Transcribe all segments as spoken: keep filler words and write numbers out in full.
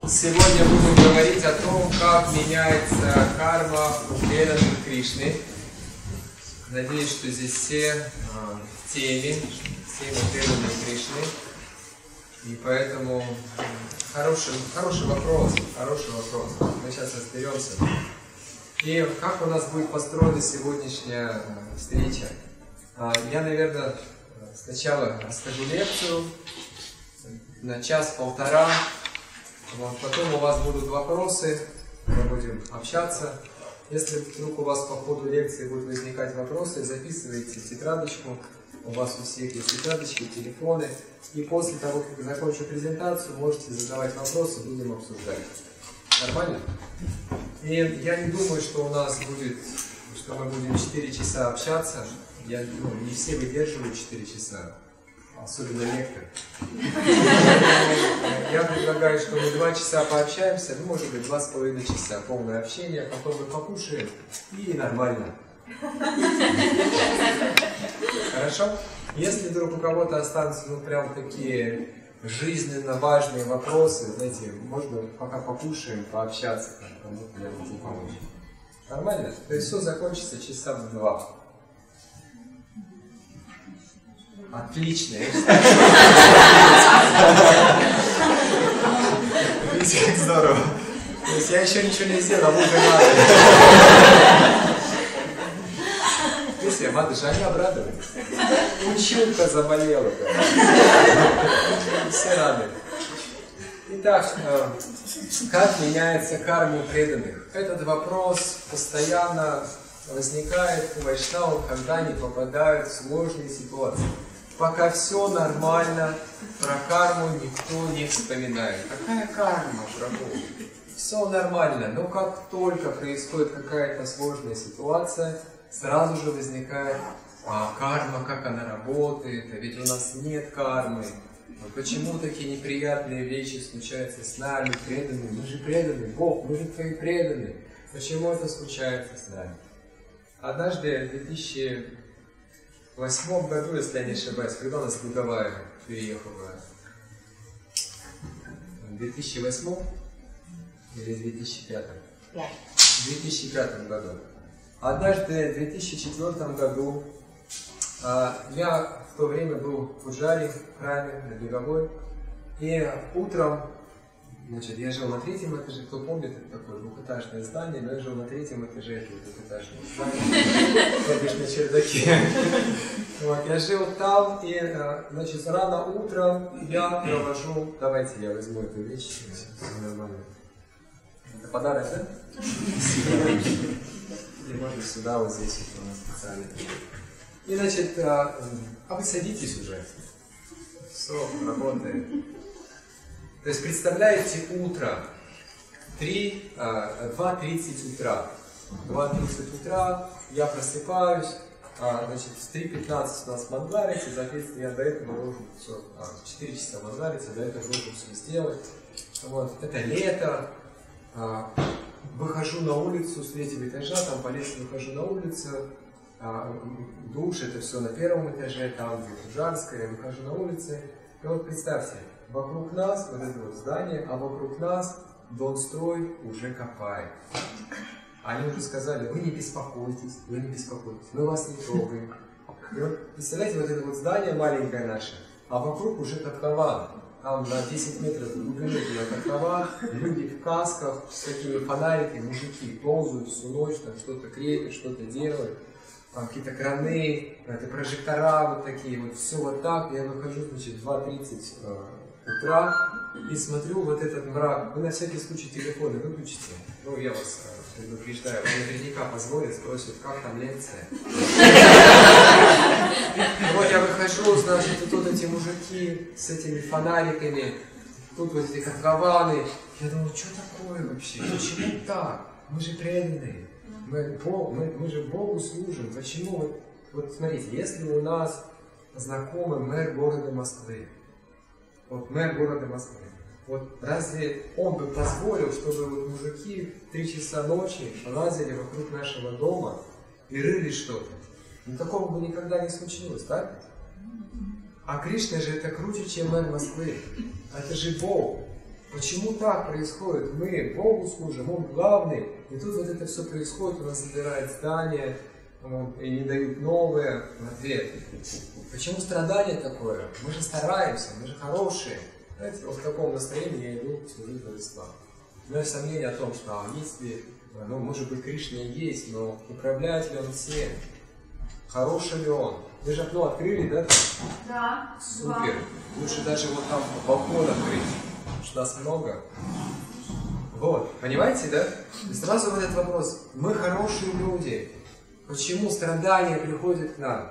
Сегодня будем говорить о том, как меняется карма у преданных Кришны. Надеюсь, что здесь все э, в теме, все мы преданные Кришны. И поэтому э, хороший, хороший вопрос, хороший вопрос. Мы сейчас разберемся. И как у нас будет построена сегодняшняя э, встреча? Э, я, наверное, сначала расскажу лекцию на час-полтора. Вот, потом у вас будут вопросы, мы будем общаться. Если вдруг у вас по ходу лекции будут возникать вопросы, записывайте в тетрадочку. У вас у всех есть тетрадочки, телефоны. И после того, как я закончу презентацию, можете задавать вопросы, будем обсуждать. Нормально? И я не думаю, что у нас будет, что мы будем четыре часа общаться. Я, ну, не все выдерживают четыре часа. Особенно лектор. Я предлагаю, что мы два часа пообщаемся, ну, может быть, два с половиной часа, полное общение, потом мы покушаем, и нормально. Хорошо? Если вдруг у кого-то останутся, ну, прям такие жизненно важные вопросы, знаете, можно пока покушаем, пообщаться, кому-то я могу помочь. Нормально? То есть все закончится часа в два. Отлично! Видите, как здорово! То есть я еще ничего не сделал, а вы уже рады. Видите, Мадыш, они обрадовались. Училка заболела. Все рады. Итак, как меняется карма у преданных? Этот вопрос постоянно возникает у вайшнавов, когда они попадают в сложные ситуации. Пока все нормально, про карму никто не вспоминает. Какая карма, Прабху? Все нормально, но как только происходит какая-то сложная ситуация, сразу же возникает а, карма, как она работает, а ведь у нас нет кармы. Но почему такие неприятные вещи случаются с нами, преданными? Мы же преданные, Бог, мы же твои преданные. Почему это случается с нами? Однажды в две тысячи восьмом году, если я не ошибаюсь, когда у нас Гудавая переехала? В две тысячи восьмом или в две тысячи пятом? В две тысячи пятом году. Однажды в две тысячи четвёртом году а, я в то время был в Пуджаре, в храме, на Беговой, и утром, значит, я жил на третьем этаже, кто помнит, это такое двухэтажное здание, но я жил на третьем этаже этого двухэтажного здания, то бишь на чердаке. Вот, я жил там, и, значит, рано утром я провожу, давайте я возьму эту вещь, все нормально. Это подарок, да? И можно сюда, вот здесь вот у нас специально. И, значит, а вы садитесь уже. Все, работает. То есть, представляете, утро, два тридцать утра. два тридцать утра, я просыпаюсь, а, значит, в три пятнадцать у нас мандарится, соответственно, я до этого должен все, а, четыре часа мандарится, до этого должен все сделать. Вот, это лето, а, выхожу на улицу с третьего этажа, там по лесу выхожу на улицу, а, душ, это все на первом этаже, там где Пуджарская, я выхожу на улицу, и вот представьте, вокруг нас, вот это вот здание, а вокруг нас Донстрой уже копает. Они уже сказали, вы не беспокойтесь, вы не беспокойтесь, мы вас не трогаем. И вот, представляете, вот это вот здание маленькое наше, а вокруг уже котлован. Там на десять метров глубины котлован, люди в касках, с такими фонариками, мужики ползают всю ночь, там что-то крепят, что-то делают. Какие-то краны, это прожектора вот такие, вот все вот так. Я выхожу, значит, в два тридцать утра и смотрю вот этот мрак. Вы на всякий случай телефоны выключите. Ну, я вас предупреждаю, вам наверняка позвонят, спросят, как там лекция. Вот я выхожу, значит, и тут эти мужики с этими фонариками, тут вот эти котлованы. Я думаю, что такое вообще? Почему так? Мы же преданные. Мы, Бог, мы, мы же Богу служим. Почему? Вот, вот смотрите, если у нас знакомый мэр города Москвы, вот мэр города Москвы, вот разве он бы позволил, чтобы вот мужики в три часа ночи лазили вокруг нашего дома и рыли что-то? Ну такого бы никогда не случилось, так? А Кришна же это круче, чем мэр Москвы. Это же Бог. Почему так происходит? Мы Богу служим, Он главный, и тут вот это все происходит, у нас забирают здания, и не дают новые. Ответ. Почему страдание такое? Мы же стараемся, мы же хорошие. Знаете, вот в таком настроении я иду служить Божеству. У меня сомнения о том, что если, ну, может быть, Кришна и есть, но управляет ли он всем? Хороший ли он? Вы же окно открыли, да? Да. Супер. Лучше даже вот там балкон открыть, потому что нас много. Вот, понимаете, да? И сразу вот этот вопрос. Мы хорошие люди. Почему страдания приходят к нам?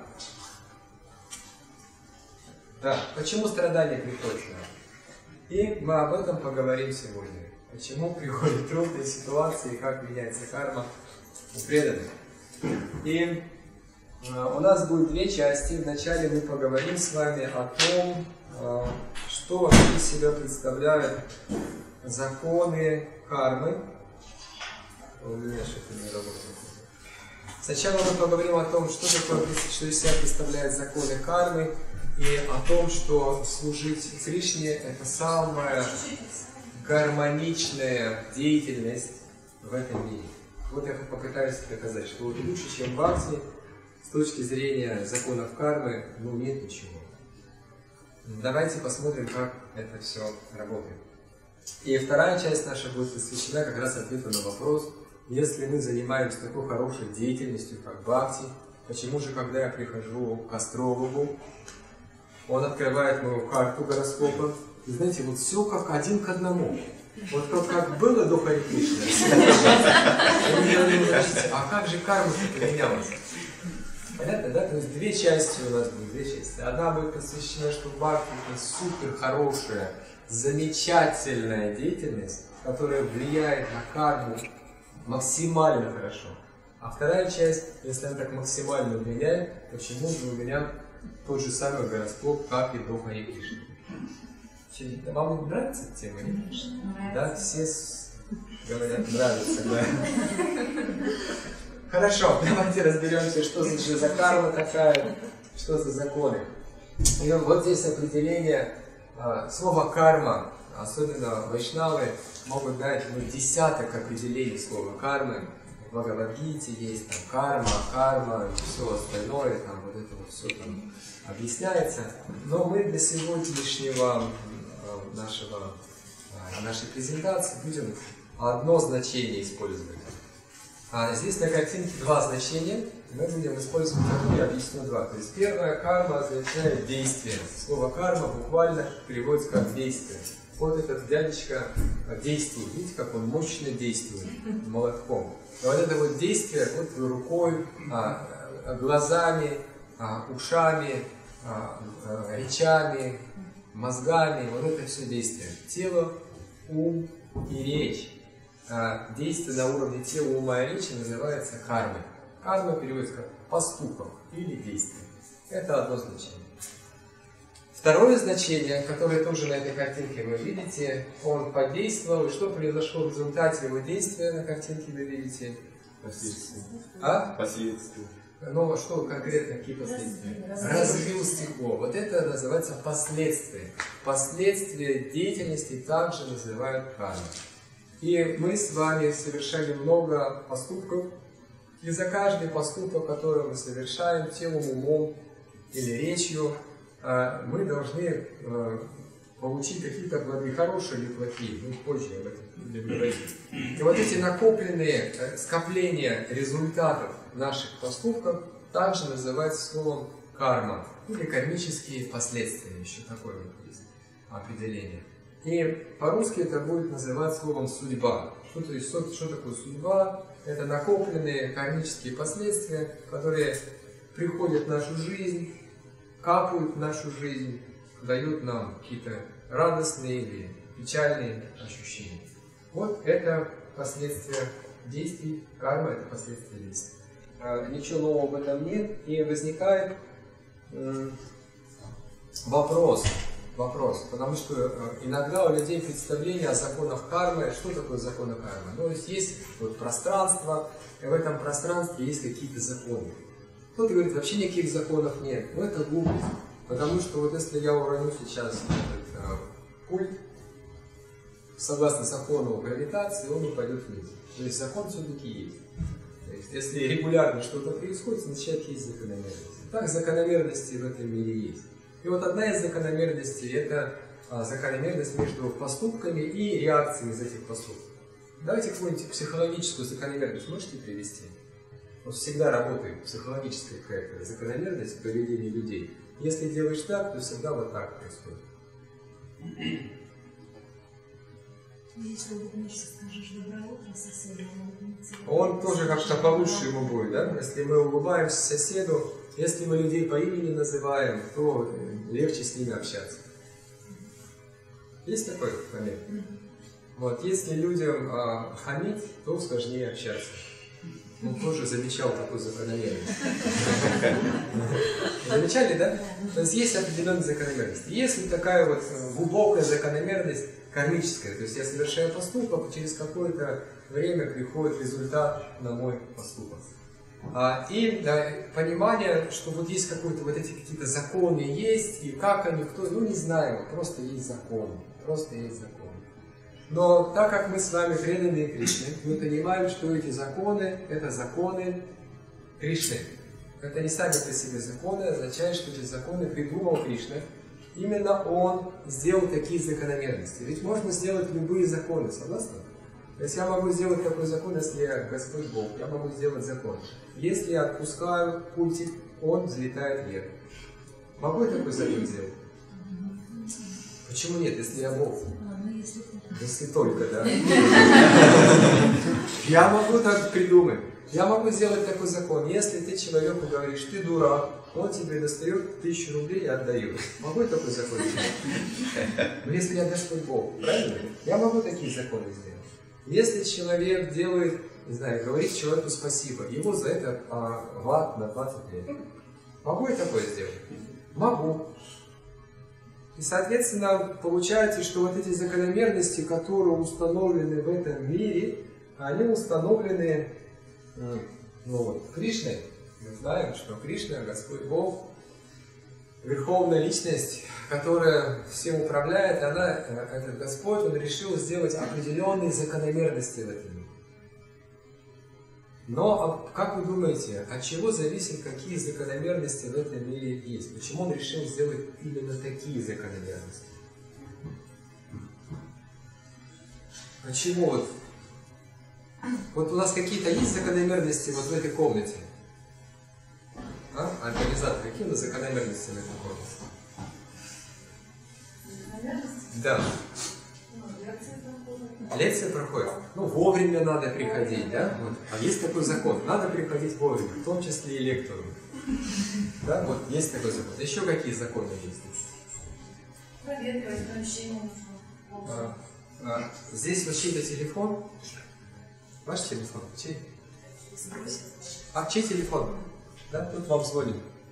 Да, почему страдания приходят к нам? И мы об этом поговорим сегодня. Почему приходят трудные ситуации, как меняется карма у преданных. И э, у нас будет две части. Вначале мы поговорим с вами о том, э, что из себя представляют законы кармы. У меня что-то не работает. Сначала мы поговорим о том, что такое, что из себя представляют законы кармы, и о том, что служить Кришне — это самая гармоничная деятельность в этом мире. Вот я попытаюсь доказать, что лучше, чем бхакти, с точки зрения законов кармы, ну, нет ничего. Давайте посмотрим, как это все работает. И вторая часть наша будет посвящена как раз ответу на вопрос: если мы занимаемся такой хорошей деятельностью, как бхакти, почему же, когда я прихожу к астрологу, он открывает мою карту гороскопа, и знаете, вот все как один к одному. Вот как, как было до Хари Кришны, а как же карма поменялась? Понятно, да? То есть две части у нас будут, две части. Одна будет посвящена, что бхакти — это супер хорошая, замечательная деятельность, которая влияет на карму максимально хорошо. А вторая часть, если она так максимально влияет, почему же у меня тот же самый гороскоп, как и до Хари Кришны? Вам нравится эта тема? Да, все говорят, нравится, да. Хорошо, давайте разберемся, что же за карма такая, что за законы. И вот здесь определение слова карма, особенно вайшнавы могут дать ну, десяток определений слова кармы. В Бхагавад-гите есть там карма, карма и все остальное, там вот это вот все там объясняется. Но мы для сегодняшнего нашего, нашей презентации будем одно значение использовать. А здесь на картинке два значения, мы будем использовать одно, я объясню два. То есть первая карма означает действие. Слово карма буквально переводится как действие. Вот этот дядечка действует, видите, как он мощно действует молотком. И вот это вот действие, вот рукой, глазами, ушами, речами, мозгами, вот это все действие. Тело, ум и речь. Действие на уровне тела, ума и речи называется кармой. Карма переводится как поступок или действие. Это одно значение. Второе значение, которое тоже на этой картинке вы видите, он подействовал, и что произошло в результате его действия на картинке вы видите? Последствия. А? Последствия. Ну, что конкретно, какие последствия? Развил стекло. Вот это называется последствия. Последствия деятельности также называют кармой. И мы с вами совершали много поступков, и за каждый поступок, который мы совершаем телом, умом или речью, мы должны получить какие-то плоды, хорошие или плохие, мы позже об этом будем говорить. И вот эти накопленные скопления результатов наших поступков также называются словом карма, или кармические последствия, еще такое вот есть определение. И по-русски это будет называться словом судьба. Что, то есть, что, что такое судьба? Это накопленные кармические последствия, которые приходят в нашу жизнь, капают в нашу жизнь, дают нам какие-то радостные или печальные ощущения. Вот это последствия действий, карма — это последствия действий. А, ничего нового в этом нет, и возникает м- вопрос, вопрос, потому что иногда у людей представление о законах кармы. Что такое законы кармы? Ну, то есть есть вот пространство, и в этом пространстве есть какие-то законы. Кто-то говорит, вообще никаких законов нет. Но это глупость. Потому что вот если я уроню сейчас этот э, пульт, согласно закону гравитации, он упадет вниз. То есть закон все-таки есть. То есть, если регулярно что-то происходит, значит есть закономерности. Так, закономерности в этом мире есть. И вот одна из закономерностей – это а, закономерность между поступками и реакциями из этих поступков. Давайте какую-нибудь психологическую закономерность можете привести? Вот всегда работает психологическая какая-то закономерность в поведении людей. Если делаешь так, то всегда вот так происходит. Если улыбнешься, скажешь «доброе утро» соседу, он тоже как-то получше ему будет, да? Если мы улыбаемся соседу, если мы людей по имени называем, то легче с ними общаться. Есть такой момент? Вот, если людям а, хамить, то сложнее общаться. Он тоже замечал такую закономерность. Замечали, да? То есть есть определенная закономерность. Если такая вот глубокая закономерность кармическая, то есть я совершаю поступок, через какое-то время приходит результат на мой поступок. А, и да, понимание, что вот есть какой-то вот эти какие-то законы есть, и как они, кто, ну не знаю, просто есть законы, просто есть законы. Но так как мы с вами преданные Кришне, мы понимаем, что эти законы – это законы Кришны. Это не сами по себе законы, означает, что эти законы придумал Кришна. Именно Он сделал такие закономерности. Ведь можно сделать любые законы, согласны? То есть я могу сделать такой закон, если я Господь Бог, я могу сделать закон. Если я отпускаю пультик, он взлетает вверх. Могу я такой закон сделать? Почему нет, если я Бог? Если только, да. Я могу так придумать. Я могу сделать такой закон. Если ты человеку говоришь, ты дурак, он тебе достает тысячу рублей и отдает. Могу я такой закон сделать? Но если я Господь Бог, правильно? Я могу такие законы сделать. Если человек делает, не знаю, говорит человеку спасибо, его за это а, в ад на двадцать лет. Могу я такое сделать? Могу. И, соответственно, получается, что вот эти закономерности, которые установлены в этом мире, они установлены ну, вот, Кришной. Мы знаем, что Кришна, Господь Бог, Верховная Личность, которая всем управляет, она, этот Господь, Он решил сделать определенные закономерности в этом мире. Но, как вы думаете, от чего зависит, какие закономерности в этом мире есть? Почему Он решил сделать именно такие закономерности? Почему вот? Вот у нас какие-то есть закономерности вот в этой комнате? А? Организатор, какие у нас закономерности в этой комнате? Да. Лекция проходит. Ну, вовремя надо приходить, да? Вот. А есть такой закон. Надо приходить вовремя, в том числе и лектору. Да, вот есть такой закон. Еще какие законы есть? Проветривать помещение. А, а, здесь вот чей-то телефон. Ваш телефон? Чей? А чей телефон? Да, тут вам звонит.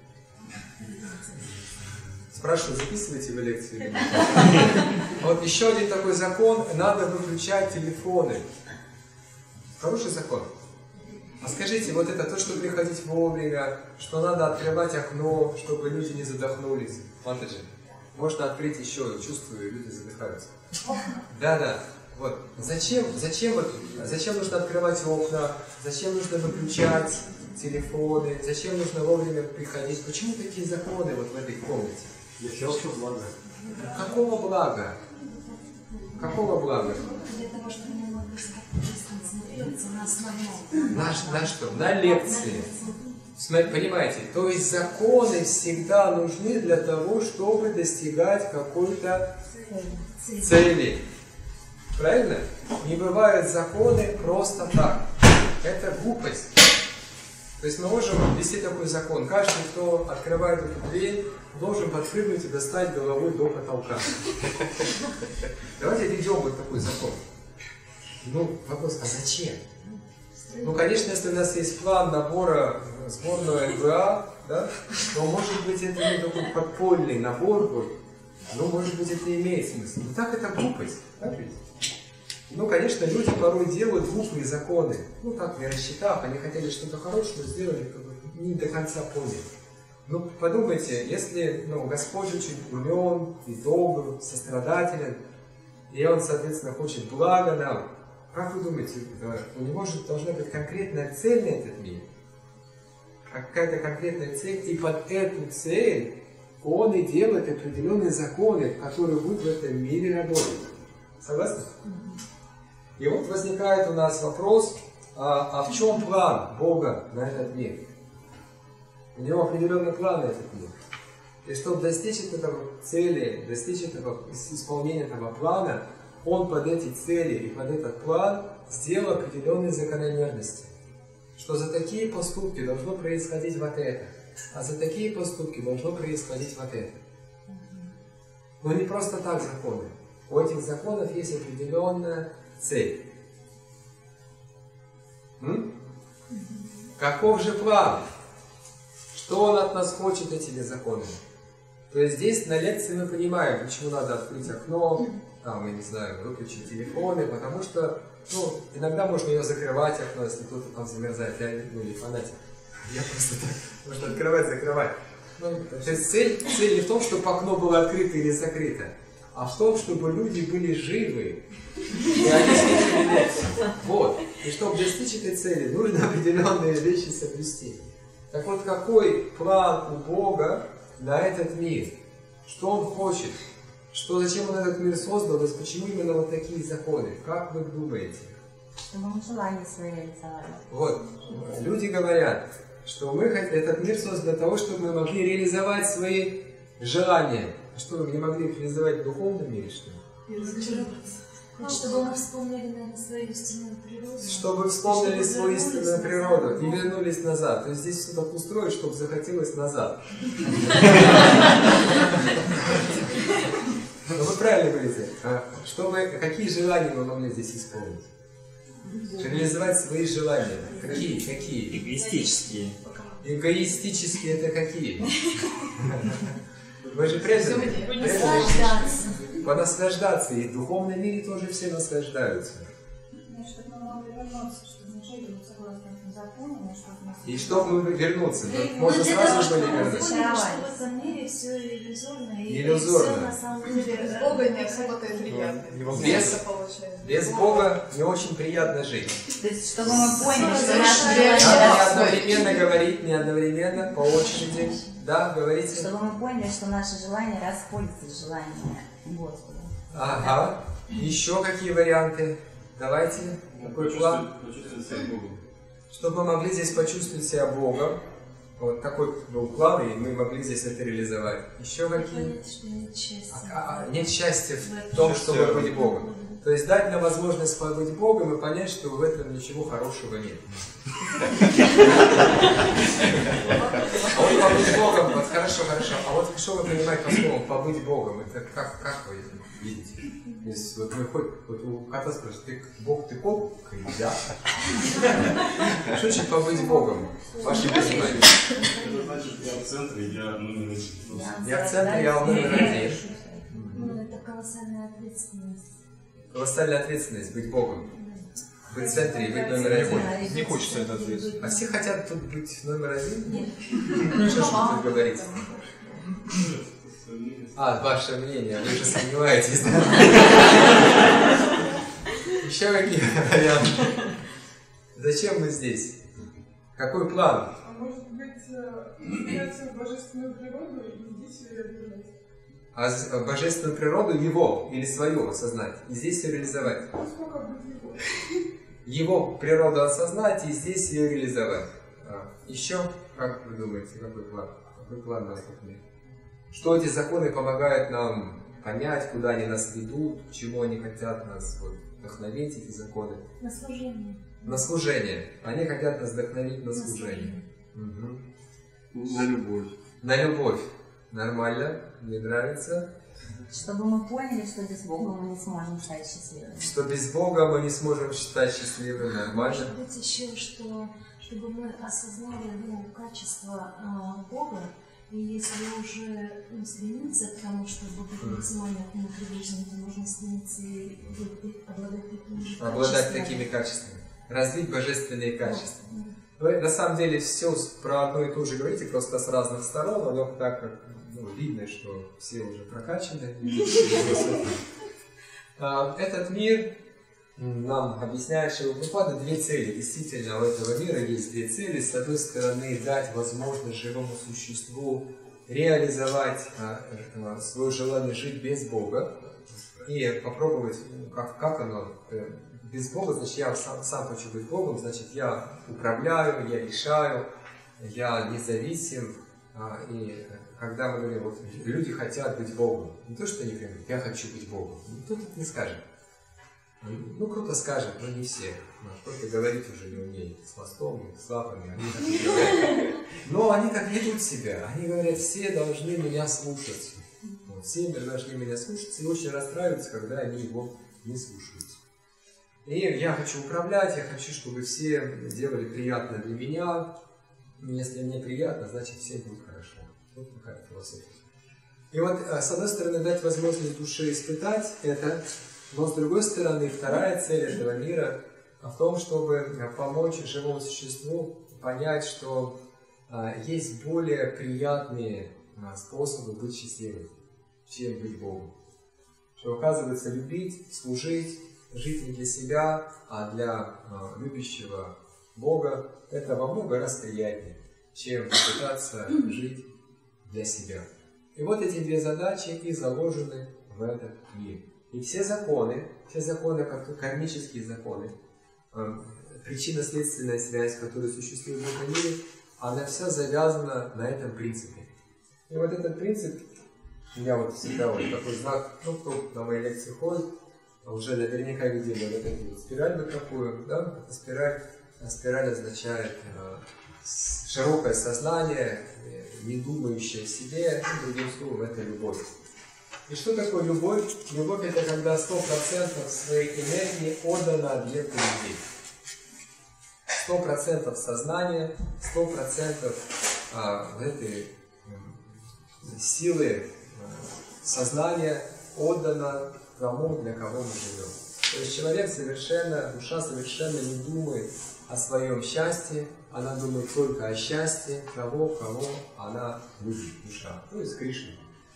Спрашиваю, записываете вы лекцию или нет? Вот еще один такой закон, надо выключать телефоны. Хороший закон. А скажите, вот это то, что приходить вовремя, что надо открывать окно, чтобы люди не задохнулись. Матаджи, можно открыть еще, чувствую, люди задыхаются. Да-да. Вот. Зачем, зачем, вот, зачем нужно открывать окна, зачем нужно выключать телефоны, зачем нужно вовремя приходить? Почему такие законы вот в этой комнате? Для всеобщего блага. Какого блага? Какого блага? Для того, чтобы мы могли сконцентрироваться на основном. На, на что? На лекции. Смотрите, понимаете, то есть законы всегда нужны для того, чтобы достигать какой-то цели. Правильно? Не бывают законы просто так. Это глупость. То есть мы можем ввести такой закон. Каждый, кто открывает эту дверь, должен подпрыгнуть и достать головой до потолка. Давайте введем вот такой закон. Ну, вопрос, а зачем? Ну, конечно, если у нас есть план набора сборную эн бэ а, да, то, может быть, это не такой подпольный набор будет. Ну, может быть, это имеет смысл. Но так это глупость. Так ведь? Ну, конечно, люди порой делают глупые законы. Ну, так, не рассчитав, они хотели что-то хорошее, сделали, как бы не до конца поняли. Ну, подумайте, если ну, Господь очень умен и добр, сострадателен, И он, соответственно, хочет блага нам. Как вы думаете, у него же должна быть конкретная цель на этот мир? Какая-то конкретная цель, и под эту цель он и делает определенные законы, которые будут в этом мире работать. Согласны? И вот возникает у нас вопрос, а, а в чем план Бога на этот мир? У него определенный план на этот мир. И чтобы достичь этого цели, достичь этого исполнения этого плана, он под эти цели и под этот план сделал определенные закономерности. Что за такие поступки должно происходить вот это, а за такие поступки должно происходить вот это. Но не просто так законы. У этих законов есть определенная цель. М? Каков же план? Что он от нас хочет этими законами? То есть здесь на лекции мы понимаем, почему надо открыть окно, там, я не знаю, выключить телефоны, потому что, ну, иногда можно ее закрывать, окно, если кто-то там замерзает, я, ну, или фанатик. Я просто так, можно открывать, закрывать. Ну, то есть цель, цель не в том, чтобы окно было открыто или закрыто, а в том, чтобы люди были живы. И они слушали лекцию. Вот. И чтобы достичь этой цели, нужно определенные вещи соблюсти. Так вот, какой план у Бога на этот мир? Что Он хочет? Что, зачем Он этот мир создал? И почему именно вот такие законы? Как вы думаете? Чтобы мы желания свои реализовали. Вот. Люди говорят, что мы, этот мир создан для того, чтобы мы могли реализовать свои желания. А что, вы не могли их реализовать в духовном мире, что ли? И разочароваться. Чтобы мы вспомнили, наверное, свою истинную природу. Чтобы вспомнили чтобы свою истинную вернулись природу назад. и вернулись назад. То есть здесь все так устроено, чтобы захотелось назад. Но вы правильно говорите. Чтобы, какие желания вы могли здесь исполнить? Реализовать свои желания. Какие? Какие? Эгоистические. Эгоистические это какие? Вы же преданные. Наслаждаться. Понаслаждаться. И в духовном мире тоже все наслаждаются. Чтобы мы могли вернуться, чтобы мы жили согласно этим законам, чтобы нас... И чтобы мы вернуться, Ну, можно для того, сразу чтобы были мы вернуться. поняли, что в этом мире все иллюзорно, и Иллюзорно. все на самом деле... Без Бога не особо-то и приятно. Без, Это получается. без Бога не очень приятно жить. То есть, чтобы мы поняли, что Совершенно наше верно. Надо не желание... одновременно говорить, не одновременно, по очереди. Да, говорите. Чтобы мы поняли, что наши желания расходятся с желаниями Господа. Ага. Еще какие варианты? Давайте. Какой план? Почувствовать себя Богом. Чтобы мы могли здесь почувствовать себя Богом. Вот такой был план, и мы могли здесь это реализовать. Еще какие? Понять, что нет счастья. А, а, нет счастья в том, чтобы быть Богом. То есть дать нам возможность побыть Богом и понять, что в этом ничего хорошего нет. А вот побыть Богом, вот хорошо, хорошо. А вот что вы понимаете по слову побыть Богом? Это как, как вы это видите? Если вот вы хоть, вот у кота спрашивают, ты Бог, ты кот? Да. Что значит побыть Богом? Ваше понимание. Это значит, я в центре, я номер один. Я в центре, я номер один. Ну, это колоссальная ответственность. Колоссальная ответственность быть Богом. Быть в центре и быть номер один. Не хочется это ответить. А все хотят тут быть номер один? Нет. Что ж вы тут говорите? А, ваше мнение, вы же сомневаетесь, да? Еще какие варианты? Зачем мы здесь? Какой план? А может быть, взять божественную природу и здесь ее реализовать? А с- божественную природу его или свою осознать и здесь ее реализовать. Ну, сколько будет его? Его природу осознать и здесь ее реализовать. А, еще, как вы думаете, какой план? Какой план на этот мир? Что эти законы помогают нам понять, куда они нас ведут, к чему они хотят нас вот, вдохновить, эти законы? На служение. На служение. Они хотят нас вдохновить на служение. Мгм. На любовь. На любовь. Нормально, мне нравится. Чтобы мы поняли, что без Бога мы не сможем стать счастливыми. Что без Бога мы не сможем считать счастливыми. Нормально. Может быть еще, что чтобы мы осознали ну, качество а, Бога, и если уже ну, стремиться к тому, чтобы быть максимально к нему привычным, то нужно стремиться и быть- обладать такими же Обладать качествами. такими качествами. Развить божественные качества. Вы на самом деле все про одно и то же говорите, просто с разных сторон, но так как ну, видно, что все уже прокачаны. Этот мир нам объясняет Шрила Прабхупада две цели. Действительно, у этого мира есть две цели. С одной стороны, дать возможность живому существу реализовать свое желание жить без Бога и попробовать, как, как оно, без Бога, значит, я сам, сам хочу быть Богом, значит, я управляю, я решаю, я независим. И когда мы говорим, вот люди хотят быть Богом, не то, что они говорят, я хочу быть Богом, никто так не скажет. Ну, кто-то скажет, но не все. Кто-то говорить уже не умеет, с мостом, с лапами, они так не говорят. Но они так ведут себя, они говорят, все должны меня слушать. Вот, все должны меня слушать и очень расстраиваются, когда они его не слушают. И я хочу управлять, я хочу, чтобы все делали приятно для меня. Если мне приятно, значит всем будет хорошо. Вот такая философия. И вот, с одной стороны, дать возможность душе испытать это, но с другой стороны, вторая цель этого мира в том, чтобы помочь живому существу понять, что есть более приятные способы быть счастливым, чем быть Богом. Что, оказывается, любить, служить, жить не для себя, а для любящего Бога, это во много раз приятнее, чем пытаться жить для себя. И вот эти две задачи и заложены в этот мир. И все законы, все законы, как кармические законы, причинно-следственная связь, которая существует в этом мире, она вся завязана на этом принципе. И вот этот принцип, у меня вот всегда вот такой знак, ну, кто на мои лекции ходит, уже наверняка видели вот эту вот спираль вот такую, да, эта спираль, спираль означает э, широкое сознание, э, не думающее о себе, ну, другим словом, это любовь. И что такое любовь? Любовь — это когда сто процентов своей энергии отдано объекту любви. сто процентов сознания, сто процентов а, этой а, силы а, сознания отдано тому, для кого мы живем. То есть человек совершенно, душа совершенно не думает о своем счастье, она думает только о счастье того, кого она любит, душа, то есть Кришна.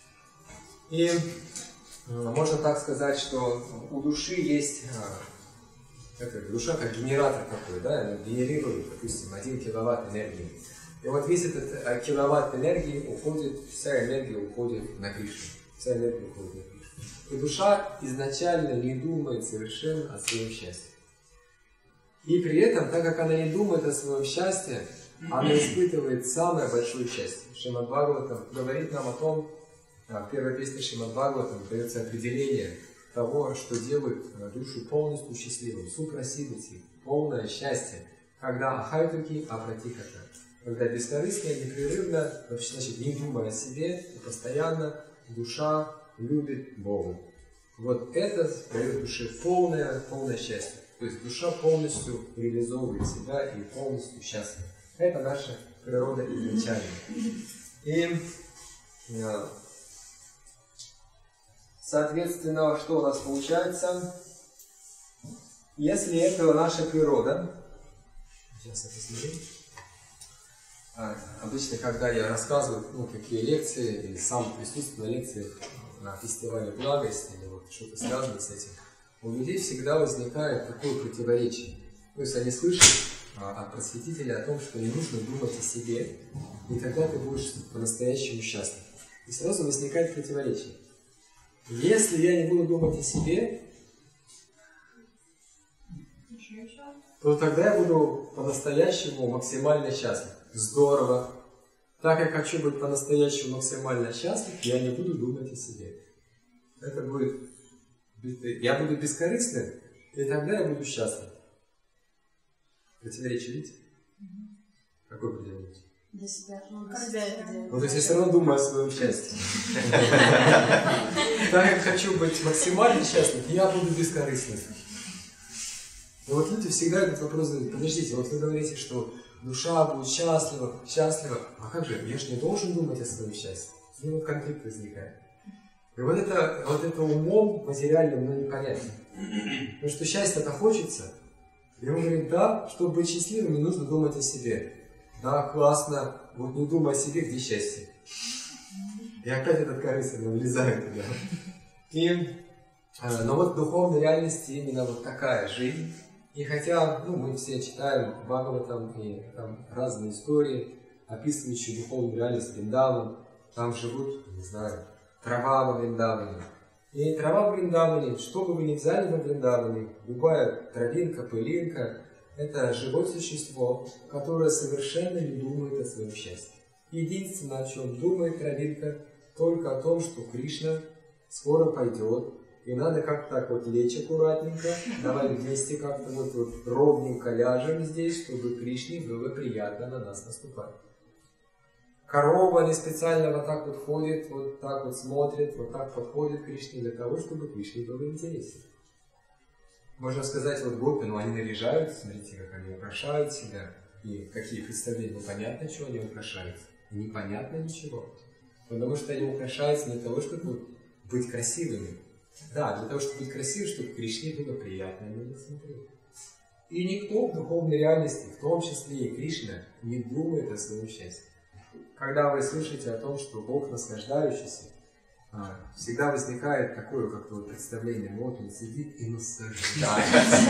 И можно так сказать, что у души есть, это, душа как генератор такой, да, она генерирует, допустим, один киловатт энергии. И вот весь этот киловатт энергии уходит, вся энергия уходит на Кришну, вся энергия уходит на Кришну. И душа изначально не думает совершенно о своем счастье. И при этом, так как она не думает о своем счастье, она испытывает самое большое счастье. Шримад Бхагаватам говорит нам о том, в первой песне Шримад Бхагаватам дается определение того, что делает душу полностью счастливым. Супрасидати, полное счастье, когда ахайтуки апратихата, когда бескорыстно, непрерывно, значит, не думая о себе, и постоянно душа любит Бога. Вот это дает душе полное, полное счастье. То есть душа полностью реализовывает себя и полностью счастлива. Это наша природа изначально. И соответственно, что у нас получается? Если это наша природа, сейчас я посмотрю. А, обычно, когда я рассказываю, ну, какие лекции, или сам присутствую на лекциях на фестивале благости, или вот что-то связано с этим, у людей всегда возникает такое противоречие. То есть они слышат а, от просветителя о том, что не нужно думать о себе, и тогда ты будешь по-настоящему счастлив. И сразу возникает противоречие. Если я не буду думать о себе, то тогда я буду по-настоящему максимально счастлив. Здорово. Так как хочу быть по-настоящему максимально счастлив, я не буду думать о себе. Это будет... Я буду бескорыстным, и тогда я буду счастлив. Противоречие, видите? Какое противоречие? Для себя. Ну, для себя это делать. Ну, то есть я все равно думаю о своем счастье. Так как хочу быть максимально счастлив, я буду бескорыстным. И вот люди всегда этот вопрос задают. Подождите, вот вы говорите, что душа будет счастлива, счастлива. А как же, я же не должен думать о своем счастье. И вот конфликт возникает. И вот это, вот это умом материальным, но непонятно. Потому что счастье-то хочется. И он говорит, да, чтобы быть счастливым, не нужно думать о себе. Да, классно, вот не думай о себе, где счастье. И опять этот корыстный влезает туда. И Но вот в духовной реальности именно вот такая жизнь. И хотя ну, мы все читаем Бхагаватам и там разные истории, описывающие духовную реальность Вриндавана, там живут, не знаю, трава во Вриндаване. И трава в Вриндаване, что бы вы ни взяли во Вриндаване, любая травинка, пылинка, это живое существо, которое совершенно не думает о своем счастье. Единственное, о чем думает травинка, только о том, что Кришна скоро пойдет, и надо как-то так вот лечь аккуратненько, давай вместе как-то вот, вот ровненько ляжем здесь, чтобы Кришне было приятно на нас наступать. Корова не специально вот так вот ходит, вот так вот смотрит, вот так подходит к Кришне для того, чтобы Кришне было интересно. Можно сказать, вот гопи, ну они наряжаются, смотрите, как они украшают себя, и какие представления, ну понятно, чего они украшаются, непонятно ничего. Потому что они украшаются для того, чтобы быть красивыми. Да, для того, чтобы быть красивым, чтобы Кришне было приятно на них смотреть. И никто в духовной реальности, в том числе и Кришна, не думает о своем счастье. Когда вы слышите о том, что Бог наслаждающийся, всегда возникает такое как-то вот представление, вот он сидит и наслаждается.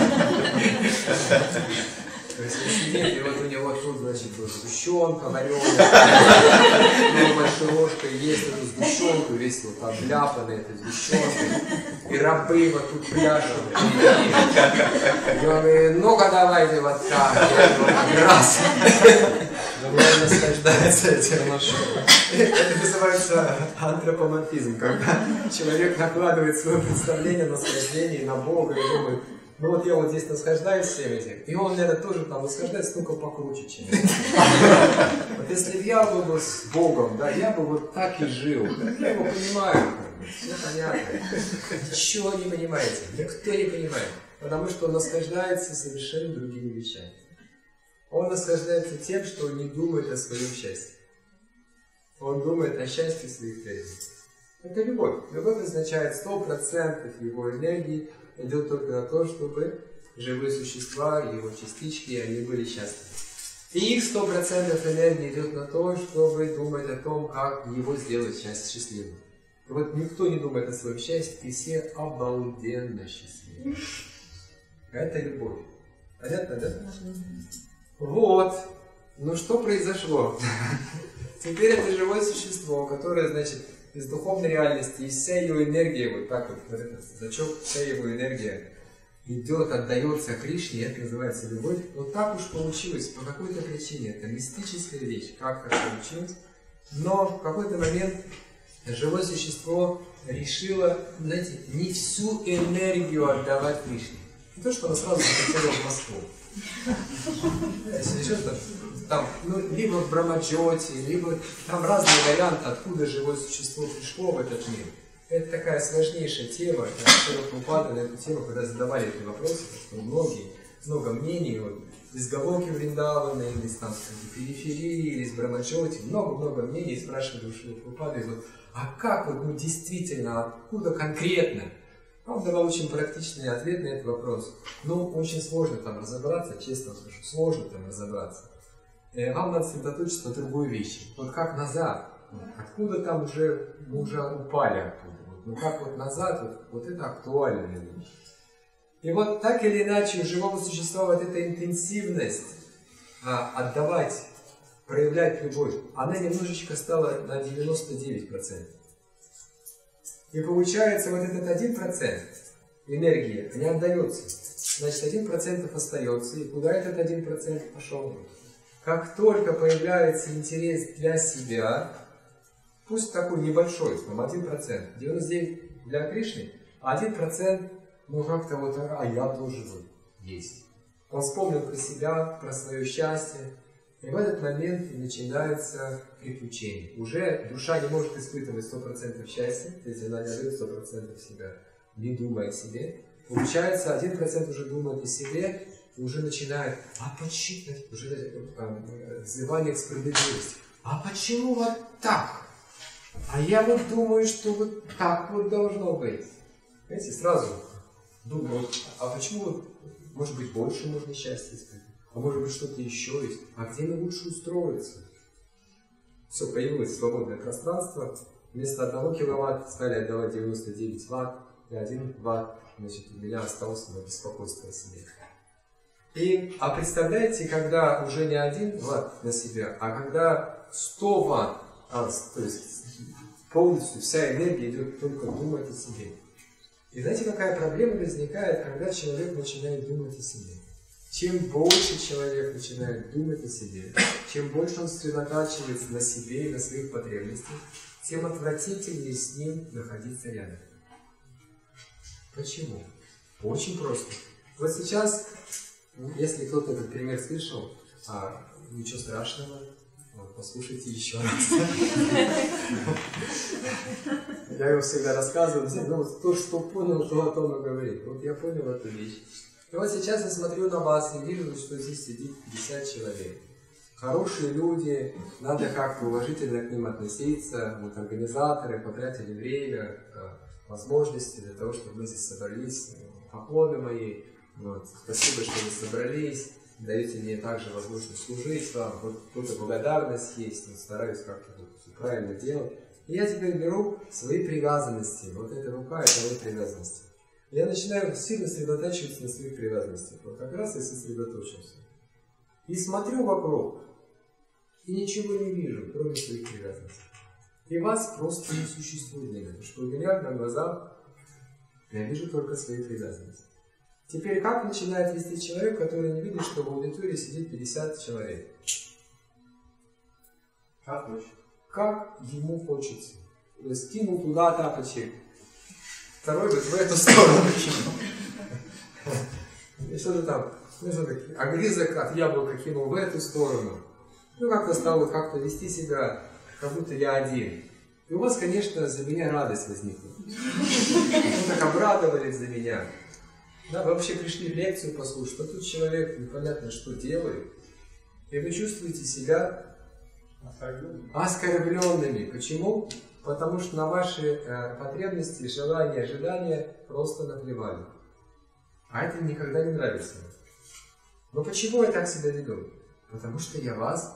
То есть он сидит, и вот у него тут, значит, сгущенка вареная, ну, большой ложкой ест эту сгущенку, весь вот обляпанный этой сгущенкой, и рабы вот тут пляшут впереди. И он говорит, ну-ка давайте вот так, вот раз. Он наслаждается этим. Это называется антропоморфизм, когда человек накладывает свое представление о наслаждении на Бога и думает, ну вот я вот здесь наслаждаюсь всем этим, и он, наверное, тоже там наслаждается, только покруче, чем я. Вот если бы я был бы с Богом, да, я бы вот так и жил. Я его понимаю, все понятно. Ничего не понимаете, никто не понимает, потому что он наслаждается совершенно другими вещами. Он наслаждается тем, что он не думает о своем счастье. Он думает о счастье своих преданных. Это любовь. Любовь означает сто процентов его энергии идет только на то, чтобы живые существа, его частички, они были счастливы. И их сто процентов энергии идет на то, чтобы думать о том, как его сделать счастье счастливым. И вот никто не думает о своем счастье, и все обалденно счастливы. Это любовь. Понятно, да? Вот. Ну что произошло? Теперь это живое существо, которое, значит, из духовной реальности, и вся ее энергия, вот так вот, вот этот значок, вся его энергия идет, отдается Кришне, это называется любовь. Вот так уж получилось, по какой-то причине, это мистическая вещь, как так получилось. Но в какой-то момент живое существо решило, знаете, не всю энергию отдавать Кришне. Не то, что оно сразу захотело в Москву. Там, ну, либо в Брамаджоте, либо там разные варианты, откуда живое существо пришло в этот мир. Это такая сложнейшая тема, Прабхупада на эту тему, когда задавали эти вопросы, что многие, много мнений, вот, из Галоки Вриндавана, или из там, периферии, или из Брамаджоти, много-много мнений спрашивали у Прабхупады, вот, а как вот, ну, действительно, откуда конкретно? Он давал очень практичный ответ на этот вопрос. Ну, очень сложно там разобраться, честно скажу, сложно там разобраться. Вам надо сосредоточиться на другой вещи. Вот как назад, откуда там уже, мы уже упали оттуда. Вот, ну как вот назад, вот, вот это актуальная вещь. И вот так или иначе у живого существа вот эта интенсивность а, отдавать, проявлять любовь, она немножечко стала на девяносто девять процентов. И получается, вот этот один процент энергии не отдается. Значит, один процент остается. И куда этот один процент пошел? Как только появляется интерес для себя, пусть такой небольшой, там один процент, девяносто девять процентов для Кришны, а один процент, ну как-то вот, а я тоже вот есть. Он вспомнил про себя, про свое счастье. И в этот момент начинается приключение. Уже душа не может испытывать сто процентов счастья, то есть она не отдает сто процентов себя, не думая о себе. Получается, один процент уже думает о себе, и уже начинает, а почему, уже взывание к справедливости. А почему вот так? А я вот думаю, что вот так вот должно быть. Знаете, сразу думаю, а почему вот, может быть, больше можно счастья испытывать? А может быть, что-то еще есть? А где мне лучше устроиться? Все, появилось свободное пространство. Вместо одного киловатта стали отдавать девяносто девять ватт. и один ватт, значит, у меня остался на беспокойство о себе. И, а представляете, когда уже не один ватт на себя, а когда сто ватт, а, то есть полностью вся энергия идет только думать о себе. И знаете, какая проблема возникает, когда человек начинает думать о себе? Чем больше человек начинает думать о себе, чем больше он сосредотачивается на себе и на своих потребностях, тем отвратительнее с ним находиться рядом. Почему? Очень просто. Вот сейчас, если кто-то этот пример слышал, а, ничего страшного, вот, послушайте еще раз. Я его всегда рассказываю, ну вот то, что понял, то о том и говорит. Вот я понял эту вещь. И вот сейчас я смотрю на вас и вижу, что здесь сидит пятьдесят человек. Хорошие люди, надо как-то уважительно к ним относиться, вот организаторы потратили время, возможности для того, чтобы мы здесь собрались, поклоны мои, вот, спасибо, что вы собрались, даете мне также возможность служить вам, вот тут благодарность есть, вот, стараюсь как-то вот, правильно делать. И я теперь беру свои привязанности, вот эта рука, это мои привязанности. Я начинаю сильно сосредотачиваться на своих привязанностях, вот как раз и сосредоточился. И смотрю вокруг, и ничего не вижу, кроме своих привязанностей. И вас просто не существует для меня, потому что у меня на глазах я вижу только свои привязанности. Теперь как начинает вести человек, который не видит, что в аудитории сидит пятьдесят человек? Как хочешь. Как ему хочется. То есть кинул туда тапочек, второй говорит, в эту сторону кинул. И что-то там, ну что-то, огрызок от яблока кинул в эту сторону. Ну как-то стал вот как-то вести себя, как будто я один. И у вас, конечно, за меня радость возникла. Вы так обрадовались за меня. Да, вы вообще пришли в лекцию послушать, а тут человек непонятно что делает. И вы чувствуете себя оскорбленными. Почему? Потому что на ваши э, потребности, желания, ожидания просто наплевали. А это никогда не нравится. Но почему я так себя веду? Потому что я вас,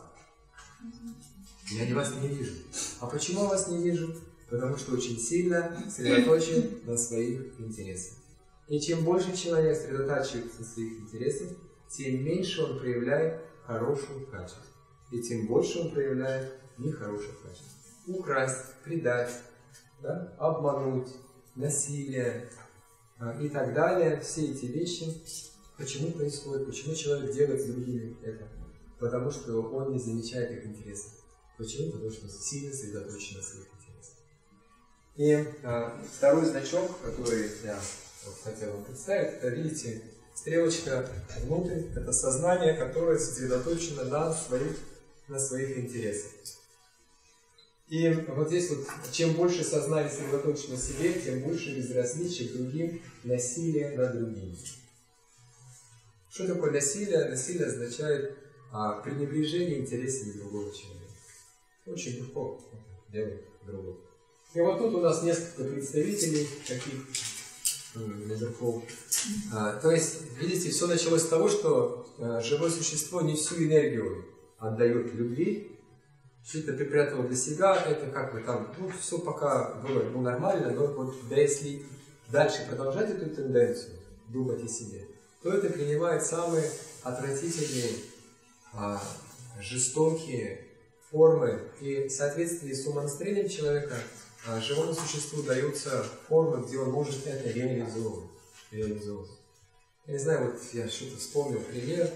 я вас не вижу. А почему я вас не вижу? Потому что очень сильно сосредоточен на своих интересах. И чем больше человек сосредотачивается на своих интересах, тем меньше он проявляет хороших качеств. И тем больше он проявляет нехороших качеств. Украсть, предать, да, обмануть, насилие а, и так далее. Все эти вещи, почему происходят, почему человек делает с другими это? Потому что он не замечает их интересов. Почему? Потому что он сильно сосредоточен на своих интересах. И а, второй значок, который я вот хотел вам представить, это, видите, стрелочка внутрь, это сознание, которое сосредоточено на своих, на своих интересах. И вот здесь вот, чем больше сознание сосредоточено на себе, тем больше безразличия к другим, насилие над другими. Что такое насилие? Насилие означает а, пренебрежение интересами другого человека. Очень легко делать другого. И вот тут у нас несколько представителей таких наверху. А, то есть, видите, все началось с того, что а, живое существо не всю энергию отдает любви, что-то припрятал для себя, это как бы там, ну, все пока было ну, нормально, но вот да, если дальше продолжать эту тенденцию, думать о себе, то это принимает самые отвратительные, а, жестокие формы. И в соответствии с умонастроением человека а, живому существу даются формы, где он может это реализовывать. реализовывать. Я не знаю, вот я что-то вспомнил пример,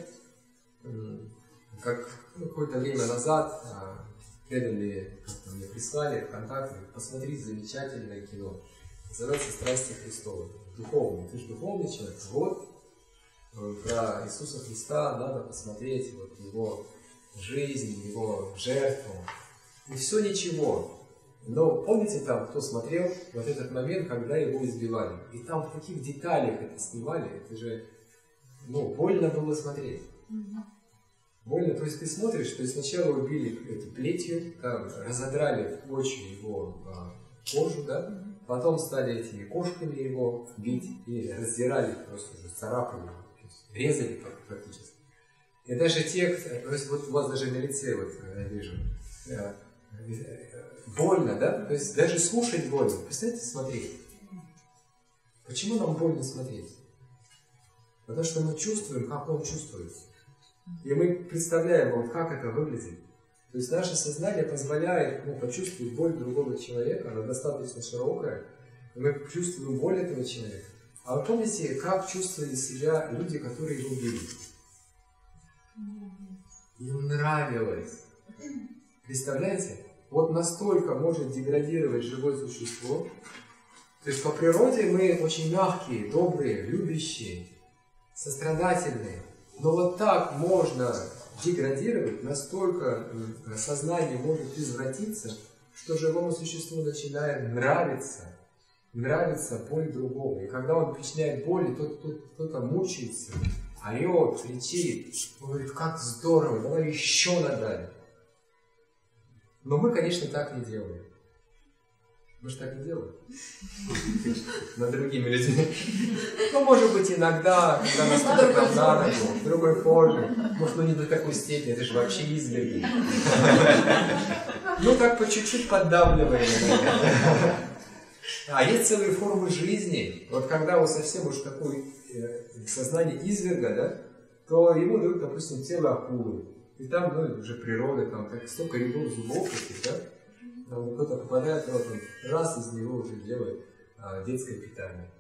как ну, какое-то время назад а, преданные как-то мне прислали ВКонтакте, посмотри замечательное кино. Называется «Страсти Христовы». Духовный. Ты же духовный человек. Вот про Иисуса Христа надо посмотреть вот, его жизнь, его жертву. И все ничего. Но помните там, кто смотрел вот этот момент, когда его избивали? И там в таких деталях это снимали, это же ну, больно было смотреть. Больно, то есть ты смотришь, то есть сначала убили эту плетью, там, разодрали в клочья его а, кожу, да? Потом стали этими кошками его бить и раздирали, просто уже царапали, резали практически. И даже те, то есть вот у вас даже на лице, вот я вижу, больно, да? То есть даже слушать больно. Представьте, смотреть. Почему нам больно смотреть? Потому что мы чувствуем, как он чувствует. И мы представляем, вот как это выглядит. То есть наше сознание позволяет ну, почувствовать боль другого человека, она достаточно широкая, и мы чувствуем боль этого человека. А вы помните, как чувствовали себя люди, которые его били? Им нравилось. Представляете? Вот настолько может деградировать живое существо. То есть по природе мы очень мягкие, добрые, любящие, сострадательные. Но вот так можно деградировать, настолько сознание может извратиться, что живому существу начинает нравиться, нравится боль другого. И когда он причиняет боль, и тот, тот, кто-то мучается, орет, кричит, он говорит, как здорово, давай еще надавим. Но мы, конечно, так не делаем. Мы же так не делаем. Над другими людьми. Ну, может быть, иногда, когда нас кто-то на ногу, в другой форме. Может, ну не до такой степени, это же вообще изверги. Ну, так по чуть-чуть поддавливаем. А есть целые формы жизни. Вот когда вот совсем уж такое сознание изверга, да, то ему дают, допустим, тело акулы. И там, ну, уже природа, там так столько рядов зубов таких, да? Там кто-то попадает, вот он раз из него уже делает а, детское питание.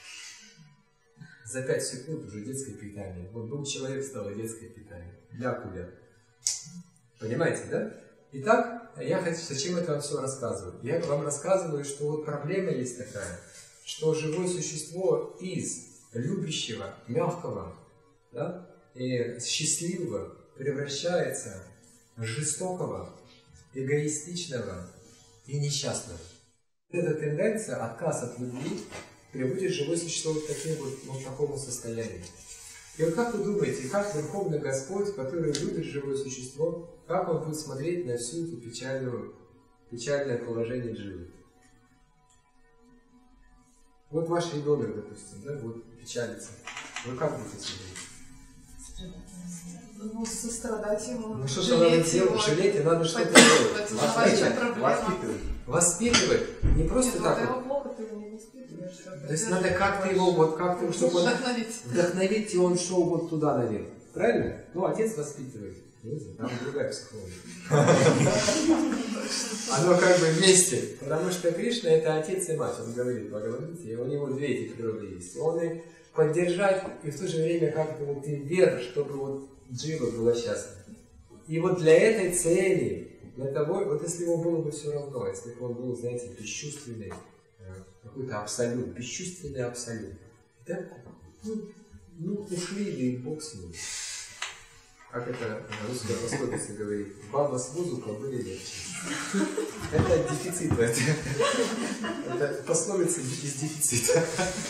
За пять секунд уже детское питание. Вот был человек, стало детское питание. Для акуля. Понимаете, да? Итак, я хочу, зачем это вам все рассказываю? Я вам рассказываю, что вот проблема есть такая, что живое существо из любящего, мягкого, да, и счастливого превращается в жестокого, эгоистичного и несчастного. Эта тенденция, отказ от любви, приводит живое существо к таким вот, вот такому состоянию. И вот как вы думаете, как Верховный Господь, который любит живое существо, как он будет смотреть на всю эту печальную, печальное положение Дживы? Вот ваш ребенок, допустим, да, вот печалится. Вы как будете смотреть? Ну, сострадать ему. Ну что же надо делать? Жалеть, и надо что-то делать. Воспитывать. Воспитывать. Воспитывать. Не просто Нет, так вот вот. его плохо ты его не воспитываешь. То есть надо как-то его, вот как-то, чтобы он Вдохновить. вдохновить, и он шел вот туда наверх. Правильно? Ну, отец воспитывает. Видите, там другая психология. Оно как бы вместе. Потому что Кришна — это отец и мать. Он говорит, поговорите, и у него две эти природы есть. Он и поддержать, и в то же время как-то вот и вверх, чтобы вот Джива была счастлива. И вот для этой цели, для того, вот если ему было бы все равно, если бы он был, знаете, бесчувственный, какой-то абсолют, бесчувственный абсолют, да, ну, ну, ушли, да и Бог с ним. Как это русская пословица говорит, баба с возу кобыле легче. Это дефицит. Это, это пословица из дефицита.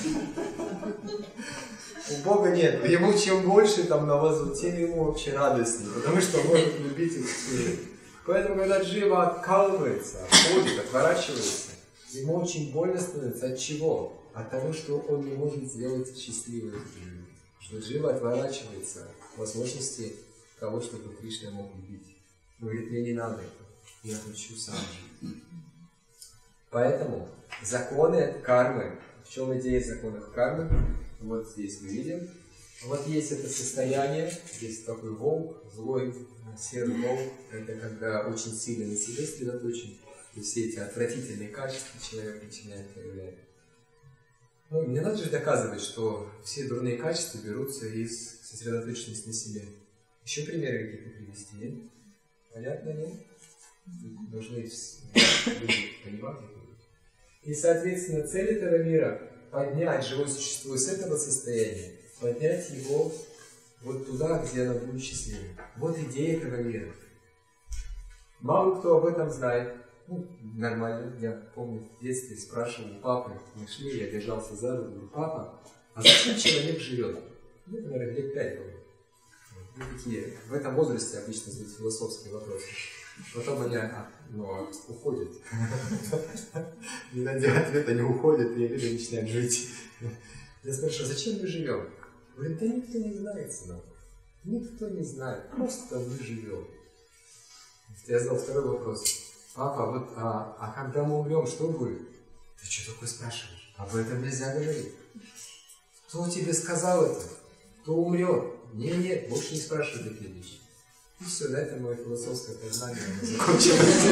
У Бога нет. Ему чем больше там на вазу, тем ему вообще радостнее. Потому что он может любить их всех. Поэтому, когда Джива откалывается, отходит, отворачивается, ему очень больно становится. От чего? От того, что он не может сделать счастливой Дживу. Что Джива отворачивается от возможности того, чтобы Кришна мог любить. Он говорит, мне не надо это. Я хочу сам жить. Поэтому законы кармы. В чем идея законов кармы? Вот здесь мы видим. Вот есть это состояние, есть такой волк, злой, серый волк. Это когда очень сильно на себе сосредоточен. И все эти отвратительные качества человек начинает проявлять. Ну, не надо же доказывать, что все дурные качества берутся из сосредоточенности на себе. Еще примеры какие-то привести, нет? Понятно, нет? Должны люди понимать. И, соответственно, цель этого мира — поднять живое существо из этого состояния, поднять его вот туда, где оно будет счастливым. Вот идея этого мира. Мало кто об этом знает. Ну, нормально. Я помню, в детстве спрашивал у папы, мы шли, я держался за руку, говорю, папа, а зачем человек живет? Ну, наверное, лет пять было. Ну, такие, в этом возрасте обычно задают философские вопросы. Потом они ну, уходят. Не найдя ответа, не уходят, и люди начинают жить. Я спрашиваю, зачем мы живем? Говорит, да никто не знает, сынок. Никто не знает, просто мы живем. Я задал второй вопрос. Папа, вот, а, а когда мы умрем, что будет? Ты что такое спрашиваешь? Об этом нельзя говорить. Кто тебе сказал это? Кто умрет? Нет, нет, больше не спрашивай такие вещи. И все, на этом мое философское познание закончилось.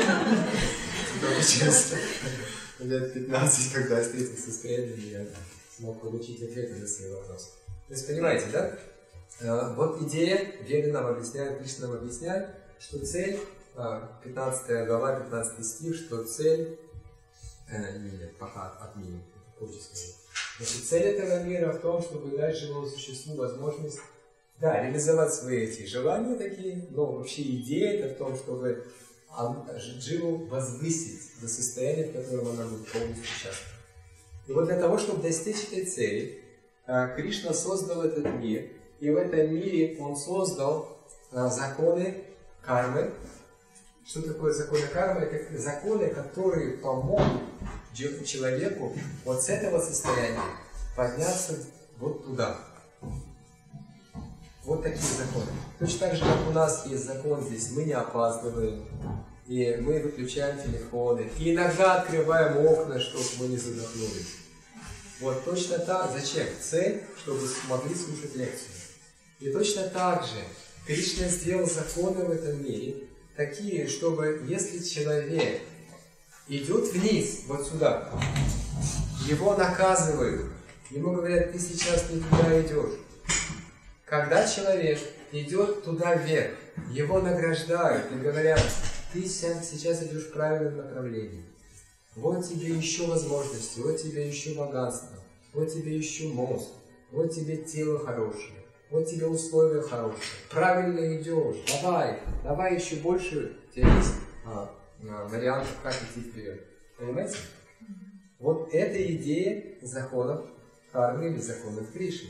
Лет пятнадцать, когда я встретился с Кремлем, я смог получить ответы на свои вопросы. То есть, понимаете, да? Вот идея, Веды нам объясняет, Кришна нам объясняет, что цель, пятнадцатая глава, пятнадцатый стих, что цель, э, нет, пока отменим, позже скажу. Значит, цель этого мира в том, чтобы дать живому существу возможность, да, реализовать свои эти желания такие, но вообще идея это в том, чтобы Дживу возвысить до состояния, в котором она будет полностью счастлива. И вот для того, чтобы достичь этой цели, Кришна создал этот мир, и в этом мире он создал законы кармы. Что такое законы кармы? Это законы, которые помогут человеку вот с этого состояния подняться вот туда. Вот такие законы. Точно так же, как у нас есть закон здесь, мы не опаздываем, и мы выключаем телефоны, и иногда открываем окна, чтобы мы не задохнулись. Вот точно так. Зачем? Цель, чтобы смогли слушать лекцию. И точно так же Кришна сделал законы в этом мире, такие, чтобы если человек идет вниз, вот сюда, его наказывают, ему говорят, ты сейчас не туда идешь. Когда человек идет туда вверх, его награждают и говорят, ты сейчас идешь в правильном направлении. Вот тебе еще возможности, вот тебе еще богатство, вот тебе еще мост, вот тебе тело хорошее, вот тебе условия хорошие, правильно идешь, давай, давай еще больше, у тебя есть а, а, вариантов, как идти вперед. Понимаете? Вот это идея законов кармы или законов Кришны.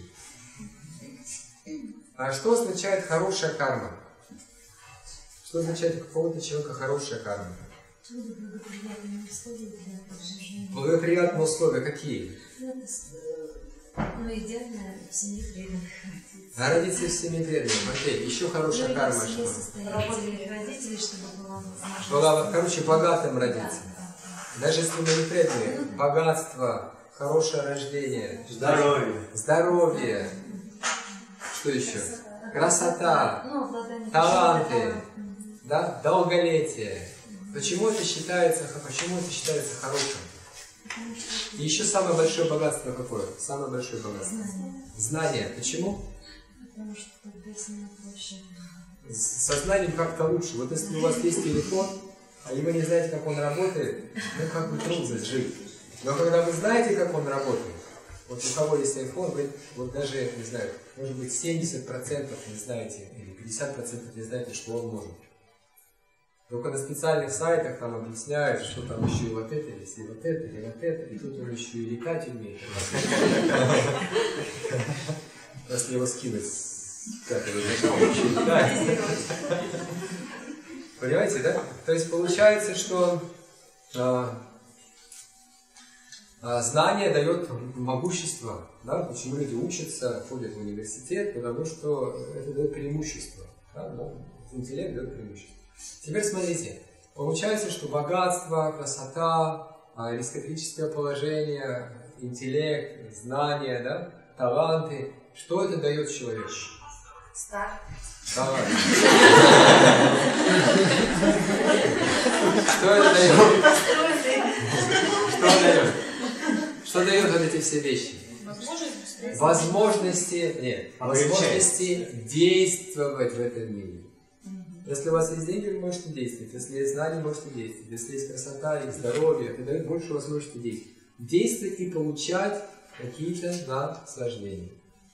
А что означает хорошая карма? Что означает у какого-то человека хорошая карма? Благоприятные условия для поддержания. Благоприятные условия какие? Ну, идеально в семье преданных родиться. А родиться в семье преданных. Окей, еще хорошая Ну, карма. если Что? состоятельных родителей, чтобы была возможность. Была, короче, богатым родиться. Да, да, Даже если мы не преданные. Богатство, хорошее рождение. Здоровье. Здоровье. Что еще? Красота. Ну, обладание Таланты. талантом. Да? Долголетие. Почему это считается, почему это считается хорошим? Потому что И еще самое большое богатство какое? Самое большое богатство. знание. Знание. Почему? Потому что тогда с ним проще. Со знанием как-то лучше. Вот если у вас есть телефон, и вы не знаете, как он работает, ну как бы трудно жить. Но когда вы знаете, как он работает, вот у кого есть iPhone, вы вот даже, не знаю, может быть семьдесят процентов не знаете, или пятьдесят процентов не знаете, что он может. Только на специальных сайтах там объясняют, что там еще и вот это есть, и вот это, и вот это, и тут он еще и летать умеет. Если его скинуть с пятого этажа, он еще летает. Понимаете, да? То есть получается, что а, а, знание дает могущество. Да? Почему люди учатся, ходят в университет, потому что это дает преимущество. Да? Ну, интеллект дает преимущество. Теперь смотрите, получается, что богатство, красота, аристократическое положение, интеллект, знания, да? Таланты, что это дает человеку? Старт. Да ладно. Что это дает? Что дает? Что дает вот эти все вещи? Возможности, нет, возможности действовать в этом мире. Если у вас есть деньги, вы можете действовать. Если есть знания, вы можете действовать. Если есть красота и здоровье, это дает больше возможностей действовать. Действовать и получать какие-то наслаждения.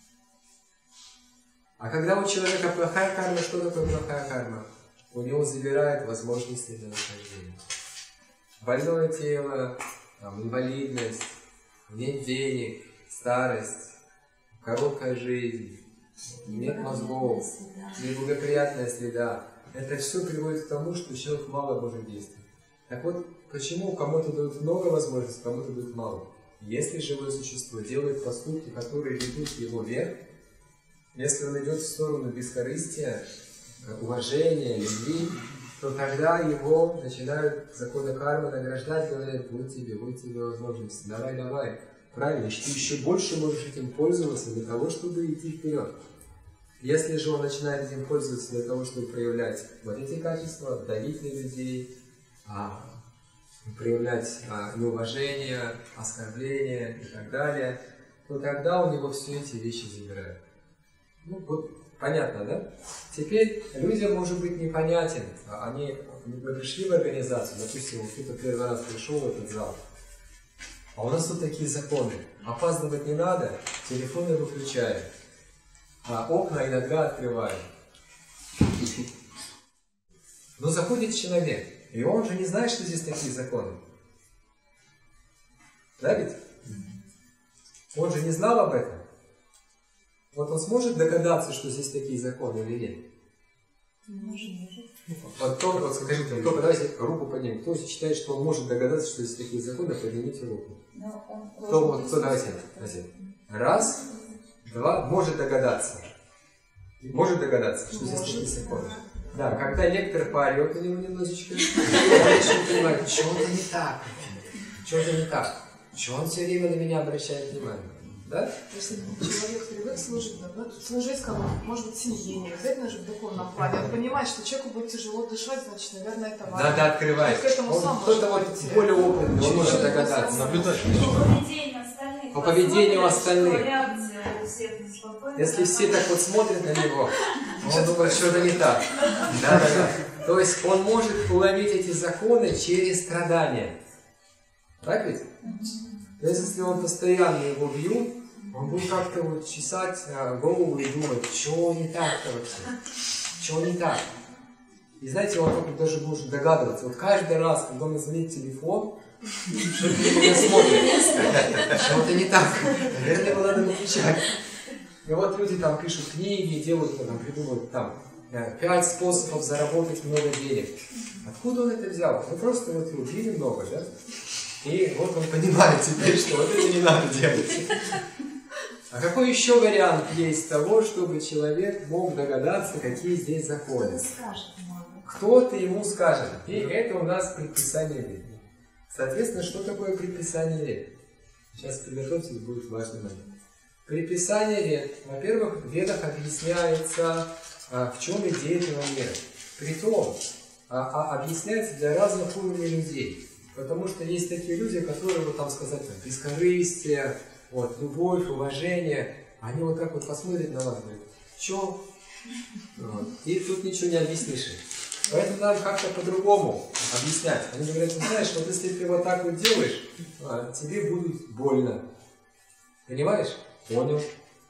А когда у человека плохая карма, что такое плохая карма? У него забирают возможности для наслаждения. Больное тело, там, инвалидность, нет денег, старость, короткая жизнь, нет мозгов, неблагоприятная среда. Это все приводит к тому, что человек мало может действовать. Так вот, почему кому-то дают много возможностей, кому-то дают мало? Если живое существо делает поступки, которые ведут его вверх, если он идет в сторону бескорыстия, уважения, любви, то тогда его начинают законы кармы награждать, говорят, вот тебе, вот тебе возможности, давай, давай. Правильно? И ты еще больше можешь этим пользоваться для того, чтобы идти вперед. Если же он начинает этим пользоваться для того, чтобы проявлять вот эти качества, давить на людей, а, проявлять а, неуважение, оскорбление и так далее, то тогда у него все эти вещи забирают. Ну, вот, понятно, да? Теперь людям может быть непонятен. Они, мы пришли в организацию, допустим, кто-то первый раз пришел в этот зал, а у нас тут такие законы. Опаздывать не надо, телефоны выключаем, а окна иногда открываем. Но заходит человек, и он же не знает, что здесь такие законы. Да ведь? Он же не знал об этом. Вот он сможет догадаться, что здесь такие законы или нет? Вот кто, вот скажите, кто, давайте руку поднимем. Кто считает, что он может догадаться, что здесь такие законы, поднимите руку. Кто, вот, кто, давайте, давайте. Раз, два, может догадаться. Может догадаться, что здесь такие законы. Да, когда лектор поорет на него немножечко, он начнет понимать, что-то не так, что-то не так, что он все время на меня обращает внимание. Да? Если человек привык служить, ну, служить кому-то, может быть, семье, не обязательно же в духовном плане. Он понимает, что человеку будет тяжело дышать, значит, наверное, это важно. Надо открывать. Кто-то вот более опытный, он может догадаться. Наблюдать. По поведению остальных. Если все так вот смотрят на него, он думает, что это не так. Да, да, да. То есть он может уловить эти законы через страдания. Так ведь? То есть если он постоянно его бьет, он будет как-то вот чесать голову и думать, что не так-то вообще, что не так. И знаете, он только даже может догадываться. Вот каждый раз, когда он звонит телефон, что-то на меня смотрит, что-то не так, наверное, его надо выключать. И вот люди там пишут книги, делают, там, придумывают там пять способов заработать много денег. Откуда он это взял? Ну просто вот убили много, да? И вот он понимает теперь, что вот это не надо делать. А какой еще вариант есть того, чтобы человек мог догадаться, какие здесь законы? Кто-то ему скажет. И это у нас предписание лет. Соответственно, что такое предписание лет? Сейчас приготовьтесь, будет важный момент. Предписание лет. Во-первых, в Ведах объясняется, в чем идея этого мира. Притом, объясняется для разных уровней людей. Потому что есть такие люди, которые, вот там сказать, там, бескорыстие, вот, любовь, уважение, они вот так вот посмотрят на вас и говорят, что? Вот. И тут ничего не объяснишь. Поэтому надо как-то по-другому объяснять. Они говорят, ну, знаешь, вот если ты вот так вот делаешь, тебе будет больно. Понимаешь? Понял.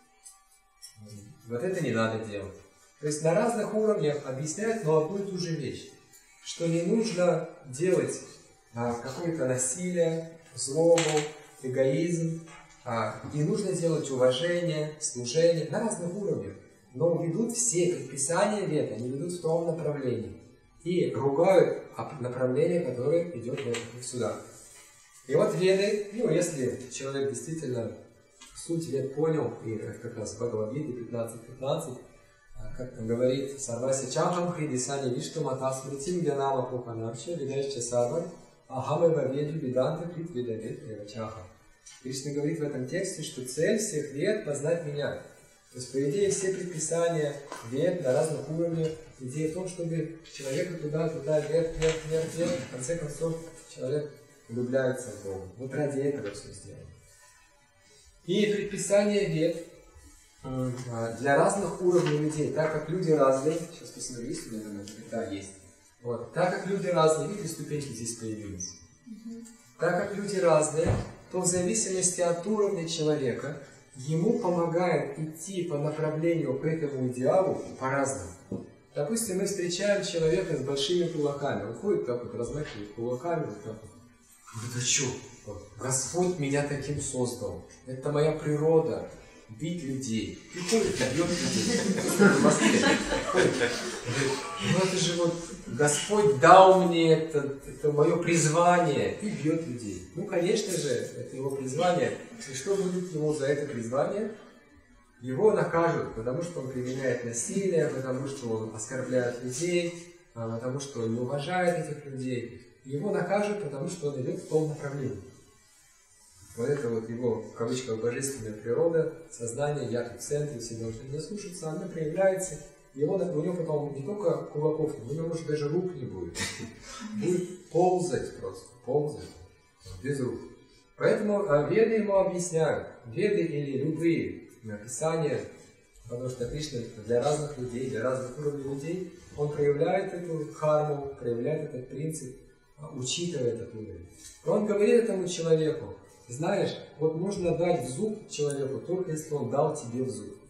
Вот это не надо делать. То есть на разных уровнях объясняют, но одну и ту же вещь. Что не нужно делать а, какое-то насилие, злобу, эгоизм. А, и нужно делать уважение, служение на разных уровнях. Но ведут все предписания Вед, они ведут в том направлении. И ругают направление, которое идет вот сюда. И вот Веды, ну если человек действительно суть Вед понял, и как раз в Бхагавад-гите пятнадцать пятнадцать, как там говорит, Сарваси Чахам Хридисани Вишту Матас Мритим Гянама Пуханамча Видающа Сарвар Ахамэ Баведжи Виданты Прит Видавет Чаха. Кришна говорит в этом тексте, что цель всех Вед познать меня. То есть, по идее, все предписания Вед на разных уровнях, идея в том, чтобы человека туда, туда, вверх, вверх, вверх, вверх, в конце концов, человек влюбляется в Бога. Вот ради этого все сделано. И предписания Вед для разных уровней людей, так как люди разные, сейчас посмотрю, есть у меня там это? Да, есть. Вот. Так как люди разные, видите, ступеньки здесь появились. Так как люди разные, то в зависимости от уровня человека, ему помогает идти по направлению к этому идеалу по-разному. Допустим, мы встречаем человека с большими кулаками. Он ходит так вот, размахивает кулаками, вот так вот. Говорит, а что? Господь меня таким создал. Это моя природа. Бить людей. И ходит, бьет людей. В Москве. Ну это же вот Господь дал мне это, это мое призвание и бьет людей. Ну, конечно же, это его призвание. И что будет ему за это призвание? Его накажут, потому что он применяет насилие, потому что он оскорбляет людей, потому что он не уважает этих людей. Его накажут, потому что он идет в том направлении. вот это вот его, в кавычках, божественная природа, сознание, я тут в центре, все должны меня слушаться, она проявляется. И он, у него потом не только кулаков, у него уже даже рук не будет. Будет ползать просто, ползать, без рук. Поэтому веды ему объясняют, веды или любые писания, потому что Кришна для разных людей, для разных уровней людей, он проявляет эту карму, проявляет этот принцип, учитывая этот уровень. И он говорит этому человеку, знаешь, вот нужно дать в зуб человеку, только если он дал тебе в зуб.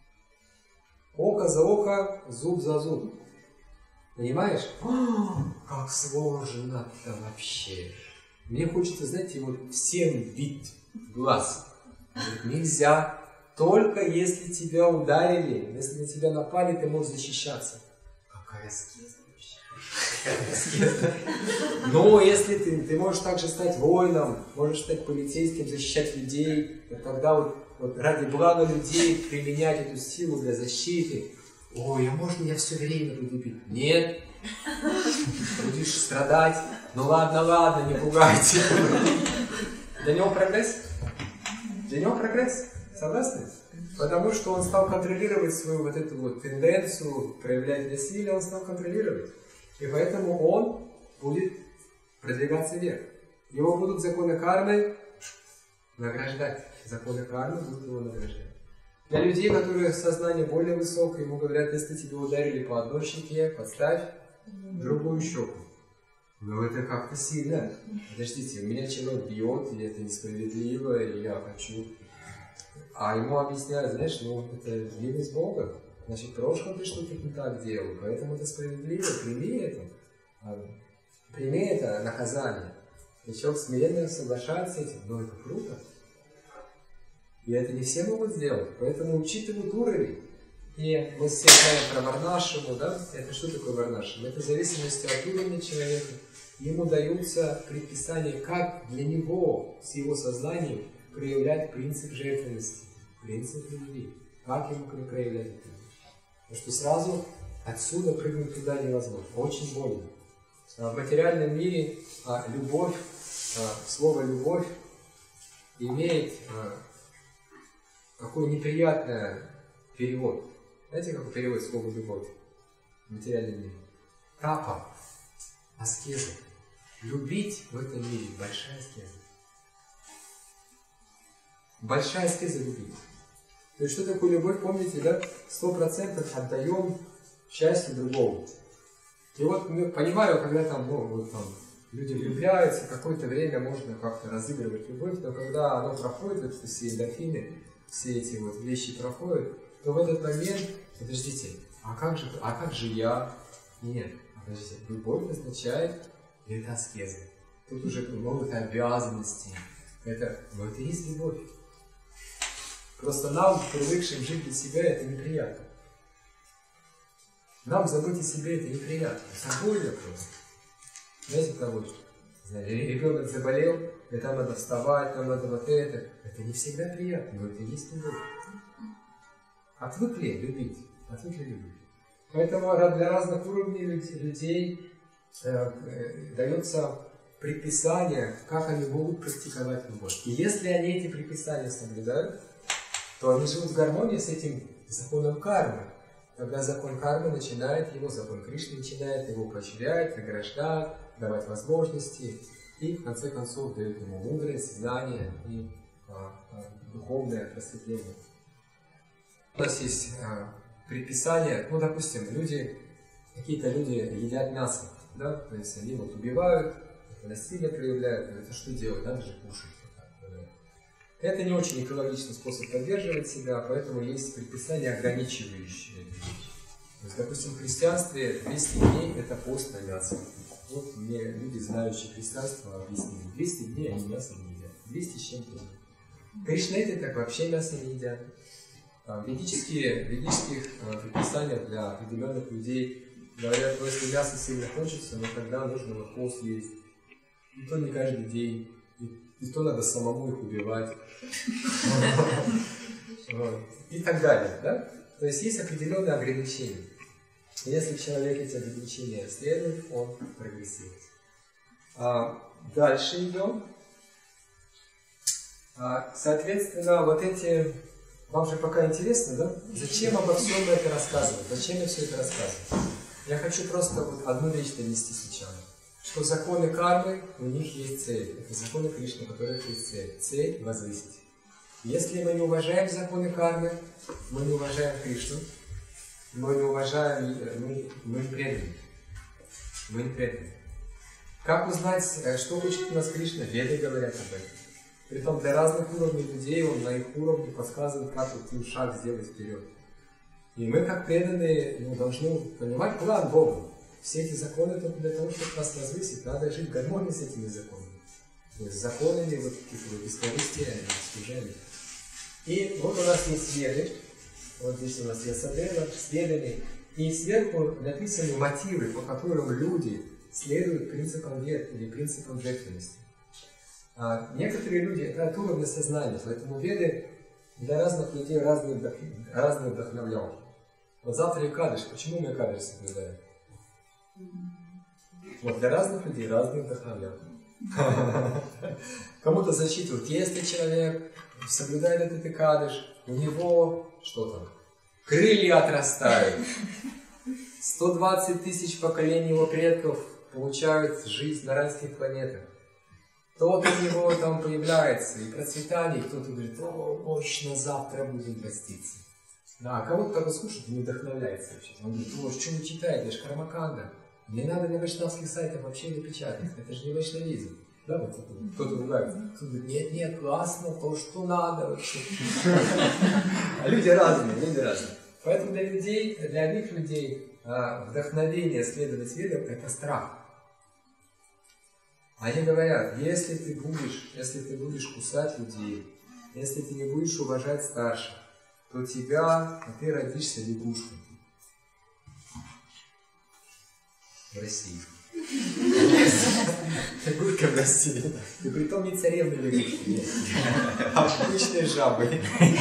Око за око, зуб за зуб. Понимаешь? О, как сложно-то вообще. Мне хочется, знаете, вот всем бить в глаз. Говорит, нельзя. Только если тебя ударили, если на тебя напали, ты можешь защищаться. Какая аскеза вообще? Какая аскеза? Но если ты, ты можешь также стать воином, можешь стать полицейским, защищать людей, и тогда вот Вот ради блага людей применять эту силу для защиты. Ой, а можно я все время буду бить? Нет. Будешь страдать. Ну ладно, ладно, не пугайте. Для него прогресс? Для него прогресс. Согласны? Потому что он стал контролировать свою вот эту вот тенденцию проявлять насилие, он стал контролировать. И поэтому он будет продвигаться вверх. Его будут законы кармы награждать. Законы кармы будут его награждать. Для людей, которые сознание более высокое, ему говорят, если тебя ударили по одной щеке, подставь другую щеку. Но это как-то сильно. Подождите, у меня человек бьет, и это несправедливо, и я хочу. А ему объясняют, знаешь, ну это милость Бога. Значит, в прошлом ты что-то не так делал, поэтому это справедливо, прими это. Прими это наказание. И человек смиренно соглашается с этим, но это круто. И это не все могут сделать, поэтому учитывают уровень. И мы все знаем про Варнашему, да? Это что такое Варнашема? Это в зависимости от уровня человека. Ему даются предписания, как для него, с его сознанием, проявлять принцип жертвенности, принцип любви. Как ему проявлять это? Потому что сразу отсюда прыгнуть туда невозможно. Очень больно. В материальном мире любовь, слово «любовь» имеет какой неприятный перевод. Знаете, какой перевод слова «любовь» в материальном мире? Тапа, аскеза. Любить в этом мире – большая аскеза. Большая аскеза любить. То есть, что такое любовь, помните, да? Сто процентов отдаем счастью другому. И вот ну, понимаю, когда там, ну, вот там люди влюбляются, какое-то время можно как-то разыгрывать любовь, но когда оно проходит, вот все эндорфины, все эти вот вещи проходят, то в этот момент, подождите, а как же, а как же я? Нет, подождите, любовь означает, это аскеза. Тут уже много обязанностей. Это, но это и есть любовь. Просто нам, привыкшим жить для себя, это неприятно. Нам забыть о себе это неприятно. Забыли просто. Знаете, того, ребенок заболел, и там надо вставать, там надо вот это. Это не всегда приятно, но это и есть любовь. Отвыкли любить. Отвыкли любить. Поэтому для разных уровней людей э, дается предписание, как они могут практиковать любовь. И если они эти предписания соблюдают, то они живут в гармонии с этим законом кармы. Когда закон кармы начинает его, закон Кришны начинает его поощрять, награждать, давать возможности и в конце концов дает ему мудрость, знания и а, а, духовное просветление. У нас есть а, предписания, ну допустим, люди, какие-то люди едят мясо, да, то есть они вот убивают, насилие проявляют, это что делать, надо же кушать. Это не очень экологичный способ поддерживать себя, поэтому есть предписания, ограничивающие эту вещь. То есть, допустим, в христианстве двести дней – это пост на мясо. Вот мне люди, знающие христианство, объяснили. двести дней они мясо не едят. двести с чем-то. Кришнаиты так вообще мясо не едят. Ведические, ведических предписания для определенных людей говорят, что если мясо сильно хочется, но тогда нужно вот пост есть. И то не каждый день. И то надо самому их убивать. И так далее. Да? То есть есть определенные ограничения. И если человек эти ограничения следует, он прогрессирует. А дальше идем. А, Соответственно, вот эти... Вам же пока интересно, да? Зачем обо всем это рассказывать? Зачем я все это рассказываю? Я хочу просто вот одну вещь донести сначала. Что законы кармы, у них есть цель. Это законы Кришны, у которых есть цель. Цель возвысить. Если мы не уважаем законы кармы, мы не уважаем Кришну, мы не уважаем, мы, мы не преданы. Мы не преданы. Как узнать, что хочет у нас Кришна? Веды говорят об этом. Притом для разных уровней людей он на их уровне подсказывает, как вот им шаг сделать вперед. И мы, как преданные, ну, должны понимать план Бога. Все эти законы только для того, чтобы нас возвысить, надо жить в гармонии с этими законами. То есть законами вот каких-то бескорыстия, служения. И вот у нас есть веды, вот здесь у нас есть Ясадева с ведами, и сверху написаны мотивы, по которым люди следуют принципам вед или принципам жертвенности. А некоторые люди это от уровня сознания, поэтому веды для разных людей разные, разные вдохновляют. Вот завтра Экадыш, почему мы Экадыш соблюдаем? Вот для разных людей разные вдохновляют. Кому-то зачитывают, если человек соблюдает этот Экадыш, у него что там? Крылья отрастают. сто двадцать тысяч поколений его предков получают жизнь на райских планетах. Тот у него там появляется и процветание, и кто-то говорит, о, мощно, завтра будем поститься. Да, а кого-то такой слушает, не вдохновляется вообще. Он говорит, о, что вы читаете, это же кармаканда. Не надо на вайшнавских сайтах вообще напечатать, это же не вайшнавизм. Да, вот кто-то ругается. Кто-то говорит, нет, нет, классно, то, что надо вообще. А люди разные, люди разные. Поэтому для людей, для одних людей вдохновение следовать ведам – это страх. Они говорят, если ты будешь, если ты будешь кусать людей, если ты не будешь уважать старших, то тебя, ты родишься лягушкой. В России. Лягушка в России. И притом не царевны лягушки, нет. Обычные жабы.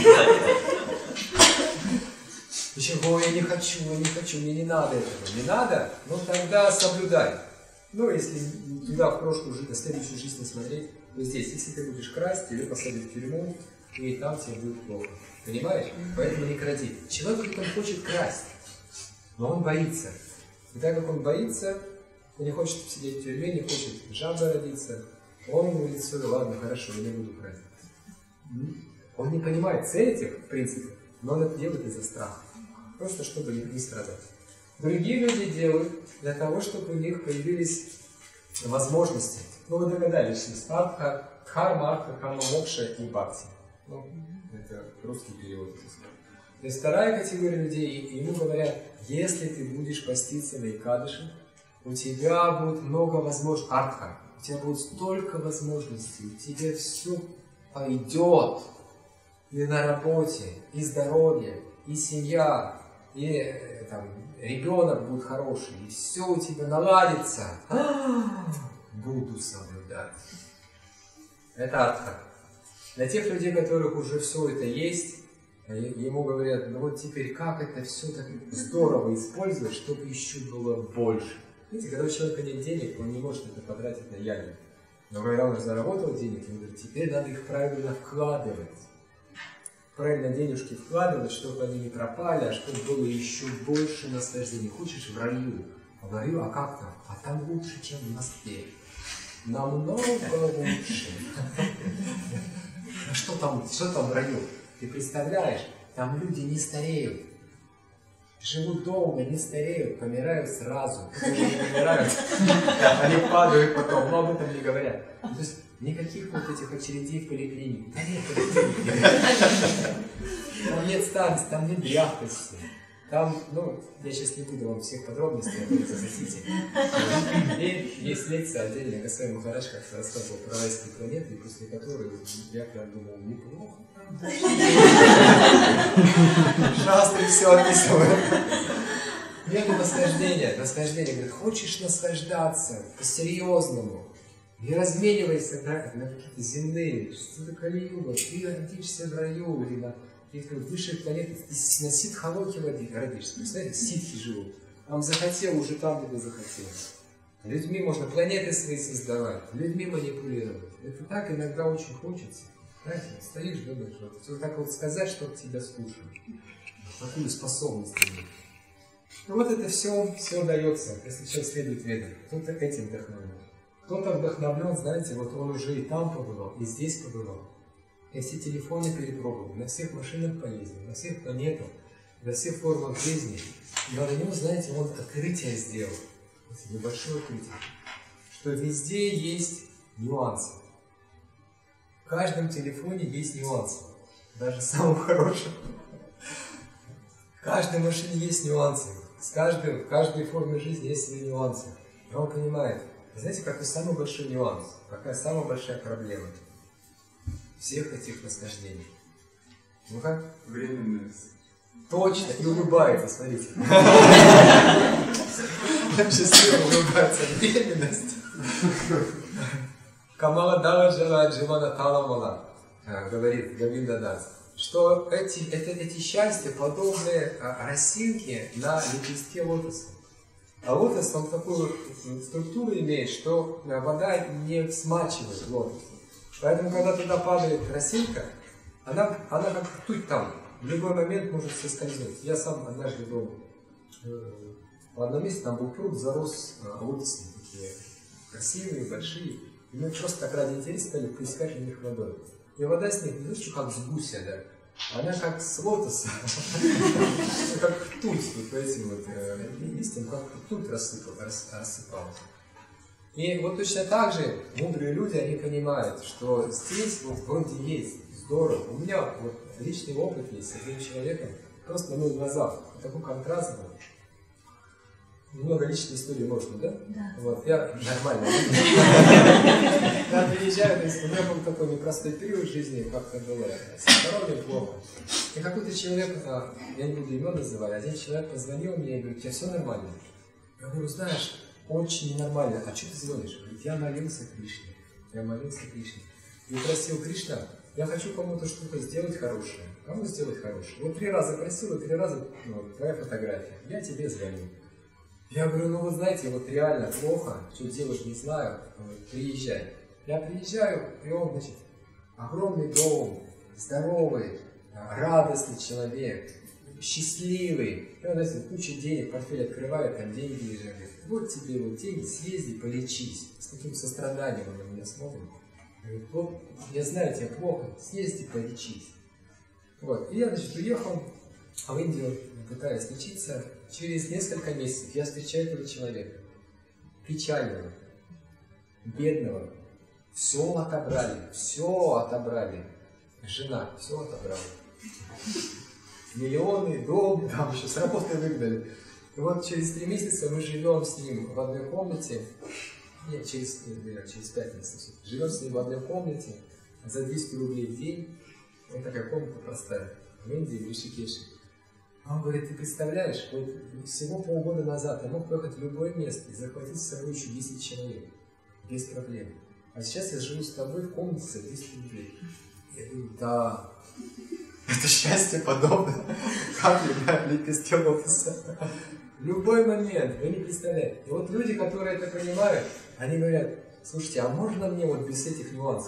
Чего я не хочу, я не хочу, мне не надо этого. Не надо? Ну тогда соблюдай. Ну, если туда в прошлую жизнь, на следующую жизнь не смотреть, то здесь, если ты будешь красть, тебя посадят в тюрьму, и там тебе будет плохо. Понимаешь? Поэтому не кради. Человек при этом хочет красть, но он боится. И так как он боится, он не хочет сидеть в тюрьме, не хочет жабы родиться, он ему лицо, ладно, хорошо, я не буду красть. Он не понимает цель этих принципов, но он это делает из-за страха. Просто чтобы не страдать. Другие люди делают для того, чтобы у них появились возможности. Ну, вы догадались, что артха, дхарма, артха, кама, мокша и бхакти. Ну, это русский перевод. То есть вторая категория людей, ему говорят, если ты будешь поститься на Экадыше, у тебя будет много возможностей. Артха, у тебя будет столько возможностей, у тебя все пойдет. И на работе, и здоровье, и семья, и там, ребенок будет хороший, и все у тебя наладится. А-а-а, буду соблюдать. Это артха. Для тех людей, у которых уже все это есть, ему говорят, ну вот теперь как это все так здорово использовать, чтобы еще было больше. Видите, когда у человека нет денег, он не может это потратить на ягоды. Но когда он заработал денег, он говорит, теперь надо их правильно вкладывать. Правильно денежки вкладывать, чтобы они не пропали, а чтобы было еще больше наслаждений. Хочешь в раю? Говорю, а как там? А там лучше, чем в Москве. Намного лучше. А что там, что там в раю? Ты представляешь, там люди не стареют. Живут долго, не стареют, помирают сразу. Они не помирают, они падают потом, но об этом не говорят. То есть никаких вот этих очередей в поликлинике. Да нет поликлиники. Там нет старости, там нет дряхлости. Там, ну, я сейчас не буду вам всех подробностей, а только захотите. И есть лекция отдельная, Госвами Махарадж как-то рассказывал про райские планеты, после которой я прям думал, неплохо. Шастры все описывают. Нет наслаждения, наслаждение. Говорит, хочешь наслаждаться по-серьезному, не разменивайся на, на какие-то земные, что-то кали-юга, ты родишься в раю или на каких-то высших планетах, ты на ситхалоке родишься. Представляете, ситхи живут. Там захотел, уже там где захотел. Людьми можно планеты свои создавать, людьми манипулировать. Это так иногда очень хочется. Знаете, стоишь, думаешь, вот, вот так вот сказать, чтобы тебя слушали. Такую способность иметь. Ну вот это все, все дается, если человек следует ведам. Кто-то этим вдохновлен. Кто-то вдохновлен, знаете, вот он уже и там побывал, и здесь побывал. И все телефоны перепробовал, на всех машинах поездил, на всех планетах, на всех формах жизни. И на него, знаете, он открытие сделал. Небольшое открытие. Что везде есть нюансы. В каждом телефоне есть нюансы. Даже самым хорошим. В каждой машине есть нюансы. С каждой, в каждой форме жизни есть свои нюансы. И он понимает. Знаете, какой самый большой нюанс? Какая самая большая проблема всех этих наслаждений? Ну как? Временность. Точно, и улыбается, смотрите. Счастливо улыбается. Беременность. Камала дала джала дживана таламала, говорит Говинда Дас, что эти, это, эти счастья подобны росинке на лепестке лотоса. А лотос, он такую структуру имеет, что вода не смачивает лотос. Поэтому, когда туда падает росинка, она, она как ртуть там, в любой момент может соскользнуть. Я сам однажды был в одном месте, там был пруд, зарос лотосами, такие красивые, большие. И мы просто так ради интереса стали поискать в них водой. И вода с них, не знаешь, что как с гуся, да? Она как с лотоса, как ртуть вот по этим вот листьям, как ртуть рассыпалась. И вот точно так же мудрые люди, они понимают, что здесь вот вроде есть, здорово. У меня вот личный опыт есть с одним человеком, просто на моих глазах. Такой контраст был. Много личной истории можно, да? Да. Вот, я нормально. Я приезжаю, то есть у меня был такой непростой период в жизни, как-то было со здоровьем плохо. И какой-то человек, я не буду имен называть, один человек позвонил мне и говорит, у тебя все нормально? Я говорю, знаешь, очень ненормально. А что ты звонишь? Говорит, я молился Кришне. Я молился Кришне. И просил Кришна, я хочу кому-то что-то сделать хорошее. Кому сделать хорошее? Вот три раза просил, и три раза, ну, твоя фотография. Я тебе звоню. Я говорю, ну вы знаете, вот реально плохо, что делать не знаю, приезжай. Я приезжаю, и он, значит, огромный дом, здоровый, радостный человек, счастливый. И он, значит, кучу денег, портфель открывает, там деньги лежат. Вот тебе вот деньги, съезди, полечись. С таким состраданием он на меня смотрит. Говорит, вот, я знаю, тебе плохо, съезди, полечись. Вот, и я, значит, уехал в Индию, пытаясь лечиться. Через несколько месяцев я встречаю этого человека, печального, бедного. Все отобрали, все отобрали. Жена, все отобрала. Миллионы, дом, там еще с работы выгнали. И вот через три месяца мы живем с ним в одной комнате. Нет, через, нет, через пять месяцев. Живем с ним в одной комнате за двести рублей в день. Вот такая комната простая. В Индии, в Ришикеше. Он говорит, ты представляешь, вот всего полгода назад я мог поехать в любое место и захватить с собой еще десять человек. Без проблем. А сейчас я живу с тобой в комнате за двести рублей. Я говорю, да, это счастье подобно, как на лепестке лотоса. В любой момент, вы не представляете. И вот люди, которые это понимают, они говорят, слушайте, а можно мне вот без этих нюансов?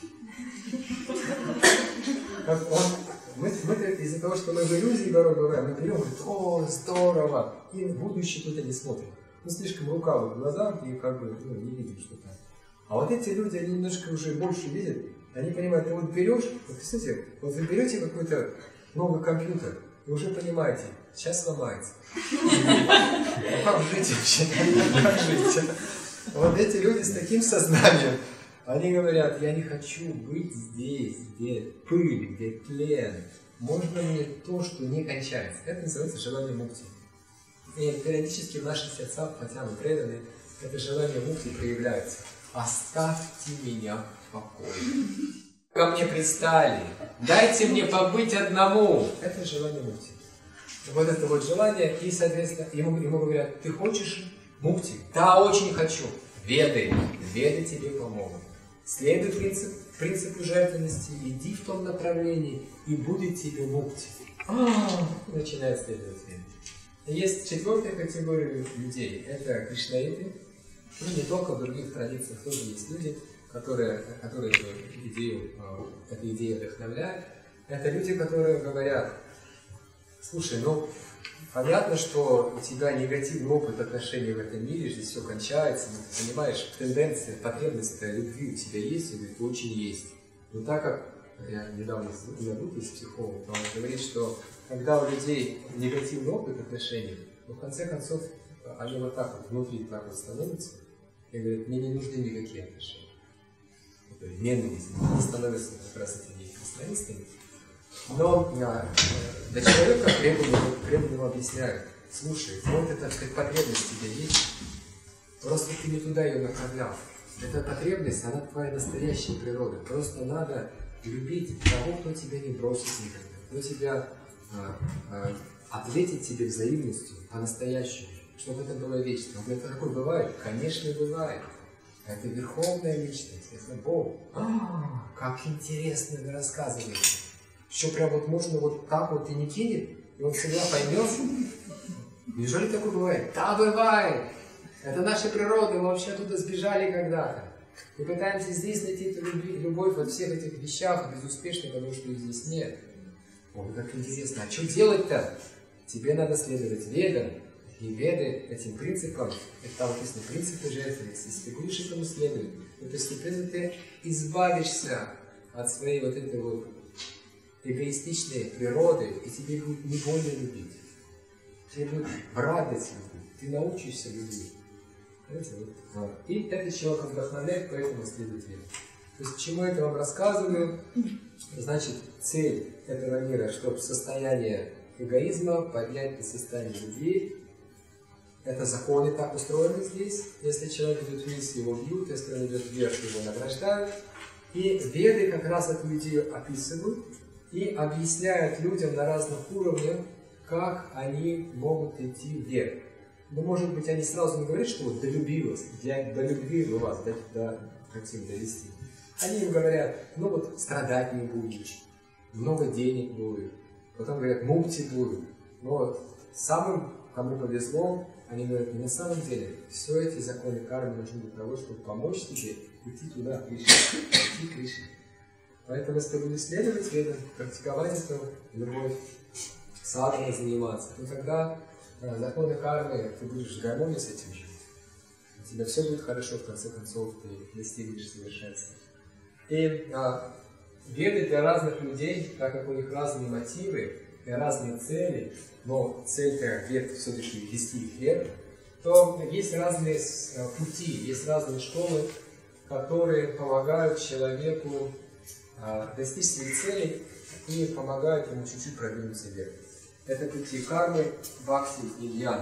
Как он... Мы, мы из-за того, что мы в иллюзии порой бываем, мы берем и говорим, о, здорово, и в будущее туда не смотрим. Мы слишком рукавы в глазах и как бы ну, не видим, что там. А вот эти люди, они немножко уже больше видят, они понимают, ты вот берешь, вот представьте, вот вы берете какой-то новый компьютер, и уже понимаете, сейчас сломается. Ну как жить вообще? Как жить? Вот эти люди с таким сознанием, они говорят, я не хочу быть здесь, где пыль, где тлен. Можно мне то, что не кончается. Это называется желание мукти. И периодически в наших сердцах, хотя мы преданы, это желание мукти проявляется. Оставьте меня в покое. Ко мне пристали. Дайте мне побыть одному. Это желание мукти. Вот это вот желание. И, соответственно, ему, ему говорят, ты хочешь мукти? Да, очень хочу. Веды. Веды тебе помогут. Следуй принцип, принципу жертвенности, иди в том направлении, и будет тебе мукти. Начинает следовать веды. Есть четвертая категория людей. Это кришнаиты. Ну, не только в других традициях тоже есть люди, которые, которые эту идею, эта идея вдохновляет, это люди, которые говорят: слушай, ну понятно, что у тебя негативный опыт отношений в этом мире, здесь все кончается, но ты понимаешь, тенденция, потребность любви у тебя есть, и говорит, очень есть. Но так как я недавно с психологом, он говорит, что когда у людей негативный опыт отношений, то в конце концов они вот так вот внутри так вот становятся и говорят, мне не нужны никакие отношения. Ненависть. Они становятся как раз этими экстремистами. Но а, для человека Кремль объясняют: слушай, вот эта потребность у тебя есть, просто ты не туда ее направлял. Эта потребность, она твоя настоящая природа. Просто надо любить того, кто тебя не бросит никогда, кто тебя а, а, ответит тебе взаимностью по-настоящему, чтобы это было вечно. Он это такое бывает? Конечно, бывает. Это верховная личность, это Бог. А, как интересно вы рассказываете. Что прям вот можно вот так вот и не кинет, и он всегда поймет. Неужели такое бывает? Да, бывает. Это наша природа, мы вообще оттуда сбежали когда-то. Мы пытаемся здесь найти эту любовь во всех этих вещах, безуспешно, потому что их здесь нет. Ой, как интересно. А что делать-то? Тебе надо следовать ведам. И веды этим принципам, это там написано принципы жертвы, если ты будешь этому следовать, то постепенно ты избавишься от своей вот этой вот эгоистичной природы, и тебе будет не больно любить. Тебе будет радость любить, ты научишься любить. Вот. И это человек вдохновляет, поэтому следует ведам. То есть, почему я это вам рассказываю? Значит, цель этого мира, чтобы состояние эгоизма поднять до состояния любви. Это законы так устроены здесь. Если человек идет вниз, его бьют, если он идет вверх, его награждают. И веды как раз эту идею описывают и объясняют людям на разных уровнях, как они могут идти вверх. Но, может быть, они сразу не говорят, что вот долюби вас, я до любви мы вас до, до, хотим довести. Они им говорят, ну вот страдать не будешь, много денег будет, потом говорят, мукти будет. Но вот самым, кому повезло, они говорят, на самом деле, все эти законы кармы нужны для того, чтобы помочь тебе идти туда, к Кришне, идти к Кришне. Поэтому, если ты будешь следовать ведам, практиковать эту любовь, садханой заниматься, то тогда э, законы кармы, ты будешь в гармонии с этим жить. У тебя все будет хорошо, в конце концов, ты достигнешь совершенства. И а, веды для разных людей, так как у них разные мотивы и разные цели, но цель-то вед все-таки вести их вверх, то есть разные пути, есть разные школы, которые помогают человеку а, достичь своих целей и помогают ему чуть-чуть продвинуться вверх. Это пути кармы, бхакти и дьяны.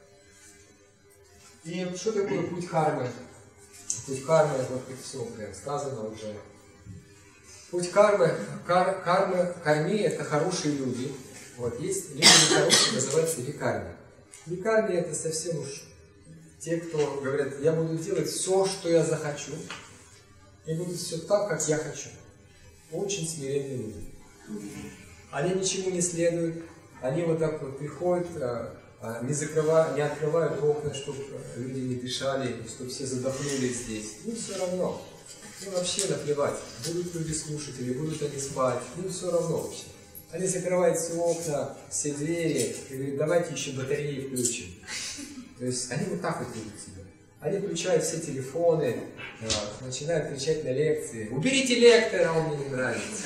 И что такое путь кармы? Путь кармы, вот как все прям сказано уже. Путь кармы, кар, кармы, карми – это хорошие люди. Вот, есть люди нехорошие, называются викарми. Викарми – это совсем уж те, кто говорят, я буду делать все, что я захочу, и буду все так, как я хочу. Очень смиренные люди. Они ничему не следуют, они вот так вот приходят, не, закрывают, не открывают окна, чтобы люди не дышали, чтобы все задохнулись здесь. Ну, все равно. Ну, вообще наплевать, будут люди слушать или будут они спать, ну, все равно вообще. Они закрывают все окна, все двери и говорят, давайте еще батареи включим. То есть они вот так вот ведут себя. Они включают все телефоны, начинают кричать на лекции. Уберите лектора, он мне не нравится.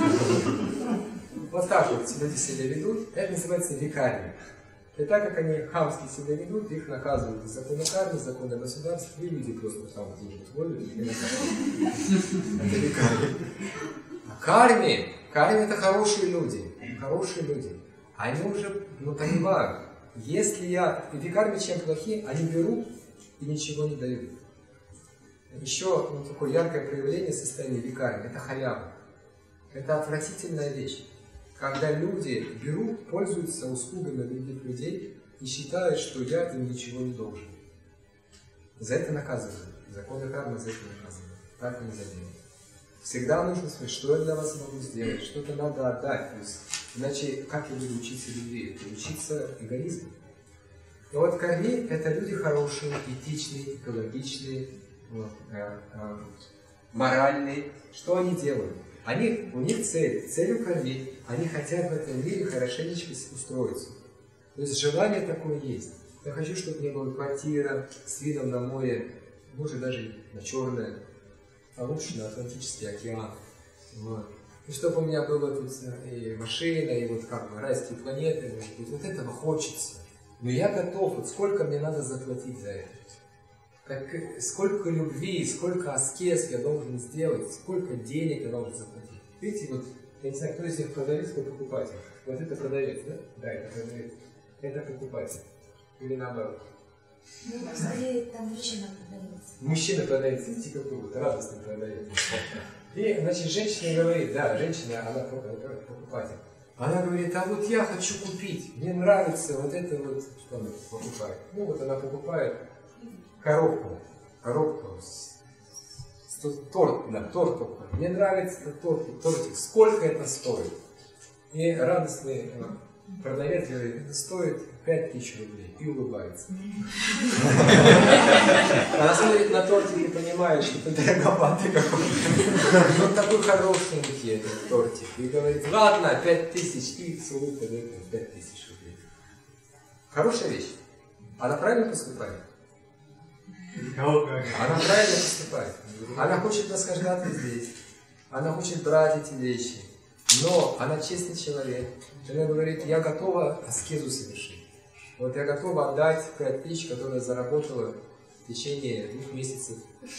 Вот так вот люди себя ведут, это называется викарми. И так как они хамски себя ведут, их наказывают из закона кармы, закона государства, и люди просто там служат волю, их наказывают. Это викарми. А карми, карми это хорошие люди, хорошие люди. Они уже ну, понимают, если я... И викарми чем плохие, они берут и ничего не дают. Еще ну, такое яркое проявление состояния викарми, это халява. Это отвратительная вещь. Когда люди берут, пользуются услугами других людей и считают, что я им ничего не должен. За это наказывают. Законы кармы за это наказывают. Так нельзя делать. Всегда нужно сказать, что я для вас могу сделать, что-то надо отдать. То есть, иначе как я буду учиться любви? Это учиться эгоизму. И вот карми – это люди хорошие, этичные, экологичные, вот, э, э, моральные. Что они делают? Они, у них цель, целью кормить. Они хотят в этом мире хорошенечко устроиться. То есть желание такое есть. Я хочу, чтобы у меня была квартира с видом на море, может даже на Черное, а лучше на Атлантический океан. Вот. И чтобы у меня была тут и машина, и вот как бы райские планеты, может быть, вот этого хочется. Но я готов, вот сколько мне надо заплатить за это. Как, сколько любви, сколько аскез я должен сделать, сколько денег я должен заплатить. Видите, вот, я не знаю, кто из них продавец, кто покупатель. Вот это продавец, да? Да, это продавец. Это покупатель. Или наоборот. Ну, скорее, там мужчина продается. Мужчина продавец, видите, какой вот радостный продавец. И, значит, женщина говорит, да, женщина, она покупатель. Она говорит, а вот я хочу купить, мне нравится вот это вот, что она покупает. Ну вот она покупает коробку, коробку с, с торт, да, торт покупает. Мне нравится этот торт, тортик, сколько это стоит? И радостный продавец говорит, это стоит пять тысяч рублей, и улыбается. Она смотрит на тортик и понимает, что это дороговатый какой-то. Но такой хорошенький этот тортик. И говорит, ладно, пять тысяч, и с улыбкой дает пять тысяч рублей. Хорошая вещь. Она правильно поступает? Она правильно поступает. Она хочет наслаждаться здесь. Она хочет брать эти вещи. Но она честный человек. Она говорит, я готова аскезу совершить. Вот я готова отдать пять тысяч, которые заработала в течение двух месяцев.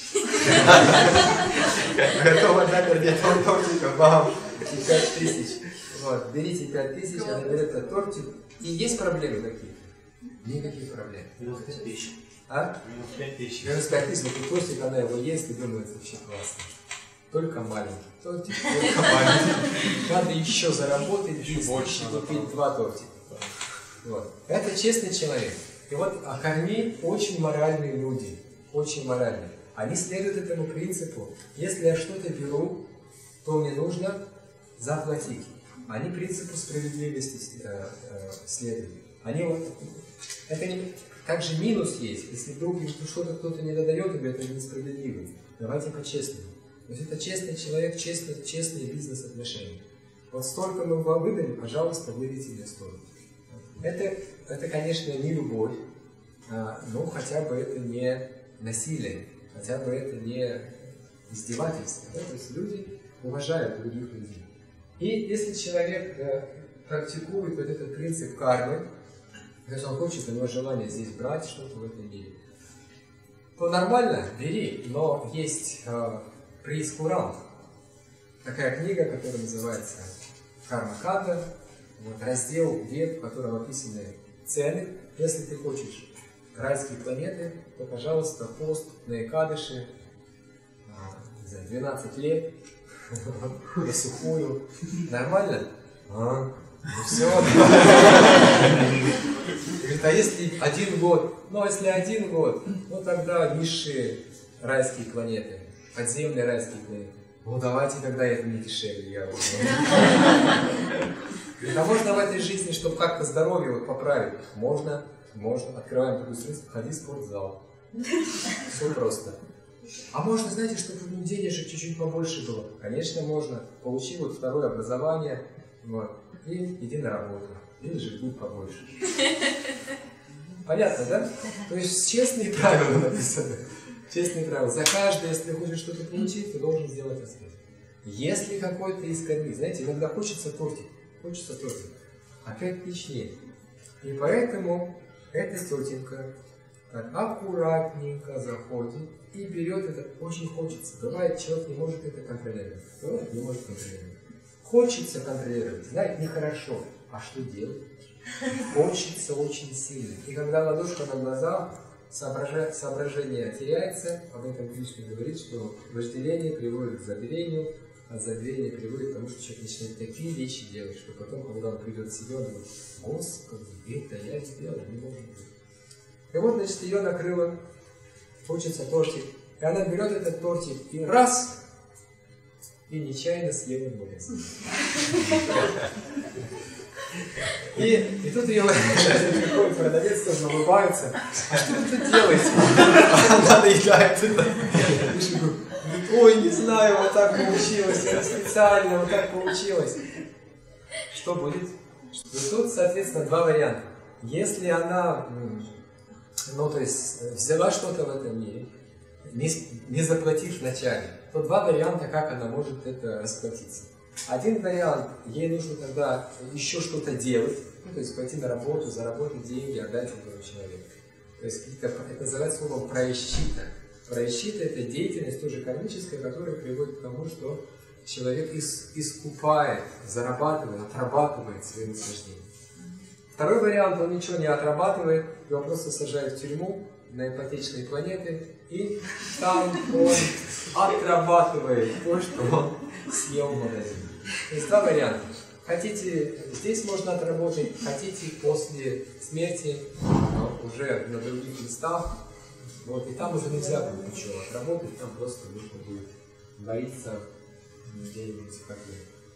Готова отдать ради этого тортика вам и пять тысяч. Вот, берите пять тысяч, она берет этот тортик. И есть проблемы какие-то? Никаких проблем. Минус пять тысяч. А? Минус пять тысяч. Минус пять тысяч, вот тортик, она его ест и думает, вообще классно. Только маленький тортик, только маленький. Надо еще заработать, еще больше купить два тортика. Вот. Это честный человек. И вот а корми очень моральные люди, очень моральные. Они следуют этому принципу. Если я что-то беру, то мне нужно заплатить. Они принципу справедливости э, э, следуют. Они вот, это не, также минус есть. Если вдруг что-то кто-то не додает, то это несправедливо. Давайте по-честному. То есть это честный человек, честные, честные бизнес-отношения. Вот столько мы вам выдали, пожалуйста, выдайте мне столько. Это, это, конечно, не любовь, а, но хотя бы это не насилие, хотя бы это не издевательство. Да? То есть люди уважают других людей. И если человек э, практикует вот этот принцип кармы, то есть он хочет, у него желание здесь брать что-то в этом мире, то нормально, бери, но есть э, прейскурант. Такая книга, которая называется «Карма-канда». Вот, раздел, век, в котором описаны цены. Если ты хочешь райские планеты, то, пожалуйста, пост на Экадыши за двенадцать лет, на сухую. Нормально? А, ну все. Говорит, а если один год? Ну, если один год, ну тогда низшие райские планеты, подземные райские планеты. Ну, давайте тогда это не дешевле, я А можно в этой жизни, чтобы как-то здоровье вот поправить? Можно, можно. Открываем такую страницу, ходи в спортзал. Все просто. А можно, знаете, чтобы ну, денежек чуть-чуть побольше было? Конечно, можно. Получи вот второе образование, вот, и иди на работу. Или же будет побольше. Понятно, да? То есть честные правила написаны. Честные правила. За каждое, если ты хочешь что-то получить, ты должен сделать аскез. Если какой-то из корней, знаете, иногда хочется тортик. Хочется тортик. Опять тысяч нет. И поэтому эта тетенька так аккуратненько заходит и берет это. Очень хочется. Бывает, человек не может это контролировать. Бывает, не может контролировать. Хочется контролировать. Знаете, нехорошо. А что делать? Хочется очень сильно. И когда ладошка на глазах, соображение, соображение теряется. Об этом Кришна говорит, что вожделение приводит к забвению. А забвение приводит к тому, что человек начинает такие вещи делать, что потом, когда он придет в себя, он говорит, Господи, это я сделал, не может быть. И вот, значит, ее накрыло, хочется тортик. И она берет этот тортик и раз, и нечаянно съела вниз. И, и тут ее приходит продавец, тоже улыбается. А что вы тут делаете? Она доедает это. Ой, не знаю, вот так получилось, это специально, вот так получилось. Что будет? И тут, соответственно, два варианта. Если она, ну, то есть, взяла что-то в этом мире, не, не заплатив вначале, то два варианта, как она может это расплатиться. Один вариант, ей нужно тогда еще что-то делать, ну, то есть пойти на работу, заработать деньги, отдать этому человеку. То есть это, это называется словом праишчита. Праишчита – это деятельность тоже кармическая, которая приводит к тому, что человек ис, искупает, зарабатывает, отрабатывает свои наслаждения. Второй вариант, он ничего не отрабатывает, его просто сажают в тюрьму на ипотечные планеты, и там он отрабатывает то, что он съел в магазине. То есть два варианта. Хотите, здесь можно отработать, хотите после смерти, уже на других местах, вот, и там уже нельзя будет ничего отработать, там просто нужно будет вариться где-нибудь в котле.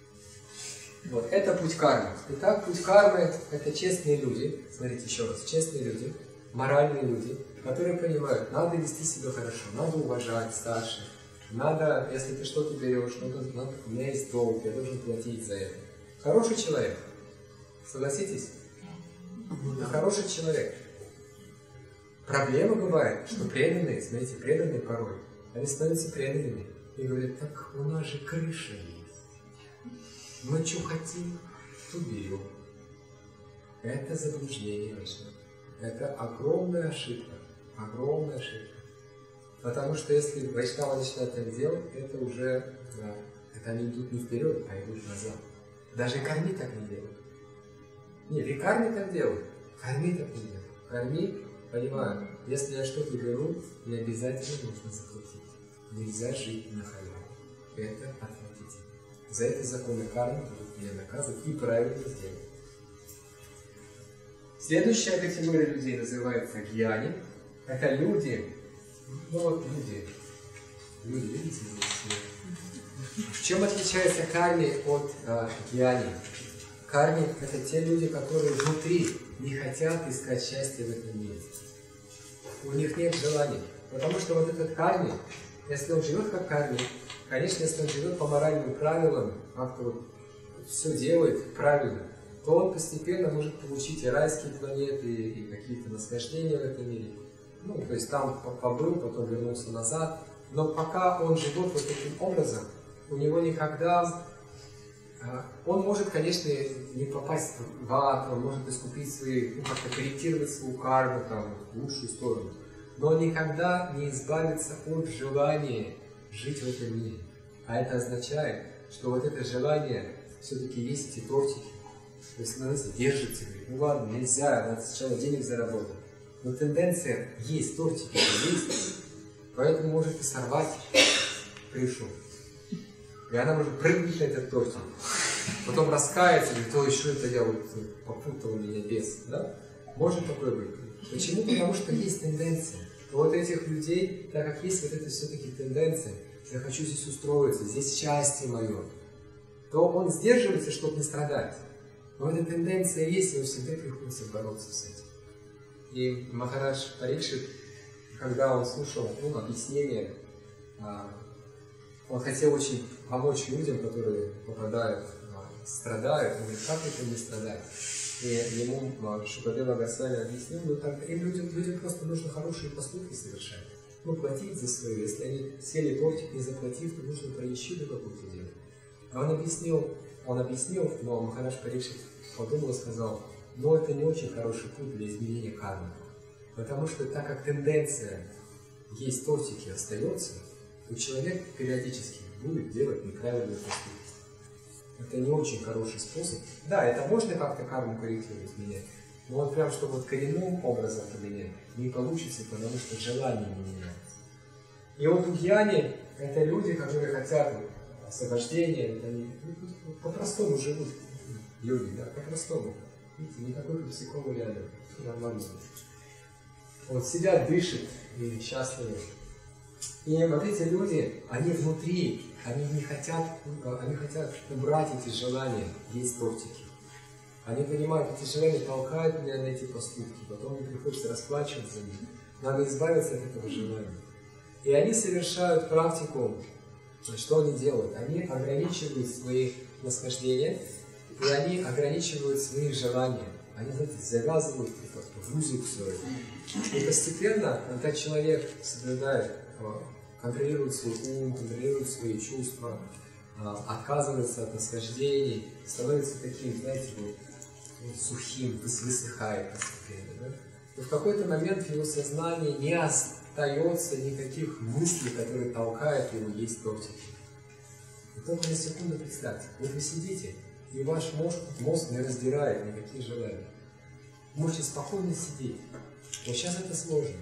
Вот, это путь кармы. Итак, путь кармы – это честные люди, смотрите еще раз, честные люди, моральные люди, которые понимают, надо вести себя хорошо, надо уважать старших, надо, если ты что-то берешь, надо, надо, у меня есть долг, я должен платить за это. Хороший человек, согласитесь? Это хороший человек. Проблема бывает, что преданные, смотрите, преданные порой, они становятся преданными и говорят, так у нас же крыша есть. Мы что хотим, то берем. Это заблуждение вообще. Это огромная ошибка. Огромная ошибка. Потому что если вайшнавы начинают так делать, это уже, это они идут не вперед, а идут назад. Даже карми так не делают. Не, викарми так делают, карми так не делают. Карми, понимаю, если я что-то беру, мне обязательно нужно заплатить. Нельзя жить на халяву. Это отвратительно. За это законы кармы будут меня наказывать и правильно сделать. Следующая категория людей называется гьяни. Это люди, ну вот люди, люди, видите, здесь. В чем отличается карми от э, гьяни? Карми – это те люди, которые внутри не хотят искать счастья в этом мире. У них нет желания. Потому что вот этот карми, если он живет как карми, конечно, если он живет по моральным правилам, как-то вот все делает правильно, то он постепенно может получить и райские планеты, и какие-то наслаждения в этом мире. Ну, то есть там побыл, потом вернулся назад. Но пока он живет вот таким образом, у него никогда... Он может, конечно, не попасть в ад, он может искупить свои, ну, как-то корректировать свою карму там, в лучшую сторону. Но он никогда не избавится от желания жить в этом мире. А это означает, что вот это желание все-таки есть эти тортики. То есть оно держится, говорит, ну ладно, нельзя, надо сначала денег заработать. Но тенденция есть, тортики есть, поэтому может и сорвать крышу. И она может прыгнуть на этот тортик. Потом раскается, говорит, ой, что это я вот попутал меня без. Да? Может такое быть. Почему? Потому что есть тенденция. У вот этих людей, так как есть вот это все-таки тенденция, я хочу здесь устроиться, здесь счастье мое, то он сдерживается, чтобы не страдать. Но эта тенденция есть, и ему всегда приходится бороться с этим. И Махарадж Парикшит, когда он слушал ну, объяснение, он хотел очень помочь людям, которые попадают, страдают. Он говорит, как это не страдать? И ему Шукадева Госвами объяснил, ну так им людям, людям просто нужно хорошие поступки совершать. Ну, платить за свое. Если они съели тортик, не заплатив, то нужно проищить какую-то делать. А он объяснил, он объяснил, но Махарадж Парикшит подумал и сказал, но это не очень хороший путь для изменения кармы. Потому что так как тенденция есть тортики остается, то человек периодически будет делать неправильные поступки. Это не очень хороший способ. Да, это можно как-то карму корректировать, менять, но вот прям, чтобы вот коренным образом поменять, не получится, потому что желание не меняется. И вот гьяни – это люди, которые хотят освобождения, они ну, по-простому живут люди, да, по-простому. Видите, никакой психолог рядом, нормально. Вот сидят, дышат и счастливы. И вот эти люди, они внутри, они не хотят, они хотят убрать эти желания, есть тортики. Они понимают, эти желания толкают меня на эти поступки, потом мне приходится расплачиваться за них. Надо избавиться от этого желания. И они совершают практику Что они делают? Они ограничивают свои восхождения, и они ограничивают свои желания. Они, знаете, завязывают, грузят все это. И постепенно, когда человек соблюдает, контролирует свой ум, контролирует свои чувства, отказывается от восхождений, становится таким, знаете, вот, вот сухим, высыхает постепенно. Да? Но в какой-то момент в его сознании не остается никаких мыслей, которые толкают его есть тортики. И только на секунду представьте, вот вы сидите, и ваш мозг, мозг не раздирает никакие желания. Вы можете спокойно сидеть. Но сейчас это сложно.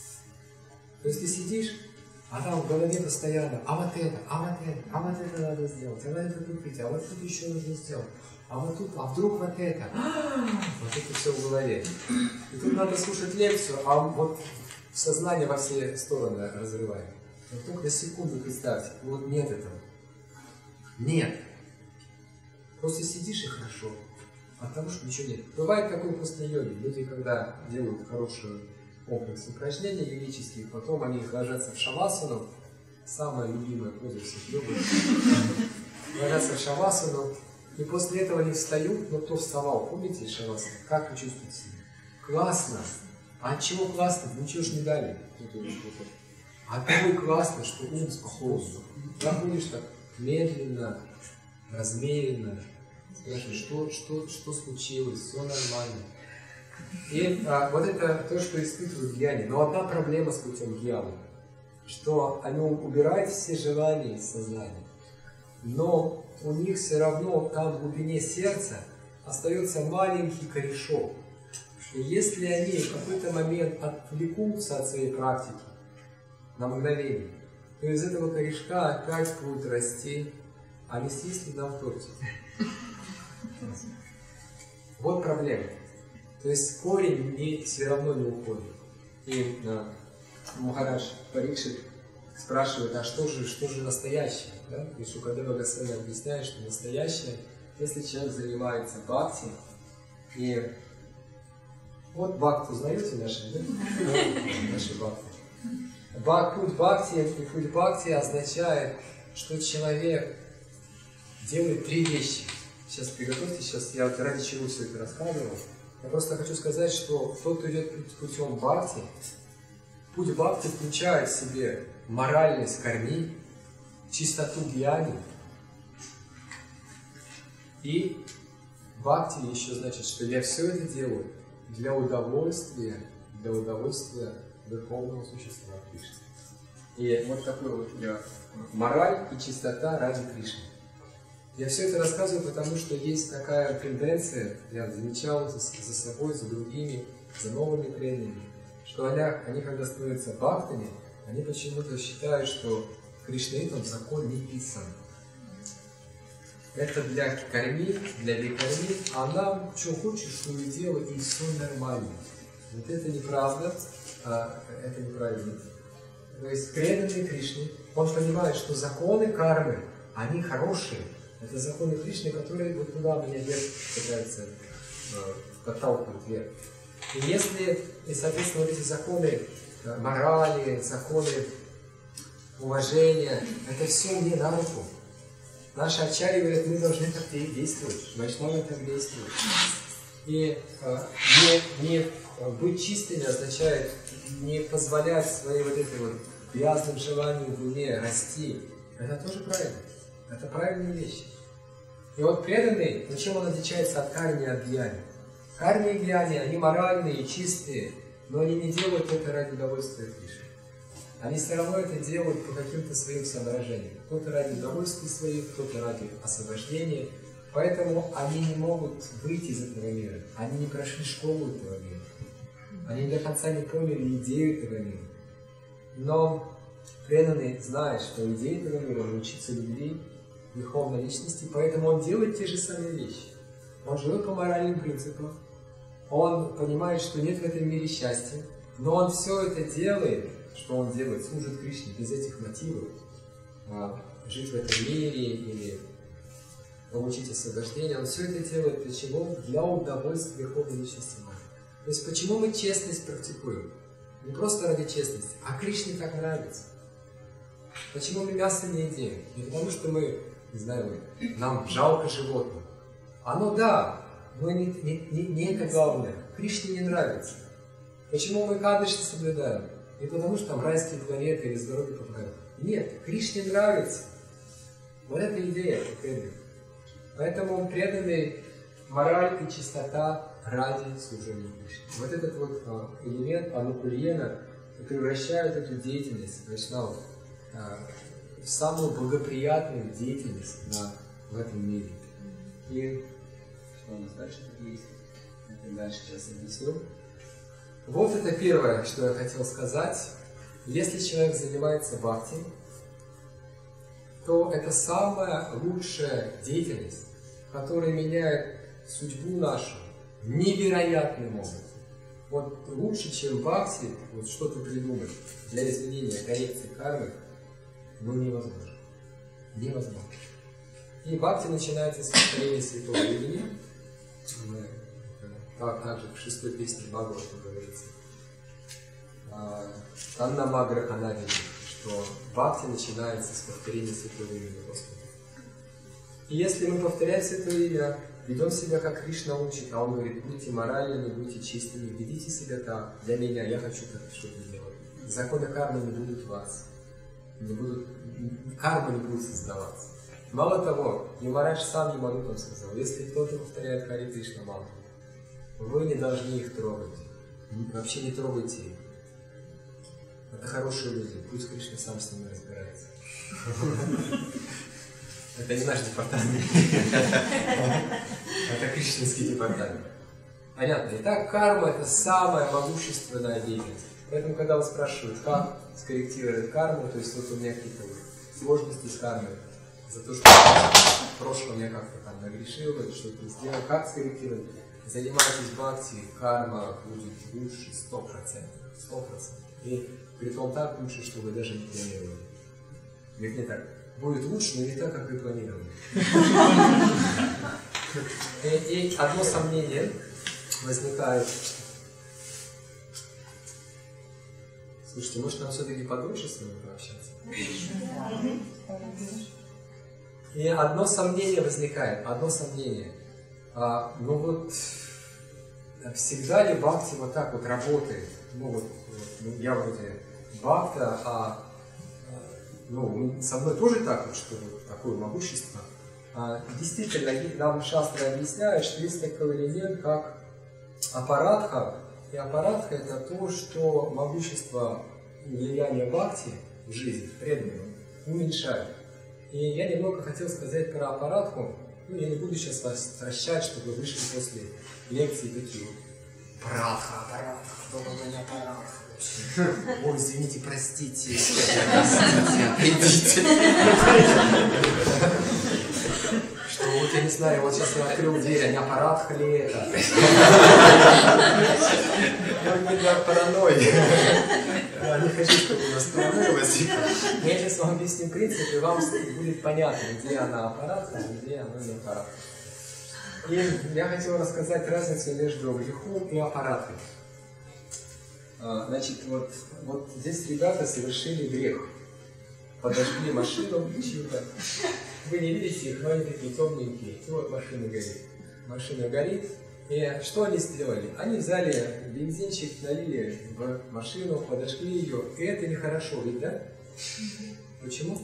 То есть ты сидишь, а там в голове постоянно, а вот это, а вот это, а вот это надо сделать, а вот это купить, а вот тут еще нужно сделать, а вот тут, а вдруг вот это. Вот это все в голове. И тут надо слушать лекцию, а вот сознание во все стороны разрывает. Но только на секунду представьте, вот нет этого. Нет. Просто сидишь и хорошо. От того, что ничего нет. Бывает такой после йоги. Люди, когда делают хороший комплекс упражнений йогических, потом они ложатся в шавасану, самая любимая поза всех йогов, ложатся в шавасану, и после этого они встают, но кто вставал, помните из шавасаны? Как вы чувствуете себя? Классно! А от чего классно? Ничего ж не дали. А от того и классно, что ум спокойный. Заходишь так медленно, размеренно, спрашиваешь, что, что, что случилось, все нормально. И а, вот это то, что испытывают гьяни. Но одна проблема с путем гьяны, что они убирают все желания из сознания, но у них все равно там в глубине сердца остается маленький корешок. И если они в какой-то момент отвлекутся от своей практики на мгновение, то из этого корешка опять будет расти, а вести следа в торте. Вот проблема. То есть корень не, все равно не уходит. И а, Махарадж Парикшит спрашивает, а что же, что же настоящее? Да? И Шукадева Госвами объясняет, что настоящее, если человек занимается бхакти, и вот бхакти, узнаете наши, да? Наши бхакти. Бак, путь бхакти, и путь бхакти означает, что человек делает три вещи. Сейчас приготовьте, сейчас я вот ради чего все это рассказывал. Я просто хочу сказать, что тот, кто идет путем бхакти, путь бхакти включает в себе моральность карми, чистоту гьяни. И бхакти еще значит, что я все это делаю для удовольствия, для удовольствия Верховного Существа Кришны. И вот такой вот я, мораль и чистота ради Кришны. Я все это рассказываю, потому что есть такая тенденция, я замечал за, за собой, за другими, за новыми преданными, что они, они когда становятся бхактами, они почему-то считают, что Кришнаитам закон не писан. Это для карми, для викарми, а нам что хочешь, что и делай, и все нормально. Вот это неправда, а это неправильно. То есть преданный Кришне, он понимает, что законы кармы, они хорошие. Это законы Кришны, которые вот туда меня вверх пытаются э, подталкивать вверх. И если, и, соответственно, вот эти законы э, морали, законы уважения, это все мне на руку. Наши ачарьи говорят, мы должны так действовать, вайшнавы так действуют. И э, не, не быть чистыми означает не позволять своей вот этой вот грязным желанию в уме расти. Это тоже правильно. Это правильные вещи. И вот преданный, ну чем он отличается от карми и от гьяни? Карми и гьяни, они моральные, чистые, но они не делают это ради удовольствия Кришны. Они все равно это делают по каким-то своим соображениям. Кто-то ради удовольствия своих, кто-то ради освобождения. Поэтому они не могут выйти из этого мира. Они не прошли школу этого мира. Они до конца не поняли идею этого мира. Но преданный знает, что идея этого мира — научиться любви верховной личности, поэтому он делает те же самые вещи. Он живет по моральным принципам, он понимает, что нет в этом мире счастья, но он все это делает, что он делает, служит Кришне без этих мотивов. А, жить в этом мире или получить освобождение, он все это делает для чего? Для удовольствия верховной личности. То есть почему мы честность практикуем? Не просто ради честности, а Кришне так нравится. Почему мы мясо не едим? Не потому что мы, не знаю, нам жалко животных. Оно да, но не, не, не, не это главное. Кришне не нравится. Почему мы кадыши соблюдаем? Не потому что там райские планеты или здоровье попадаем. Нет, Кришне нравится. Вот эта идея. Поэтому преданный мораль и чистота ради служения Кришне. Вот этот вот а, элемент анукульена превращает эту деятельность вайшнавов а, в самую благоприятную деятельность на, в этом мире. И что у нас дальше есть? Это дальше сейчас объясню. Вот это первое, что я хотел сказать. Если человек занимается бхакти, то это самая лучшая деятельность, которая меняет судьбу нашу невероятным образом. Вот лучше, чем бхакти, вот что-то придумать для изменения, коррекции кармы, ну невозможно. Невозможно. И бхакти начинается с повторения святого имени. Так, также в шестой песне Бхагаватам говорится. Анна Магра Анадини, что бхакти начинается с повторения святого имени Господа. И если мы повторяем святое имя, ведем себя как Кришна учит, а он говорит, будьте моральными, будьте чистыми, ведите себя так, для меня, я хочу так что-то сделать. Законы кармы не будут у вас, не будут, карма не будет создаваться. Мало того, Ямарадж сам Яманутам сказал, если кто-то повторяет Хари Кришна мантру, вы не должны их трогать, вообще не трогайте их. Это хорошие люди, пусть Кришна сам с ними разбирается. Это не наш департамент. Это кришнинский департамент. Понятно. Итак, карма – это самая могущественная деятельность. Поэтому, когда вас спрашивают, как скорректировать карму, то есть вот у меня какие-то сложности с кармой, за то, что в прошлом я как-то там нагрешил, что-то сделал, как скорректировать? Занимайтесь бхакти, карма будет лучше сто процентов. сто процентов. И при том так лучше, что вы даже не планировали. Ведь не так. Будет лучше, но не так, как вы планировали. И, и одно сомнение возникает. Слушайте, может нам все-таки подольше с вами пообщаться? И одно сомнение возникает, одно сомнение. А, ну вот, всегда ли бхакти вот так вот работает? Ну вот, ну, я вроде бхакта, а ну, со мной тоже так вот, что вот такое могущество. А, действительно, нам шастры объясняют, что есть такой элемент, как апаратха. И апаратха – это то, что могущество влияния бхакти в жизни преданного уменьшает. И я немного хотел сказать про аппаратку. Ну, я не буду сейчас вас стращать, чтобы вы вышли после лекции такие вот. Аппаратха, аппаратха, кто был на аппаратха вообще? Ой, извините, простите. Идите. Что вот я не знаю, вот сейчас я открыл дверь, а не аппаратха ли это? Ну, не для паранойи. Я не хочу, чтобы у нас паранойя возникла. Я сейчас вам объясню принцип, и вам будет понятно, где она аппаратха, а где она не аппаратха. И я хотел рассказать разницу между грехом и аппараткой. Значит, вот, вот здесь ребята совершили грех. Подожгли машину чью-то. Вы не видите их, но они такие темненькие. И вот машина горит. Машина горит. И что они сделали? Они взяли бензинчик, налили в машину, подожгли ее. И это нехорошо, ведь да? Почему?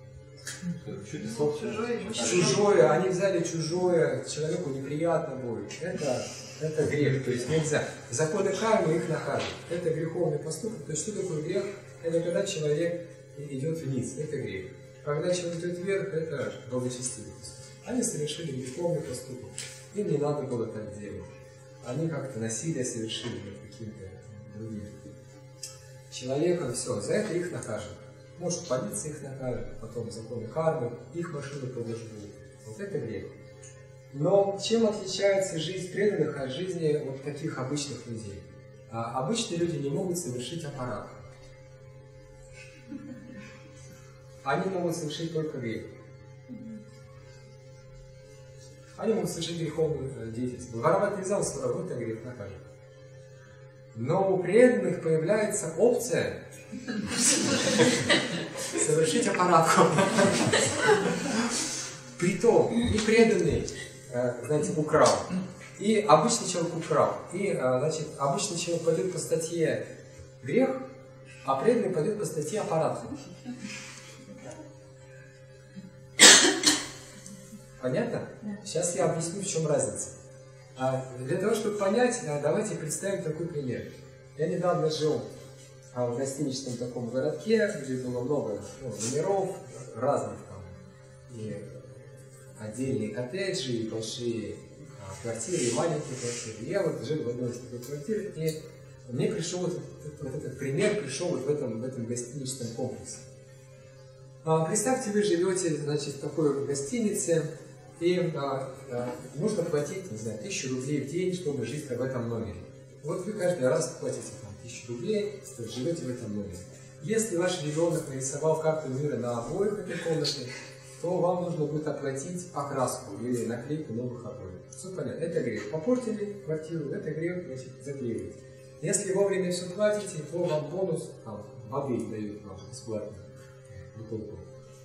Чужое, чужое, они взяли чужое, человеку неприятно будет. Это, это грех, то есть нельзя. Законы кармы их накажут. Это греховный поступок. То есть что такое грех? Это когда человек идет вниз, это грех. Когда человек идет вверх, это благочестивый поступок. Они совершили греховный поступок. Им не надо было так делать. Они как-то насилие совершили над каким-то другим человеком. Все, за это их накажут. Может, полиция их накажет, потом законы кармы, их машину подожгут. Вот это грех. Но чем отличается жизнь преданных от жизни вот таких обычных людей? А обычные люди не могут совершить аппарат. Они могут совершить только грех. Они могут совершить греховную деятельность. Воровать нельзя, он своровать, это грех накажет. Но у преданных появляется опция совершить аппаратку. Притом, и преданный, знаете, украл, и обычный человек украл. И, значит, обычный человек пойдет по статье грех, а преданный пойдет по статье аппарат. Понятно? Сейчас я объясню, в чем разница. Для того, чтобы понять, давайте представим такой пример. Я недавно жил в гостиничном таком городке, где было много ну, номеров разных там. И отдельные коттеджи, и большие а, квартиры, и маленькие квартиры. Я вот жил в одной из таких квартир, и мне пришел вот, вот этот пример, пришел вот в этом, в этом гостиничном комплексе. А, представьте, вы живете, значит, в такой гостинице, и а, а, нужно платить, не знаю, тысячу рублей в день, чтобы жить в этом номере. Вот вы каждый раз платите там тысячу рублей, живете в этом номере. Если ваш ребенок нарисовал карту мира на обоих этой комнате, то вам нужно будет оплатить окраску или наклейку новых обоев. Все понятно, это грех. Попортили квартиру, это грех, значит, заклеивать. Если вовремя все платите, то вам бонус там, воды дают вам бесплатно, бутылку.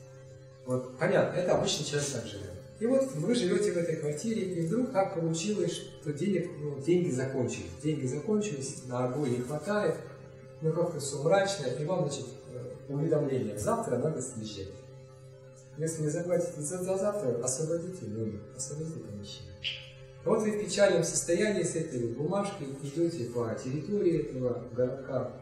Вот, понятно, это обычный человек так живет. И вот вы живете в этой квартире, и вдруг так получилось, что денег, ну, деньги закончились. Деньги закончились, на обои не хватает, ну как-то все мрачно, и вам, значит, уведомление, завтра надо съезжать. Если не заплатите за, за завтра, освободите номер, освободите помещение. Вот вы в печальном состоянии с этой бумажкой идете по территории этого городка.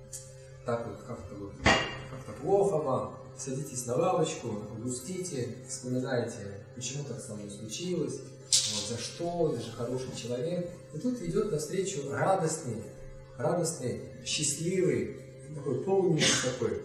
Так вот, как-то вот, как-то плохо вам. Садитесь на лавочку, грустите, вспоминаете, почему так со мной случилось, вот, за что, я же хороший человек. И тут идет навстречу радостный, радостный, счастливый, такой полный такой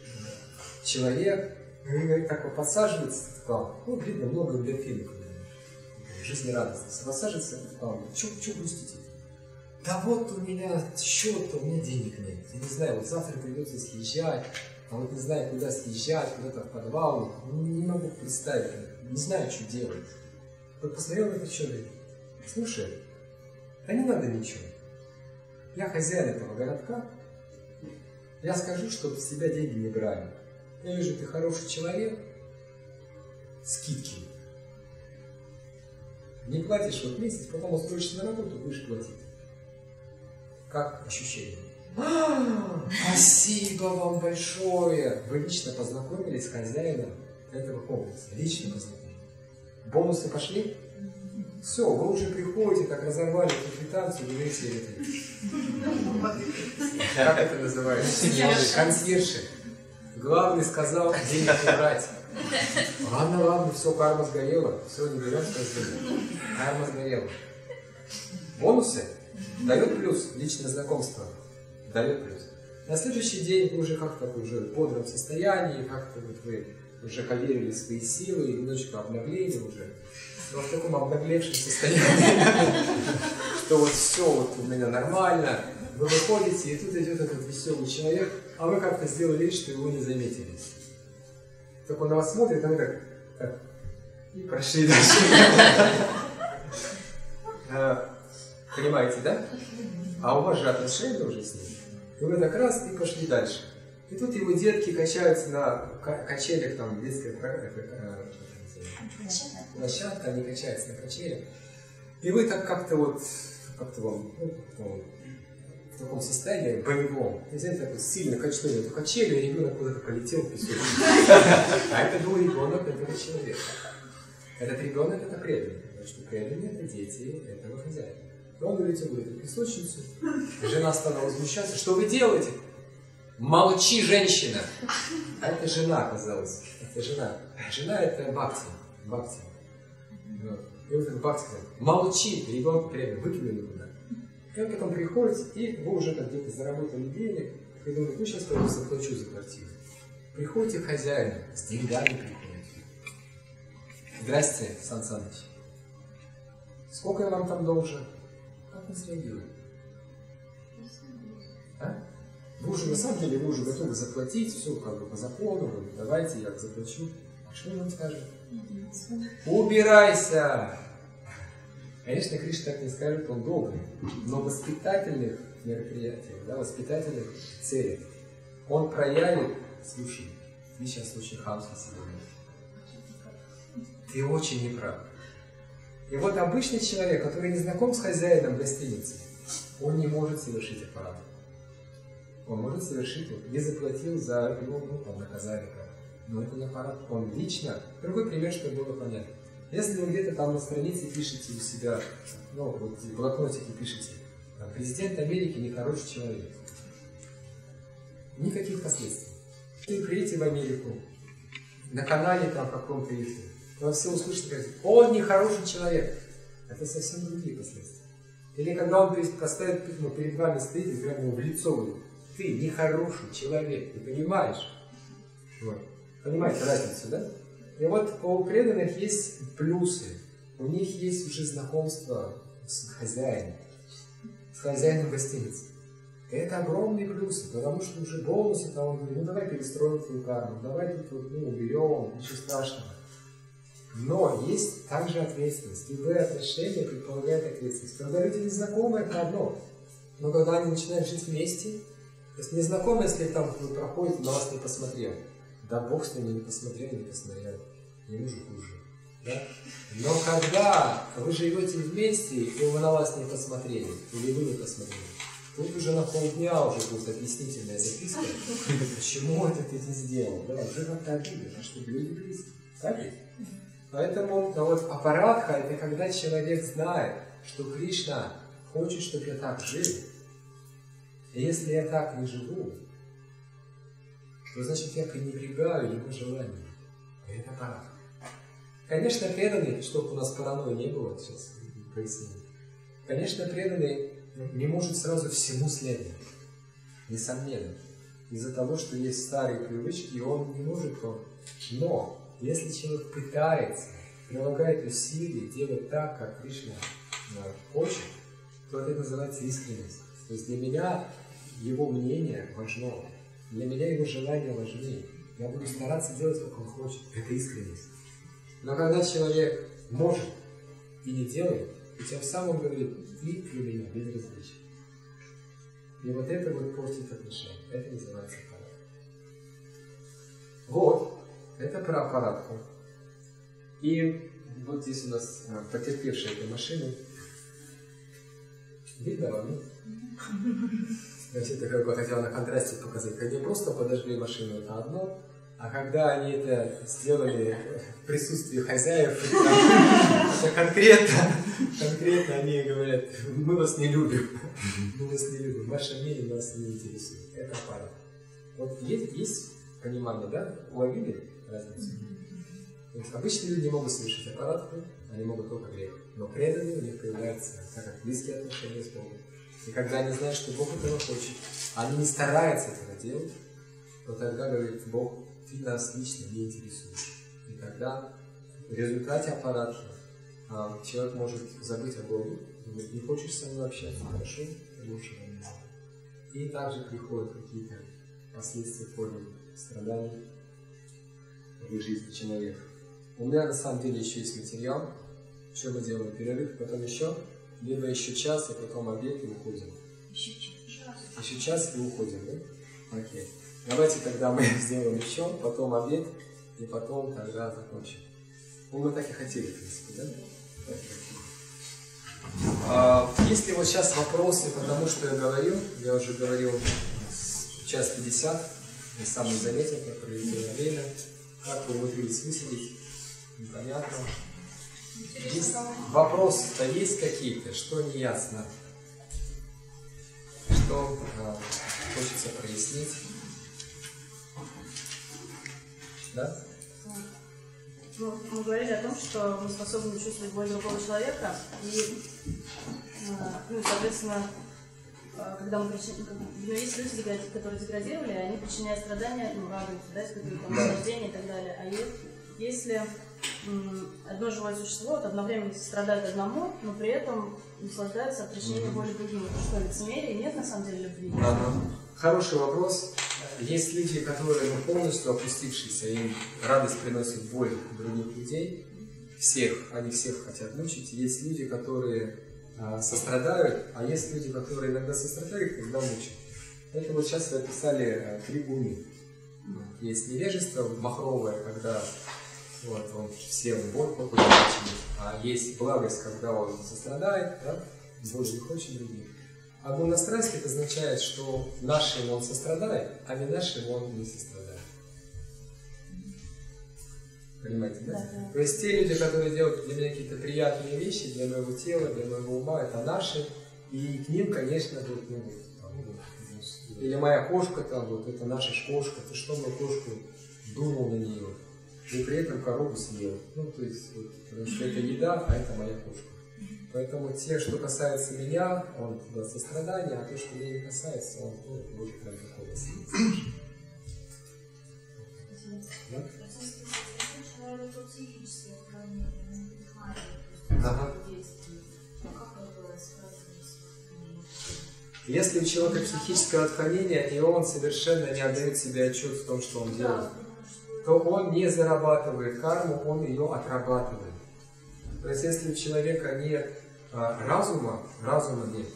человек. И так вот подсаживается к вам, ну, видно, много эндорфинов, жизнерадостность. Подсаживается к вам, что грустите? Да вот у меня счет, у меня денег нет. Я не знаю, вот завтра придется съезжать, а вот не знаю, куда съезжать, куда-то в подвал. Не могу представить, не знаю, что делать. Вот посмотрел на этот человек, слушай, да не надо ничего. Я хозяин этого городка, я скажу, чтобы с тебя деньги не брали. Я вижу, ты хороший человек, скидки. Не платишь вот месяц, потом устроишься на работу, будешь платить. Как ощущение? А, спасибо вам большое! Вы лично познакомились с хозяином этого комплекса. Лично познакомились. Бонусы пошли? Все, вы уже приходите, так разорвали эту квитанцию, говорите, как это называется? Консьержи. Главный сказал денег не брать. Ладно, ладно, все, карма сгорела. Все, не берем, что сделаем. Карма сгорела. Бонусы дает плюс, личное знакомство дает плюс. На следующий день вы уже как-то уже в бодром состоянии, как-то вот вы уже поверили в свои силы, немножечко обновлели уже. Но в таком обнаглевшем состоянии, что вот все вот у меня нормально. Вы выходите, и тут идет этот веселый человек, а вы как-то сделали вид, что его не заметили. Так он на вас смотрит, а вы так, так и прошли дальше. Понимаете, да? А у вас же отношения уже с ним. И вы так раз и пошли дальше. И тут его детки качаются на качелях, там, детская площадка, они качаются на качелях. И вы так как-то вот, как-то вам, ну, в таком состоянии боевом. И знаете, так вот сильно качнули эту качелю, и ребенок куда-то полетел в песок. А это был ребенок этого человека. Этот ребенок это преданный, потому что преданные это дети этого хозяина. Он улетел в эту песочницу, жена стала возмущаться. Что вы делаете? Молчи, женщина! А это жена оказалась. Это жена. Жена это бхакти. Бхакти. Вот. И вот этот бхакти говорит, молчи, ребенок преданный, выкинули туда. И он потом приходит, и вы уже там где-то заработали денег, и думаете, ну сейчас пойду заплачу за квартиру. Приходите к хозяину, с деньгами приходите. Здрасте, Сан Саныч. Сколько я вам там должен? Как он среагирует? А? Вы уже на самом деле вы уже готовы заплатить, все как бы по закону, давайте я заплачу. А что он скажет? Убирайся! Конечно, Кришна так не скажет, он добрый, но воспитательных мероприятиях, да, воспитательных целях, он проявит, слушай, ты сейчас очень хамский сегодня, ты очень неправ. И вот обычный человек, который не знаком с хозяином гостиницы, он не может совершить аппарат. Он может совершить, вот, не заплатил за его, ну, там, наказание, но это не аппарат. Он лично, другой пример, чтобы было понятно. Если вы где-то там на странице пишете у себя, ну, вот в блокнотике пишете, там, президент Америки нехороший человек, никаких последствий. Вы приедете в Америку, на канале там каком-то есть, вы все услышите, как он нехороший человек. Это совсем другие последствия. Или когда он поставит, ну, перед вами стоит и прямо в лицо говорит, ты нехороший человек, ты понимаешь? Вот. Понимаете разницу, да? И вот у преданных есть плюсы. У них есть уже знакомство с хозяином, с хозяином гостиницы. И это огромные плюсы, потому что уже бонусы там, он говорит, ну давай перестроим твою карму, давай тут вот, ну, уберем, ничего страшного. Но есть также ответственность. Любые отношения предполагают ответственность. Когда люди незнакомые, это одно. Но когда они начинают жить вместе, то есть незнакомый, если там проходит, на вас не посмотрел. Да бог с ними, не посмотрел, не посмотрел. Ему же хуже. Да? Но когда вы живете вместе, и вы на вас не посмотрели, или вы не посмотрели, тут уже на полдня уже будет объяснительная записка, почему это ты не сделал. Да? Уже как-то обидно, чтобы люди близки. Так ведь? Поэтому ну, вот аппаратха – это когда человек знает, что Кришна хочет, чтобы я так жил. И если я так не живу, то значит я пренебрегаю его желанием. И это аппаратха. Конечно, преданный, чтобы у нас паранойи не было, сейчас поясню. Конечно, преданный не может сразу всему следовать. Несомненно. Из-за того, что есть старые привычки, и он не может он. Но если человек пытается, прилагает усилия делать так, как Кришна хочет, то это называется искренность. То есть для меня его мнение важно, для меня его желание важнее. Я буду стараться делать, как он хочет. Это искренность. Но когда человек может и не делает, и тем самым говорит, ты для меня безразличен. И вот это вот портит отношения. Это называется аппарат. Вот. Это про аппаратку. И вот здесь у нас а, потерпевшая этой машины. Видно вам, нет? Значит, это как бы хотел на контрасте показать. Когда просто подожгли машину, это одно. А когда они это сделали в присутствии хозяев, это, это конкретно, конкретно они говорят, мы вас не любим. Мы вас не любим. Ваше мнение нас не интересует. Это аппарат. Вот есть, есть понимание, да? Уловили разницу? То есть обычные люди не могут совершить аппаратку, они могут только грех. Но преданные у них появляются так как близкие отношения с Богом. И когда они знают, что Бог этого хочет, они не стараются этого делать, то тогда, говорит Бог, ты нас лично не интересуешь. И тогда в результате аппаратки а, человек может забыть о Боге, говорит, не хочешь со мной общаться, хорошо, лучше не надо. И также приходят какие-то последствия в форме страданий в жизни человека. У меня на самом деле еще есть материал, что мы делаем, перерыв, потом еще, либо еще час, и потом обед и уходим. Еще час. Еще час и уходим, да? Окей. Давайте тогда мы сделаем еще, потом обед, и потом тогда закончим. Ну, мы так и хотели, в принципе, да? Так и хотели. А, если вот сейчас вопросы, потому что я говорю, я уже говорил час пятьдесят, я сам не заметил, как пролетело время, как вы умудрились высидеть, непонятно. Есть вопросы-то есть какие-то, что не ясно, что а, хочется прояснить. Да? Ну, мы говорили о том, что мы способны чувствовать боль другого человека, и, ну, соответственно, когда мы причиняем, ну, есть люди, которые деградировали, они причиняют страдания, ну, радуются, да, испытывают там наслаждение и так далее. А если м, одно живое существо вот, одновременно страдает одному, но при этом наслаждается от причинения боли другим, это что, лицемерие? Нет, на самом деле, любви? Ага. Хороший вопрос. Есть люди, которые ну, полностью опустившиеся, им радость приносит боль других людей. Всех, они всех хотят мучить. Есть люди, которые а, сострадают, а есть люди, которые иногда сострадают, иногда мучают. Поэтому вот сейчас вы описали а, три гуни. Есть невежество махровое, когда вот, он всем вот такой начинает, а есть благость, когда он сострадает, да, больше не хочет других. А гуна страсти это означает, что нашим он сострадает, а не нашим он не сострадает. Понимаете, да? Да, да. То есть те люди, которые делают для меня какие-то приятные вещи, для моего тела, для моего ума, это наши, и к ним, конечно, вот, ну, там, вот, или моя кошка там, вот это наша кошка, ты что, мою кошку дунул на нее, и при этом корову съел. Ну, то есть, вот, потому что это еда, а это моя кошка. Поэтому те, что касается меня, он туда сострадание, а то, что меня не касается, он ну, будет прям такого сострадания. Да? Ага. Если у человека психическое отклонение, и он совершенно не отдает себе отчет в том, что он делает, то он не зарабатывает карму, он ее отрабатывает. То есть если у человека нет а, разума, разума нет.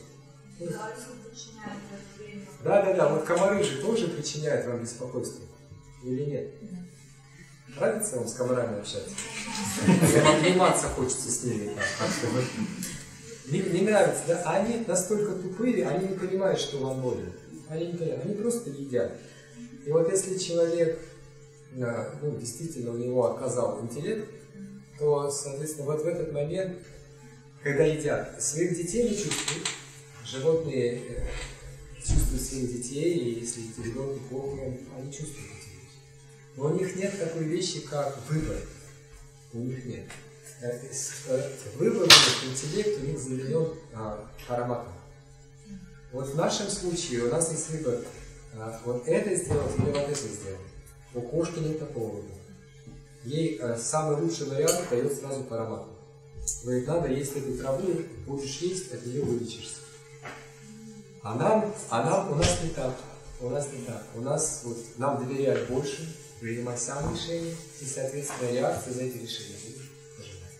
Да, да, да, вот комары же тоже причиняют вам беспокойство. Или нет? Нравится вам с комарами общаться? Обниматься хочется с ними. Не, не нравится, да? Они настолько тупые, они не понимают, что вам больно. Они не понимают, они просто едят. И вот если человек, ну, действительно у него оказал интеллект, то, соответственно, вот в этот момент, когда едят, своих детей не чувствуют, животные чувствуют своих детей, и если ребенку плохо, они чувствуют эти вещи. Но у них нет такой вещи, как выбор. У них нет. Выбор у них, интеллект у них заменен а, ароматом. Вот в нашем случае у нас есть выбор. А, вот это сделать или вот это сделать. У кошки нет такого выбора. Ей а, самый лучший вариант дает сразу по аромату. Говорит, надо есть эту траву, будешь есть, от нее вылечишься. А нам, а нам у нас не так. У нас не так. У нас вот, нам доверяют больше, принимать сам решения, и, соответственно, реакция за эти решения будешь ожидать.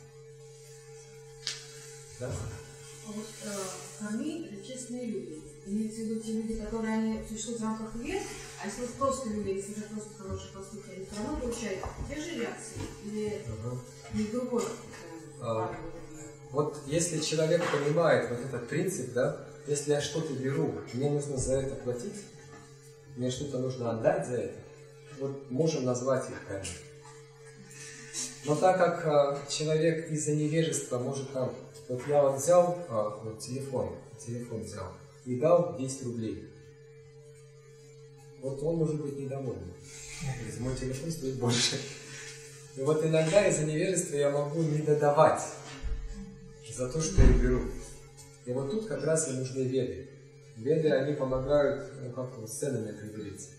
Да? А вот э, они честные люди. Имеется в виду те люди, которые они существуют в рамках вет, а если вот просто люди, если это просто хорошие поступки, они все равно получают те же реакции или ага. не другой? А, вот если человек понимает вот этот принцип, да, если я что-то беру, мне нужно за это платить, мне что-то нужно отдать за это, вот можем назвать их камень. Но так как а, человек из-за невежества может там, вот я вот взял а, вот телефон, телефон взял и дал десять рублей, вот он может быть недоволен. Мой телефон стоит больше. И вот иногда из-за невежества я могу не додавать за то, что я беру. И вот тут как раз и нужны веды. Веды, они помогают, ну, как с ценами определиться.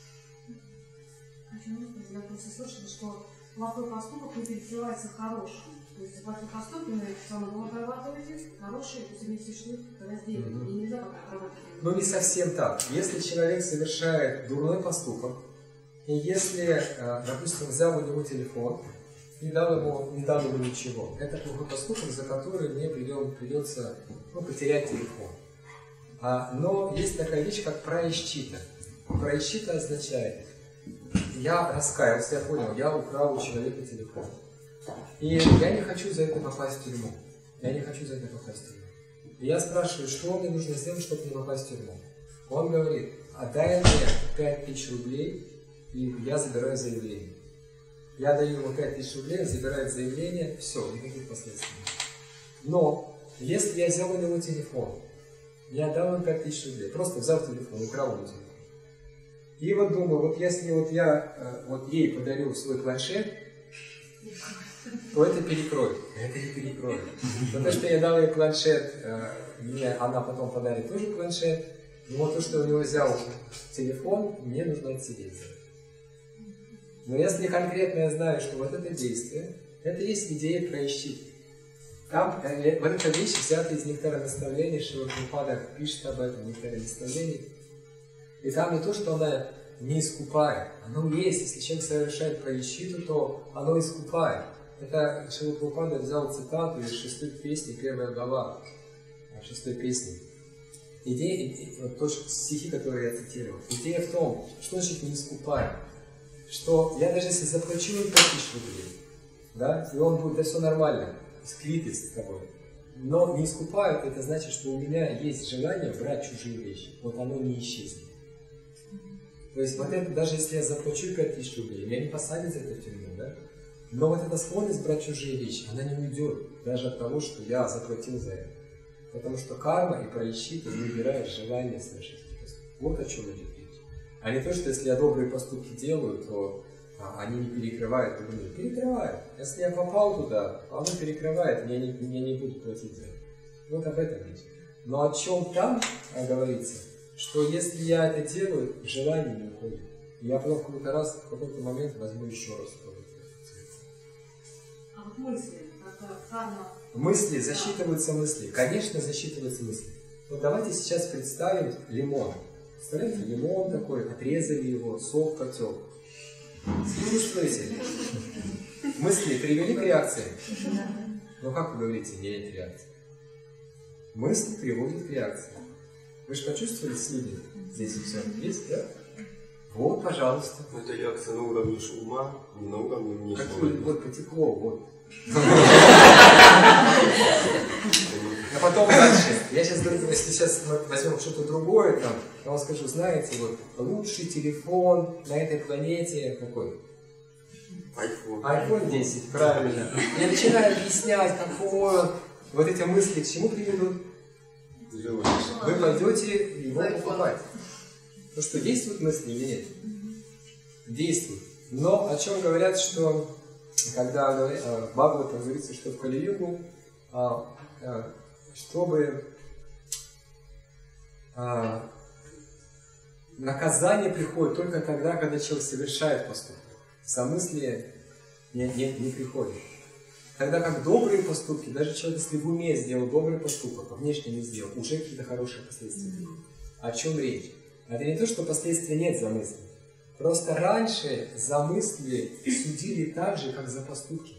Я просто слышала, что плохой поступок не перекрывается хорошим. То есть плохой поступок, вы отрабатываете, хорошие, то есть вместе шлют, разделят. Mm-hmm. И нельзя пока отрабатывать. Ну не совсем так. Если человек совершает дурной поступок, и если, допустим, взял у него телефон и дал ему, не дал ему ничего, это плохой поступок, за который мне придется ну, потерять телефон. А, но есть такая вещь, как праишчита. Праишчита означает, я раскаялся, я понял, я украл у человека телефон. И я не хочу за это попасть в тюрьму. Я не хочу за это попасть в тюрьму. И я спрашиваю, что мне нужно сделать, чтобы не попасть в тюрьму. Он говорит, отдай мне пять тысяч рублей, и я забираю заявление. Я даю ему пять тысяч рублей, он забирает заявление, все, никаких последствий. Но, если я взял у него телефон, я дал ему пять тысяч рублей, просто взял телефон, украл ему телефон. И вот думаю, вот если вот я вот ей подарю свой планшет, то это перекроет. Это не перекроет. Потому что я дал ей планшет, мне она потом подарит тоже планшет, но вот то, что у него взял телефон, мне нужно отсидеть за это. Но если конкретно я знаю, что вот это действие, это есть идея праишчиты. Там, э, вот эта вещь взята из нектара наставлений, Шрила Прабхупада пишет об этом, нектаре наставлений. И там не то, что она не искупает, оно есть. Если человек совершает праишчиту, то оно искупает. Это Шрила Прабхупада взял цитату из шестой песни, первая глава. шестой песни. Идея, вот то, стихи, которые я цитировал. Идея в том, что значит не искупаем. Что я даже если заплачу ему пять тысяч рублей, да, и он будет, да все нормально, склипит с тобой. Но не искупаю, это значит, что у меня есть желание брать чужие вещи. Вот оно не исчезнет. То есть вот это, даже если я заплачу пять тысяч рублей, меня не посадят за это в тюрьму, да? Но вот эта склонность брать чужие вещи, она не уйдет даже от того, что я заплатил за это. Потому что карма и прайшчита выбирает желание совершить эти поступки. Вот о чем идет речь. А не то, что если я добрые поступки делаю, то а, они не перекрывают другие. Перекрывают. Если я попал туда, оно перекрывает, я не, я не буду платить за это. Вот об этом речь. Но о чем там а, говорится, что если я это делаю, желание не уходит. И я потом в какой-то раз, в какой-то момент возьму еще раз пробовать. А вот мысли, это карма. Мысли, засчитываются мысли. Конечно, засчитываются мысли. Вот давайте сейчас представим лимон. Представляете, лимон такой, отрезали его, сок потек. Чувствуете? Мысли привели к реакции? Ну как вы говорите, нет реакции? Мысли приводят к реакции. Вы же почувствовали следы? Здесь все есть, да? Вот, пожалуйста. Это реакция на уровне ума, не на уровне внешнего. Какое, вот потекло, вот. А потом дальше. Я сейчас, если сейчас возьмем что-то другое, там, я вам скажу, знаете, вот лучший телефон на этой планете какой? Айфон. айфон десять, правильно. Я начинаю объяснять, какой он. Вот эти мысли к чему приведут? Вы пойдете его покупать. Ну что, действуют мысли или нет? Действуют. Но о чем говорят, что когда в Бхагаватам говорится, что в Кали-югу, чтобы наказание приходит только тогда, когда человек совершает поступок. Замыслие не, не, не приходит. Тогда как добрые поступки, даже человек, если в уме сделал добрый поступок, а внешне не сделал, уже какие-то хорошие последствия. О чем речь? Это не то, что последствий нет за мысли. Просто раньше за мысли судили так же, как за поступки.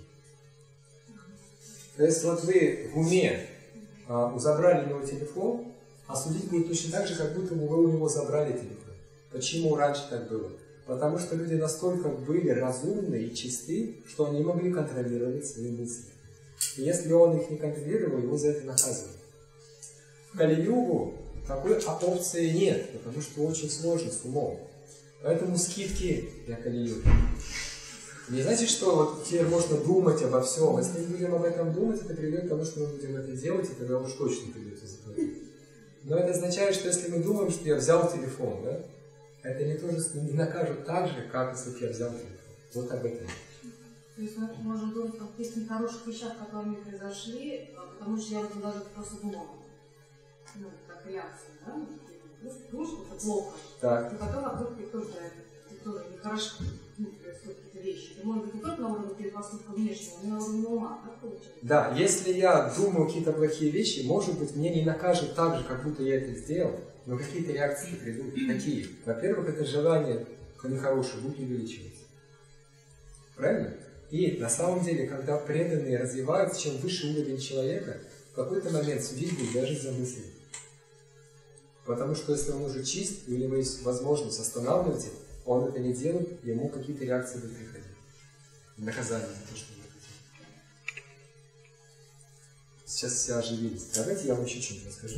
То есть вот вы в уме а, забрали у него телефон, а судить будет точно так же, как будто бы вы у него забрали телефон. Почему раньше так было? Потому что люди настолько были разумны и чисты, что они не могли контролировать свои мысли. И если он их не контролировал, его за это наказывали. В Кали-югу такой опции нет, потому что очень сложно с умом. Поэтому скидки для Кали-юга. Не значит, что вот теперь можно думать обо всем. Если мы будем об этом думать, это приведет к тому, что мы будем это делать, и тогда уж точно придется заплатить. Но это означает, что если мы думаем, что я взял телефон, да, это не тоже не накажут так же, как если бы я взял телефон. Вот об этом. То есть мы можем думать о каких-то нехороших вещах, которые произошли, потому что я вот даже просто думала. Ну, как реакция, да? Просто думаешь, что это плохо. Так. И потом вокруг ты тоже, ты тоже нехорошо, ну, происходят какие-то вещи. Это может быть не только на уровне поступка внешнего, но и на уровне ума, да, получается? Да, если я думаю какие-то плохие вещи, может быть, мне не накажут так же, как будто я это сделал, но какие-то реакции придут. Какие? Во-первых, это желание нехорошее будет увеличиваться. Правильно? И на самом деле, когда преданные развиваются, чем выше уровень человека, в какой-то момент судить будет даже за мысли. Потому что если он уже чист, и у него есть возможность останавливать это, он это не делает, ему какие-то реакции будут приходить. Наказание за то, что он это делает. Сейчас все оживились. Давайте я вам еще что-нибудь расскажу.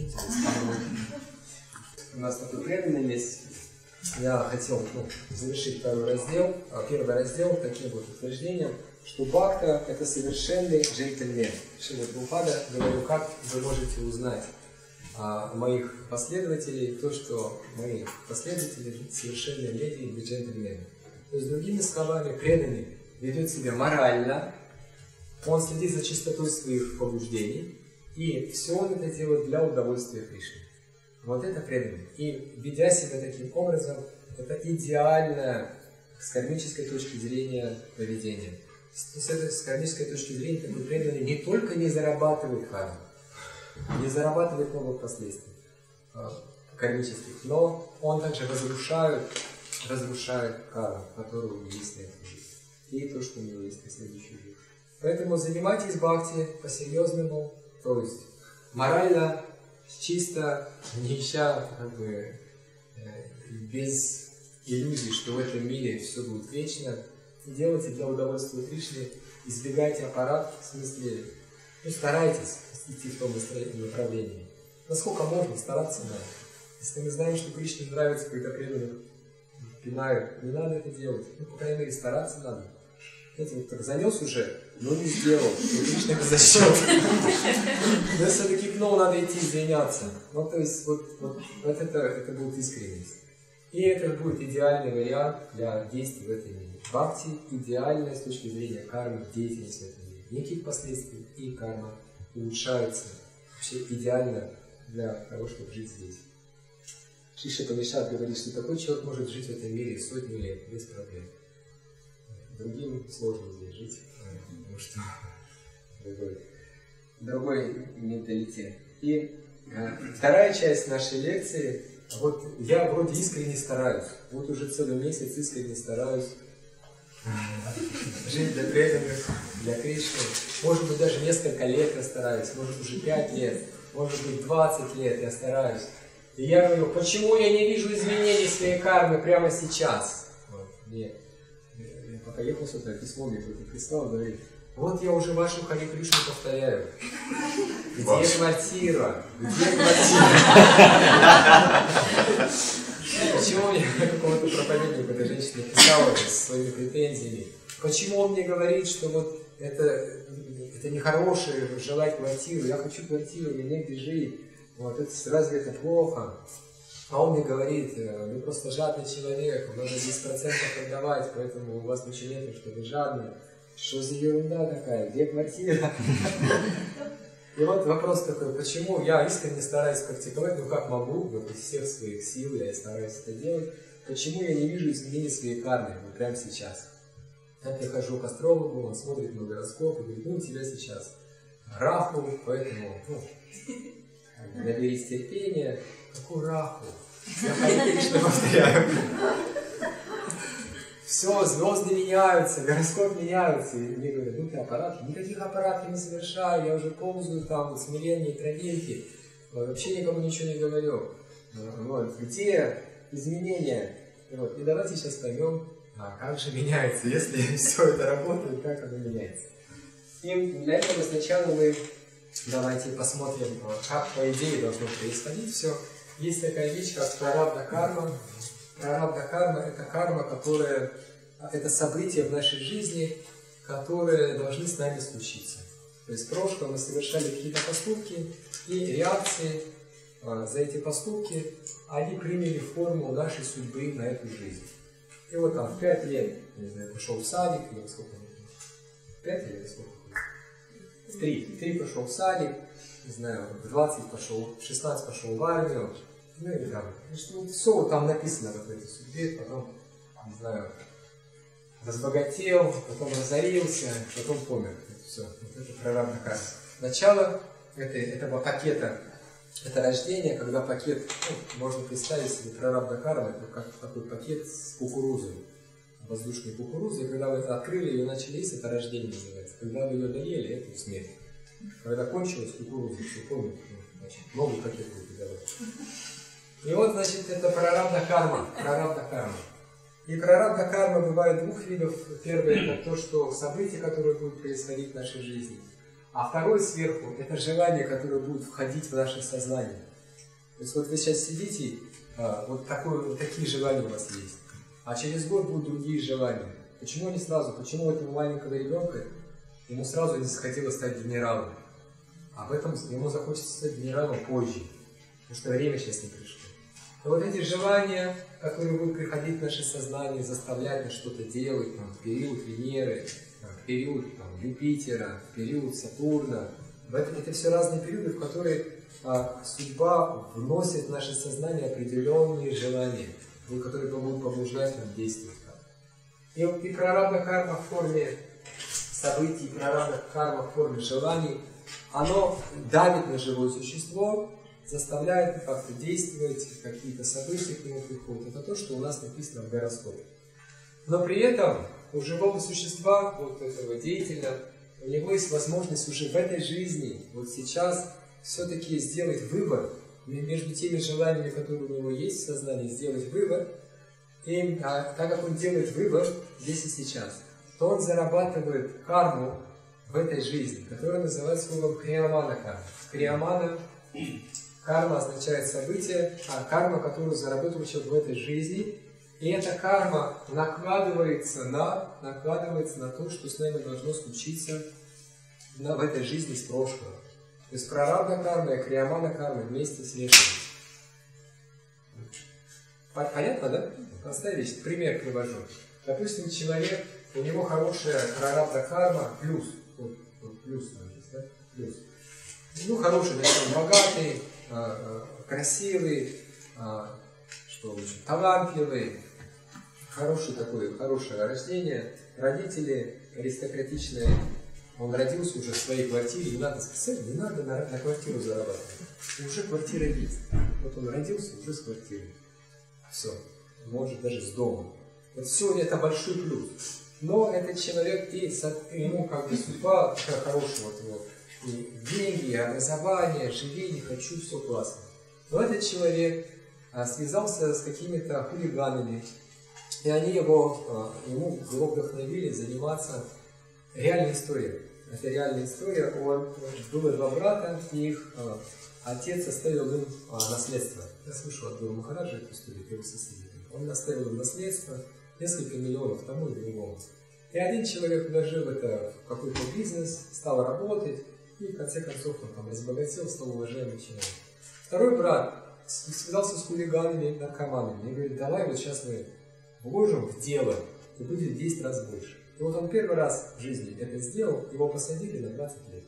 У нас такой преданный есть. Я хотел ну, завершить второй раздел. Первый раздел таким вот утверждением, что бхакта – это совершенный джентльмен. Шрила Прабхупада говорю, как вы можете узнать а, моих последователей, то, что мои последователи совершенные леди или джентльмены. То есть, другими словами, преданный ведет себя морально, он следит за чистотой своих побуждений, и все он это делает для удовольствия Кришны. Вот это преданный. И ведя себя таким образом, это идеальное с кармической точки зрения поведение. С, с кармической точки зрения такой преданный не только не зарабатывает карму, не зарабатывает новых последствий э, кармических, но он также разрушает, разрушает карму, которая у него есть на эту жизнь, и то, что у него есть на следующую жизнь. Поэтому занимайтесь бхакти по-серьезному, то есть морально чисто, не ища, как бы, без иллюзий, что в этом мире все будет вечно. Делайте для удовольствия Кришны, избегайте аппарат, в смысле, ну, старайтесь идти в том направлении. Насколько можно, стараться надо. Если мы знаем, что Кришне нравится, когда преданных пинают, не надо это делать. Ну, по крайней мере, стараться надо. Знаете, вот так занес уже, но не сделал. И Кришна это зачет. Но все-таки пнул, надо идти извиняться. Ну, то есть, вот, вот, вот это, это будет искренность. И это будет идеальный вариант для действий в этом мире. Бхакти идеальная с точки зрения кармы деятельность в этом мире. Никаких последствий, и карма улучшается. Вообще идеально для того, чтобы жить здесь. Шри Упанишад говорит, что такой человек может жить в этом мире сотню лет без проблем. Другим сложно здесь жить, потому что другой, другой менталитет. И э, вторая часть нашей лекции. Вот я вроде искренне стараюсь. Вот уже целый месяц искренне стараюсь жить для преданных, для Кришны. Может быть, даже несколько лет я стараюсь, может уже пять лет, может быть двадцать лет я стараюсь. И я говорю, почему я не вижу изменений своей кармы прямо сейчас? Вот, мне, я пока ехал сюда, письмо мне кто-то прислал, говорит, вот я уже вашу Хари Кришну повторяю. Где квартира? Где квартира? Почему мне какому-то проповеднику эта женщина писала с своими претензиями? Почему он мне говорит, что вот это, это нехорошее желать квартиру, я хочу квартиру, мне негде жить, вот, это, разве это плохо? А он мне говорит, вы просто жадный человек, вам надо десять процентов отдавать, поэтому у вас ничего нет, что вы жадный. Что за ерунда такая, где квартира? И вот вопрос такой, почему я искренне стараюсь практиковать, ну как могу, вот из всех своих сил я стараюсь это делать, почему я не вижу изменений своей кармы, вот прямо сейчас. Я прихожу к астрологу, он смотрит мой гороскоп и говорит, ну у тебя сейчас Раху, поэтому, ну, наберись терпения. Какой Раху? Я Хари Кришна повторяю. Все, звезды меняются, гороскоп меняются. И мне говорят, ну ты аппарат. Никаких аппаратов не совершаю, я уже ползаю там, вот, смирение, травельки. Вообще никому ничего не говорю. Вот. Где изменения? Вот. И давайте сейчас поймем, а как же меняется, если все это работает, как оно меняется. И для этого сначала мы давайте посмотрим, как по идее должно происходить все. Есть такая вещь, как прарабдха карма. Прарабдха карма – это карма, которая, это события в нашей жизни, которые должны с нами случиться. То есть в прошлом мы совершали какие-то поступки, и реакции а, за эти поступки, они приняли форму нашей судьбы на эту жизнь. И вот там в пять лет, не знаю, пошел в садик, или сколько лет? Пять лет, сколько? В три. В три пошел в садик, не знаю, в двадцать пошел, в шестнадцать пошел в армию. Ну и там, ну, все там написано вот в этой судьбе, потом, не знаю, разбогател, потом разорился, потом помер. Это все, вот это прарабдха карма. Начало это, этого пакета, это рождение, когда пакет, ну, можно представить себе прарабдха карма, это как такой пакет с кукурузой, воздушной кукурузой, и когда вы это открыли, ее начали есть, это рождение называется. Когда вы ее доели, это смерть. Когда кончилась кукуруза, все помните, ну, значит, новый пакет будет давать. И вот, значит, это прарабдха карма, прарабдха карма. И прарабдха карма бывает двух видов. Первое – это то, что события, которые будут происходить в нашей жизни. А второе сверху – это желание, которое будет входить в наше сознание. То есть вот вы сейчас сидите, вот, такое, вот такие желания у вас есть. А через год будут другие желания. Почему не сразу? Почему у этого маленького ребенка ему сразу не захотелось стать генералом? А в этом ему захочется стать генералом позже. Потому что время сейчас не пришло. И вот эти желания, которые будут приходить в наше сознание, заставлять нас что-то делать, там, в период Венеры, там, в период там, Юпитера, в период Сатурна. Это, это все разные периоды, в которые а, судьба вносит в наше сознание определенные желания, которые будут побуждать нам действовать. И, и прарабдха карма в форме событий, прарабдха карма в форме желаний, оно давит на живое существо, заставляет как-то действовать, какие-то события к нему приходят. Это то, что у нас написано в гороскопе. Но при этом у живого существа, вот этого деятеля, у него есть возможность уже в этой жизни, вот сейчас, все-таки сделать выбор между теми желаниями, которые у него есть в сознании, сделать выбор. И а, так как он делает выбор здесь и сейчас, то он зарабатывает карму в этой жизни, которая называется словом криямана карма. Криямана карма означает событие, а карма, которую заработал человек в этой жизни. И эта карма накладывается на, накладывается на то, что с нами должно случиться на, в этой жизни с прошлого. То есть прарабдха карма и криямана карма вместе смешиваются. Понятно, да? Простая вещь. Пример привожу. Допустим, человек, у него хорошая прарабдха карма, плюс. Вот, вот плюс там есть, да? Плюс. Ну, хороший, например, богатый, красивый, что лучше, талантливый, хороший такой, хорошее рождение, родители аристократичные. Он родился уже в своей квартире, не надо специально, не надо на, на квартиру зарабатывать. Уже квартира есть. Вот он родился уже с квартиры. Все. Может даже с дома. Вот все это большой плюс. Но этот человек, и ему как бы судьба такая хорошая, вот его и деньги, и образование, живи, не хочу, все классно. Но этот человек а, связался с какими-то хулиганами, и они его, а, ему его вдохновили заниматься реальной историей. Это реальная история. Он, было два брата, и их а, отец оставил им а, наследство. Я слышал от Гуру Махараджа эту историю, его соседи. Он оставил им наследство, несколько миллионов тому и другому. И один человек вложил это в какой-то бизнес, стал работать, и в конце концов он там разбогател, стал уважаемым человеком. Второй брат связался с хулиганами, наркоманами, и говорит, давай вот сейчас мы вложим в дело, и будет в десять раз больше. И вот он первый раз в жизни это сделал, его посадили на двадцать лет.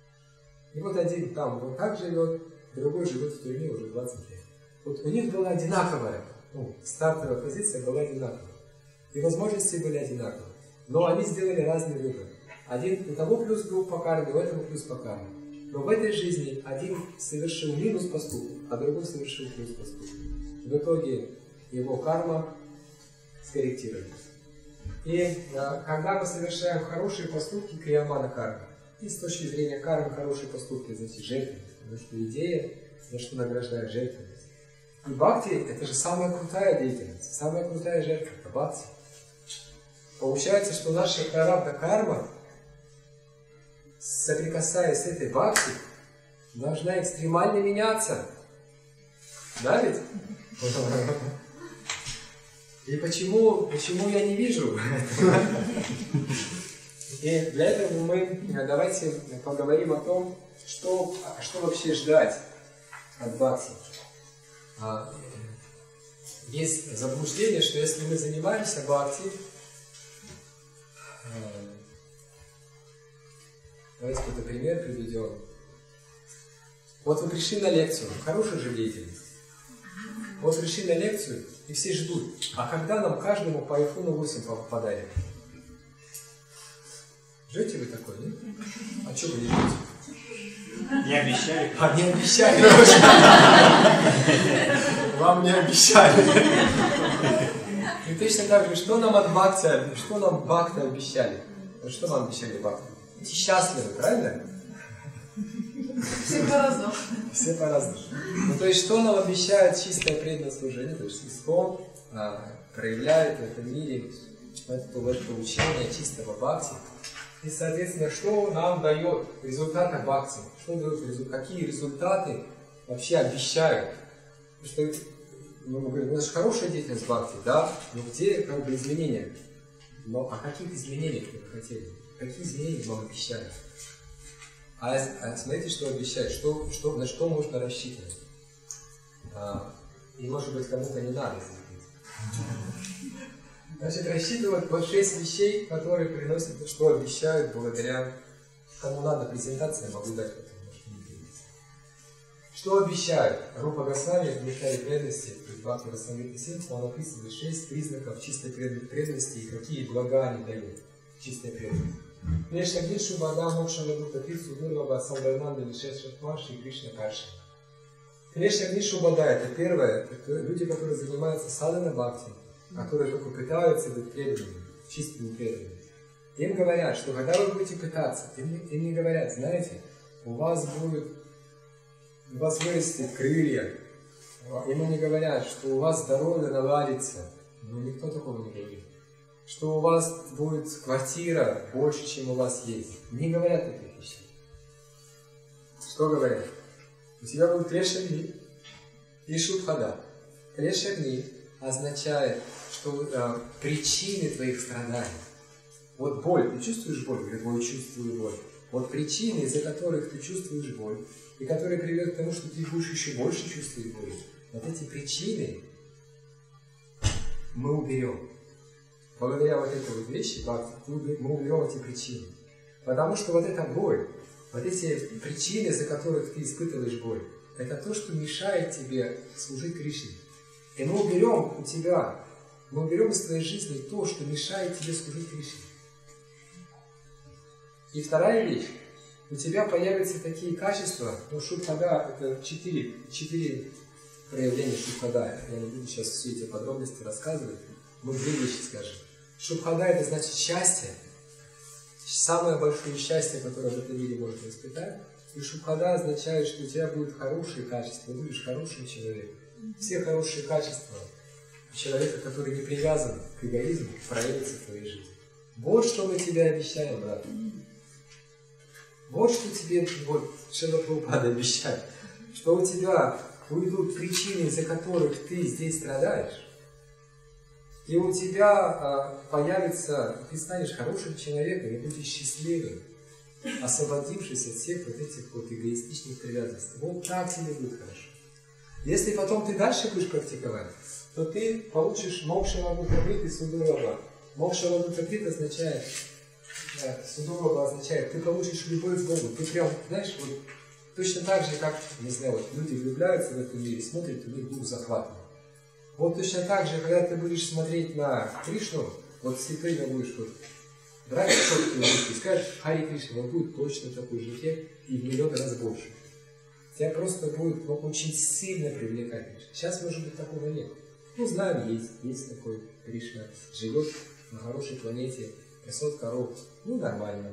И вот один там вот так живет, другой живет в тюрьме уже двадцать лет. Вот у них была одинаковая, ну, стартовая позиция была одинаковая. И возможности были одинаковые. Но они сделали разные выборы. Один, у того плюс был по карме, у этого плюс по карме. Но в этой жизни один совершил минус поступок, а другой совершил плюс поступок. В итоге его карма скорректировалась. И а, когда мы совершаем хорошие поступки, криямана карма, и с точки зрения кармы хорошие поступки, значит жертвенность, потому что идея, за что награждает жертвенность. И бхакти – это же самая крутая деятельность, самая крутая жертва – это бхакти. Получается, что наша прарабдха карма, соприкасаясь с этой бхакти, должна экстремально меняться. Да ведь? И почему, почему я не вижу? И для этого мы давайте поговорим о том, что, что вообще ждать от бхакти. Есть заблуждение, что если мы занимаемся бхакти, давайте какой-то пример приведем. Вот вы пришли на лекцию, хорошая же деятельность. Вот пришли на лекцию, и все ждут. А когда нам каждому по айфону восемь подарят? Ждете вы такой, нет? А что вы не ждете? Не обещали. А, не обещали. Вам не обещали. И точно так же, что нам от бхакти, что нам бхакти обещали? Что вам обещали бхакти? Быть счастливы, правильно? Все по-разному. Все по-разному. Ну, то есть, что нам обещает чистое преданное служение? То есть, Искон а, проявляет в этом мире это учение чистого бхакти. И, соответственно, что нам дает результаты бхакти? Что дает результат? Какие результаты вообще обещают? Потому что ну, мы говорим, ну, это же хорошая деятельность бхакти, да? Но где как бы изменения? Но о каких изменениях вы хотели? Какие изменения вам обещают? А, а смотрите, что обещает, что, что, на что можно рассчитывать. А, и может быть кому-то не надо сделать. Значит, рассчитывать вот шесть вещей, которые приносят, что обещают благодаря кому надо презентация, могу дать потом, может не придется. Что обещают? Рупа Госвами в Нектаре преданности, в Бхакти Расамрита Синху, он описывает шесть признаков чистой преданности и какие блага они дают чистой преданности. Кришна Гишу, Бада, Мокша, Ладута, Пицу, Дурваба, Самбарнанда, Вишешват Марши и Кришна Карши. Кришна Гишу, Бада – это первое, это люди, которые занимаются садхана бхакти, которые только пытаются быть преданными, чистыми преданными. Им говорят, что когда вы будете пытаться, им, им не говорят, знаете, у вас будет у вас вырастет крылья, ему не говорят, что у вас здоровье наладится, но никто такого не говорит. Что у вас будет квартира больше, чем у вас есть. Не говорят таких вещей. Что говорят? У тебя будет клеш огни и шубхада. Клеш огни означает, что э, причины твоих страданий. Вот боль, ты чувствуешь боль? Говорит, ой, чувствую боль. Вот причины, из-за которых ты чувствуешь боль, и которые приведут к тому, что ты будешь еще больше чувствовать боль. Вот эти причины мы уберем. Благодаря вот этой вот вещи мы уберем эти причины. Потому что вот эта боль, вот эти причины, из-за которых ты испытываешь боль, это то, что мешает тебе служить Кришне. И мы уберем у тебя, мы уберем из твоей жизни то, что мешает тебе служить Кришне. И вторая вещь, у тебя появятся такие качества, ну, шубхада — это четыре, четыре проявления шубхада. Я не буду сейчас все эти подробности рассказывать, мы две вещи скажем. Шубхада — это значит счастье, самое большое счастье, которое в этом мире можно испытать. И шубхада означает, что у тебя будут хорошие качества, ты будешь хорошим человеком. Все хорошие качества человека, который не привязан к эгоизму, проявятся в твоей жизни. Вот что мы тебе обещаем, брат. Вот что тебе вот, Шрила Прабхупада обещает. Что у тебя уйдут причины, из-за которых ты здесь страдаешь. И у тебя а, появится, ты станешь хорошим человеком и будешь счастливым, освободившись от всех вот этих вот эгоистичных привязанностей. Вот так тебе будет хорошо. Если потом ты дальше будешь практиковать, то ты получишь мокша лагутабрит и судурава. Мокша лагутабрит означает, да, судурава означает, ты получишь любовь к Богу. Ты прям, знаешь, вот точно так же, как, не знаю, вот люди влюбляются в этом мире, смотрят, у них дух захватывает. Вот точно так же, когда ты будешь смотреть на Кришну, вот слепыми будешь вот брать четкие руки и скажешь Хари Кришна, он будет точно такой же эффект и в миллион раз больше. Тебя просто будет ну, очень сильно привлекать Кришна. Сейчас, может быть, такого нет. Ну, знаем, есть, есть такой Кришна, живет на хорошей планете, пятьсот коров, ну, нормально.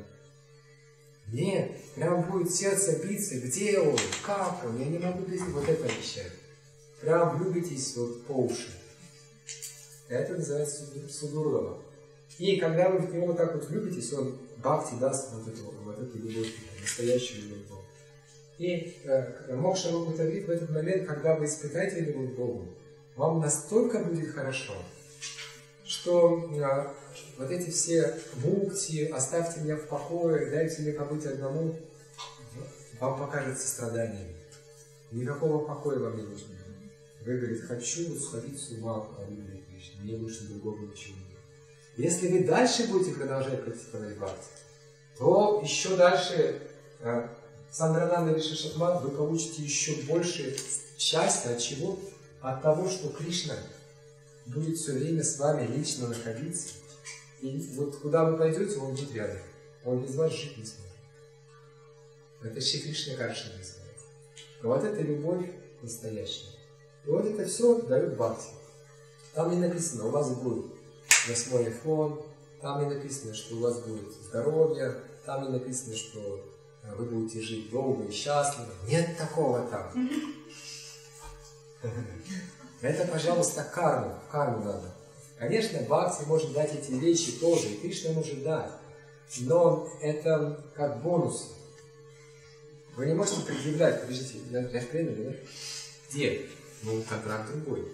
Нет, прям будет сердце биться, где он, как он, я не могу без вот это обещать. Прям влюбитесь вот по уши. Это называется судурава. И когда вы в него вот так вот влюбитесь, он бхакти даст вот эту, вот эту любовь, настоящую любовь. И э, мокша лагутабрит в этот момент, когда вы испытаете любовь к Богу, вам настолько будет хорошо, что э, вот эти все мукти, оставьте меня в покое, дайте мне побыть одному, вам покажется страданием. Никакого покоя вам не нужно. Вы говорите, хочу сходить с ума по любви Кришны, мне больше другого ничего нет. Если вы дальше будете продолжать практиковать бхакти, то еще дальше э, Сандрананда Вишешатман вы получите еще больше счастья. От чего? От того, что Кришна будет все время с вами лично находиться. И вот куда вы пойдете, он будет рядом. Он без вас жить не сможет. Это Шри Кришна Каршина называется. Вот это любовь настоящая. И вот это все дает бхакти. Там не написано, у вас будет восьмой айфон, там не написано, что у вас будет здоровье, там не написано, что вы будете жить долго и счастливо. Нет такого там. Это, пожалуйста, карму. Карму надо. Конечно, бхакти может дать эти вещи тоже, и Кришна может дать. Но это как бонусы. Вы не можете предъявлять, подождите, я, я в пленуме, да? Где? Ну, контракт другой.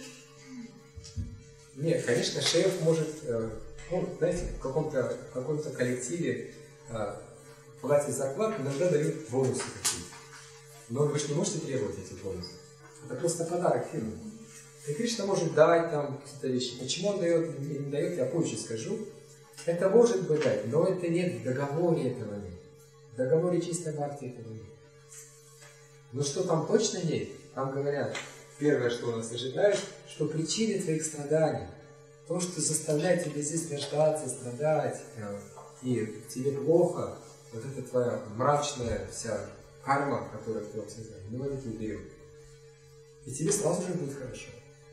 Нет, конечно, шеф может, э, ну, знаете, в каком-то, в каком-то коллективе э, платит зарплату, иногда дают бонусы какие-то. Но вы же не можете требовать этих бонусов. Это просто подарок фирме. И Кришна может дать там какие-то вещи. Почему он дает, не дает, я позже скажу. Это может быть дать, но это нет в договоре этого нет. В договоре чистой бхакти этого нет. Но что там точно нет? Там говорят, первое, что нас ожидает, что причины твоих страданий, то, что заставляет тебя здесь рождаться, страдать, и тебе плохо, вот это твоя мрачная вся карма, которая в твоем сознании, мы это уберем. И тебе сразу же будет хорошо.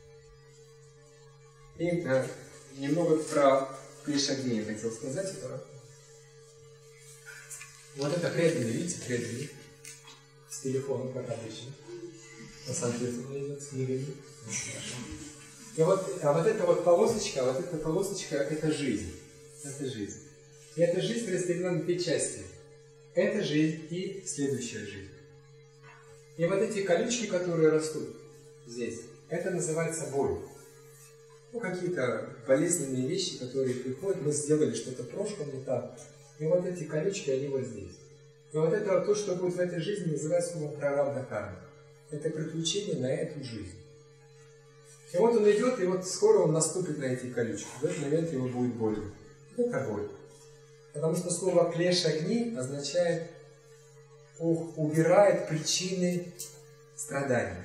И э, немного про клишагни я хотел сказать. Это... Вот это преданный, видите, преданный. телефоном, как обычно. На самом деле он идет с книгами. И вот, а вот эта вот полосочка, вот эта полосочка, это жизнь. Это жизнь. И эта жизнь разделена на две части. Это жизнь и следующая жизнь. И вот эти колючки, которые растут здесь, это называется боль. Ну, какие-то болезненные вещи, которые приходят, мы сделали что-то в прошлом не так. И вот эти колючки, они вот здесь. И вот это то, что будет в этой жизни, называется словом прарабдха карма. Это приключение на эту жизнь. И вот он идет, и вот скоро он наступит на эти колючки. В этот момент ему будет больно. Это боль. Потому что слово клеш-агни означает убирает причины страданий.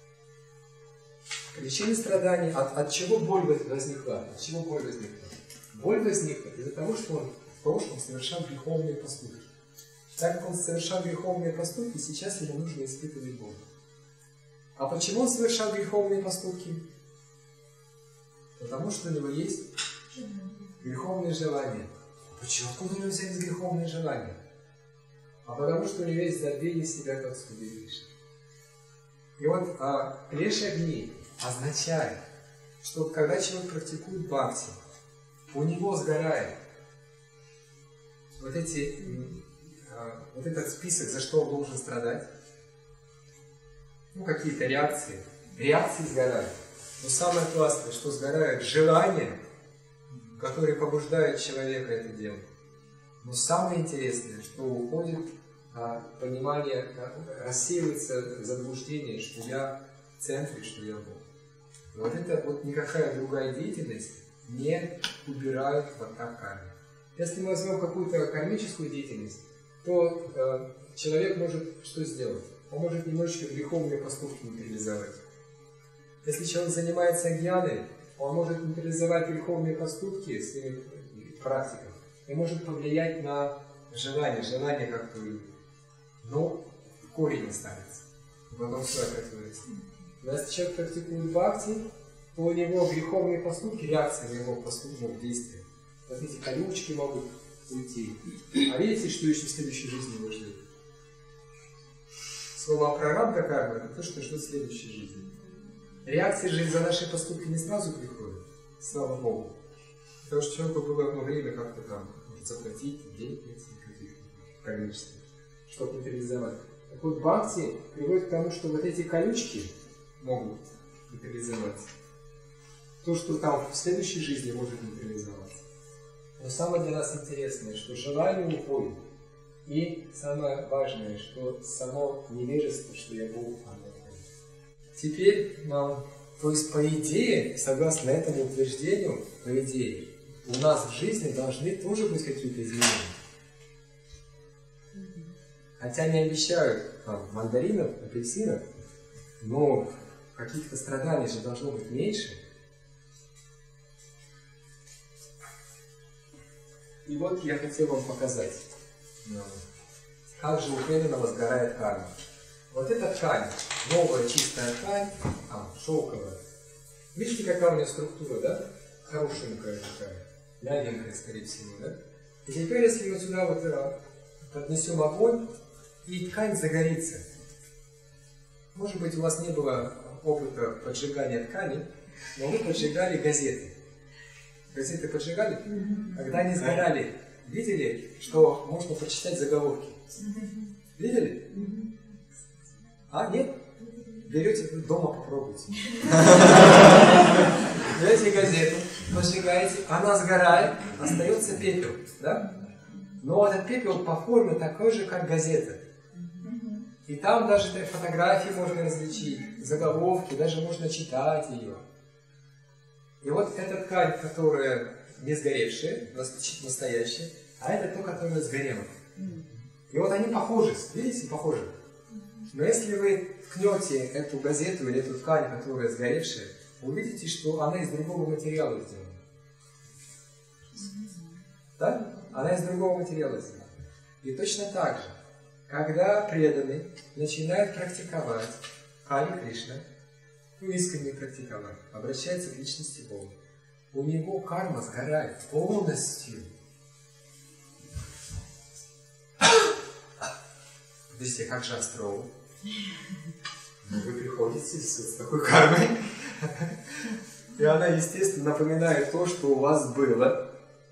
Причины страданий, от, от чего боль возникла? От чего боль возникла? Боль возникла из-за того, что он в прошлом совершал греховные поступки. Так как он совершал греховные поступки, сейчас ему нужно испытывать боль. А почему он совершал греховные поступки? Потому что у него есть греховные желания. Почему? Откуда у него взялись греховные желания? А потому что у него есть забвение себя как Господи Кришны. И вот а, клеш-агни означает, что когда человек практикует бхакти, у него сгорает вот, эти, а, вот этот список, за что он должен страдать. Ну, какие-то реакции. Реакции сгорают. Но самое классное, что сгорают желания, которые побуждают человека это делать. Но самое интересное, что уходит а, понимание, а, рассеивается заблуждение, что я в центре, что я Бог. Вот это вот никакая другая деятельность не убирает вот так карму. Если мы возьмем какую-то кармическую деятельность, то а, человек может что сделать? Он может немножечко греховные поступки материализовать. Если человек занимается гьяной, он может материализовать греховные поступки своими практиками и может повлиять на желание, желание как-то, но корень останется. Потом все опять. Но если человек практикует бхакти, то у него греховные поступки, реакция на его поступки, действия. Вот эти колючки могут уйти. А видите, что еще в следующей жизни его ждет? Слово прарабдха карма – это то, что ждет в следующей жизни. Реакции же за наши поступки не сразу приходят, слава Богу. Потому что человеку было одно время как-то там, может, заплатить денег каких-то количества, чтобы материализовать. Так вот, бхакти приводит к тому, что вот эти колючки могут материализоваться. То, что там в следующей жизни может материализоваться. Но самое для нас интересное, что желание уходит. И самое важное, что само невежество, что я Бог, оно уходит. Теперь нам, то есть по идее, согласно этому утверждению, по идее, у нас в жизни должны тоже быть какие-то изменения. Хотя не обещают там, мандаринов, апельсинов, но каких-то страданий же должно быть меньше. И вот я хотел вам показать, как же у преданного сгорает карма. Вот эта ткань, новая чистая ткань, а, шелковая. Видите, какая у нее структура, да? Хорошенькая такая, мягенькая, скорее всего, да? И теперь, если мы сюда вот а, поднесем огонь, и ткань загорится. Может быть, у вас не было опыта поджигания ткани, но вы поджигали газеты. Газеты поджигали? Когда они сгорали, видели, что можно почитать заголовки? Видели? А, нет? Берете дома, попробуйте. Берете газету, поджигаете, она сгорает, остается пепел, да? Но этот пепел по форме такой же, как газета. И там даже фотографии можно различить, заголовки, даже можно читать ее. И вот эта ткань, которая не сгоревшая, настоящая, а это то, которое сгорело. И вот они похожи, видите, похожи. Но если вы ткнете эту газету или эту ткань, которая сгоревшая, вы увидите, что она из другого материала сделана. Да? Она из другого материала сделана. И точно так же, когда преданный начинает практиковать Хари Кришна, ну, искренне практиковать, обращается к личности Бога, у него карма сгорает полностью. Подождите, как же Астрову? Вы приходите с такой кармой, и она, естественно, напоминает то, что у вас было.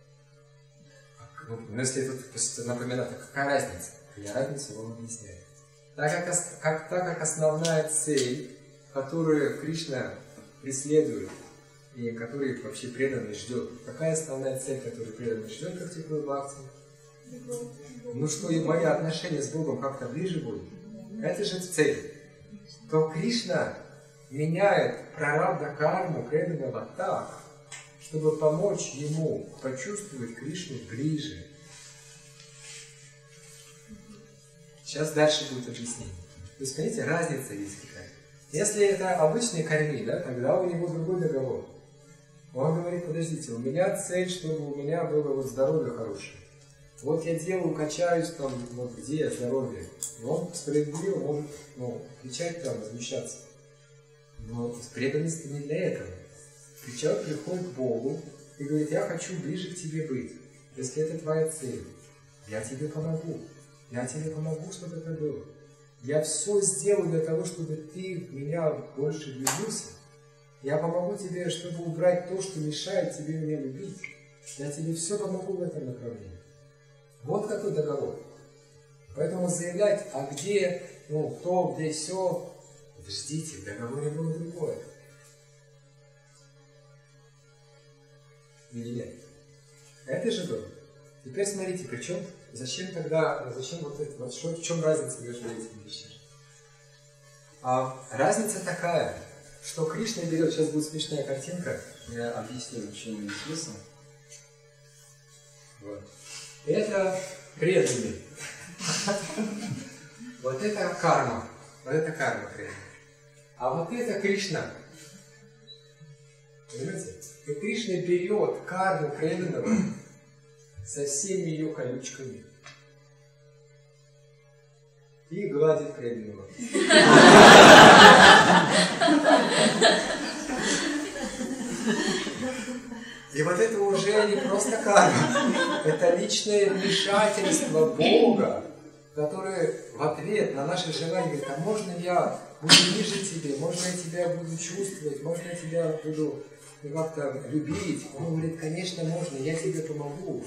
Ну, если тут напоминать, то какая разница? Я разницу вам объясняю. Так как, как, так как основная цель, которую Кришна преследует, и который вообще преданный ждет, какая основная цель, которую преданный ждет, как теплую бхакти? Ну что, и мои отношения с Богом как-то ближе будут? Это же цель. То Кришна меняет прарабдха карму преданного так, чтобы помочь ему почувствовать Кришну ближе. Сейчас дальше будет объяснение. То есть, понимаете, разница есть какая. Если это обычный карми, да, тогда у него другой договор. Он говорит, подождите, у меня цель, чтобы у меня было вот здоровье хорошее. Вот я делаю, качаюсь там, вот где здоровье. И он справедливо может, ну, кричать там, возмущаться. Но преданность не для этого. Человек приходит к Богу и говорит, я хочу ближе к тебе быть. Если это твоя цель, я тебе помогу. Я тебе помогу, чтобы это было. Я все сделаю для того, чтобы ты в меня больше влюбился. Я помогу тебе, чтобы убрать то, что мешает тебе меня любить. Я тебе все помогу в этом направлении. Вот какой договор. Поэтому заявлять, а где, ну, кто, где все, подождите, в договоре было другое. Или нет? Это же договор. Теперь смотрите, причем, зачем тогда, зачем вот это, вот что, в чем разница между этими вещами? А, разница такая, что Кришна берет, сейчас будет смешная картинка, я объясню, почему не смысл. Вот. Это преданный. Вот это карма. Вот это карма преданная. А вот это Кришна. Понимаете? И Кришна берет карму преданного со всеми ее колючками и гладит преданного. И вот это уже не просто карма, это личное вмешательство Бога, который в ответ на наше желание говорит, а можно я буду ближе тебе, можно я тебя буду чувствовать, можно я тебя буду как-то любить. Он говорит, конечно, можно, я тебе помогу.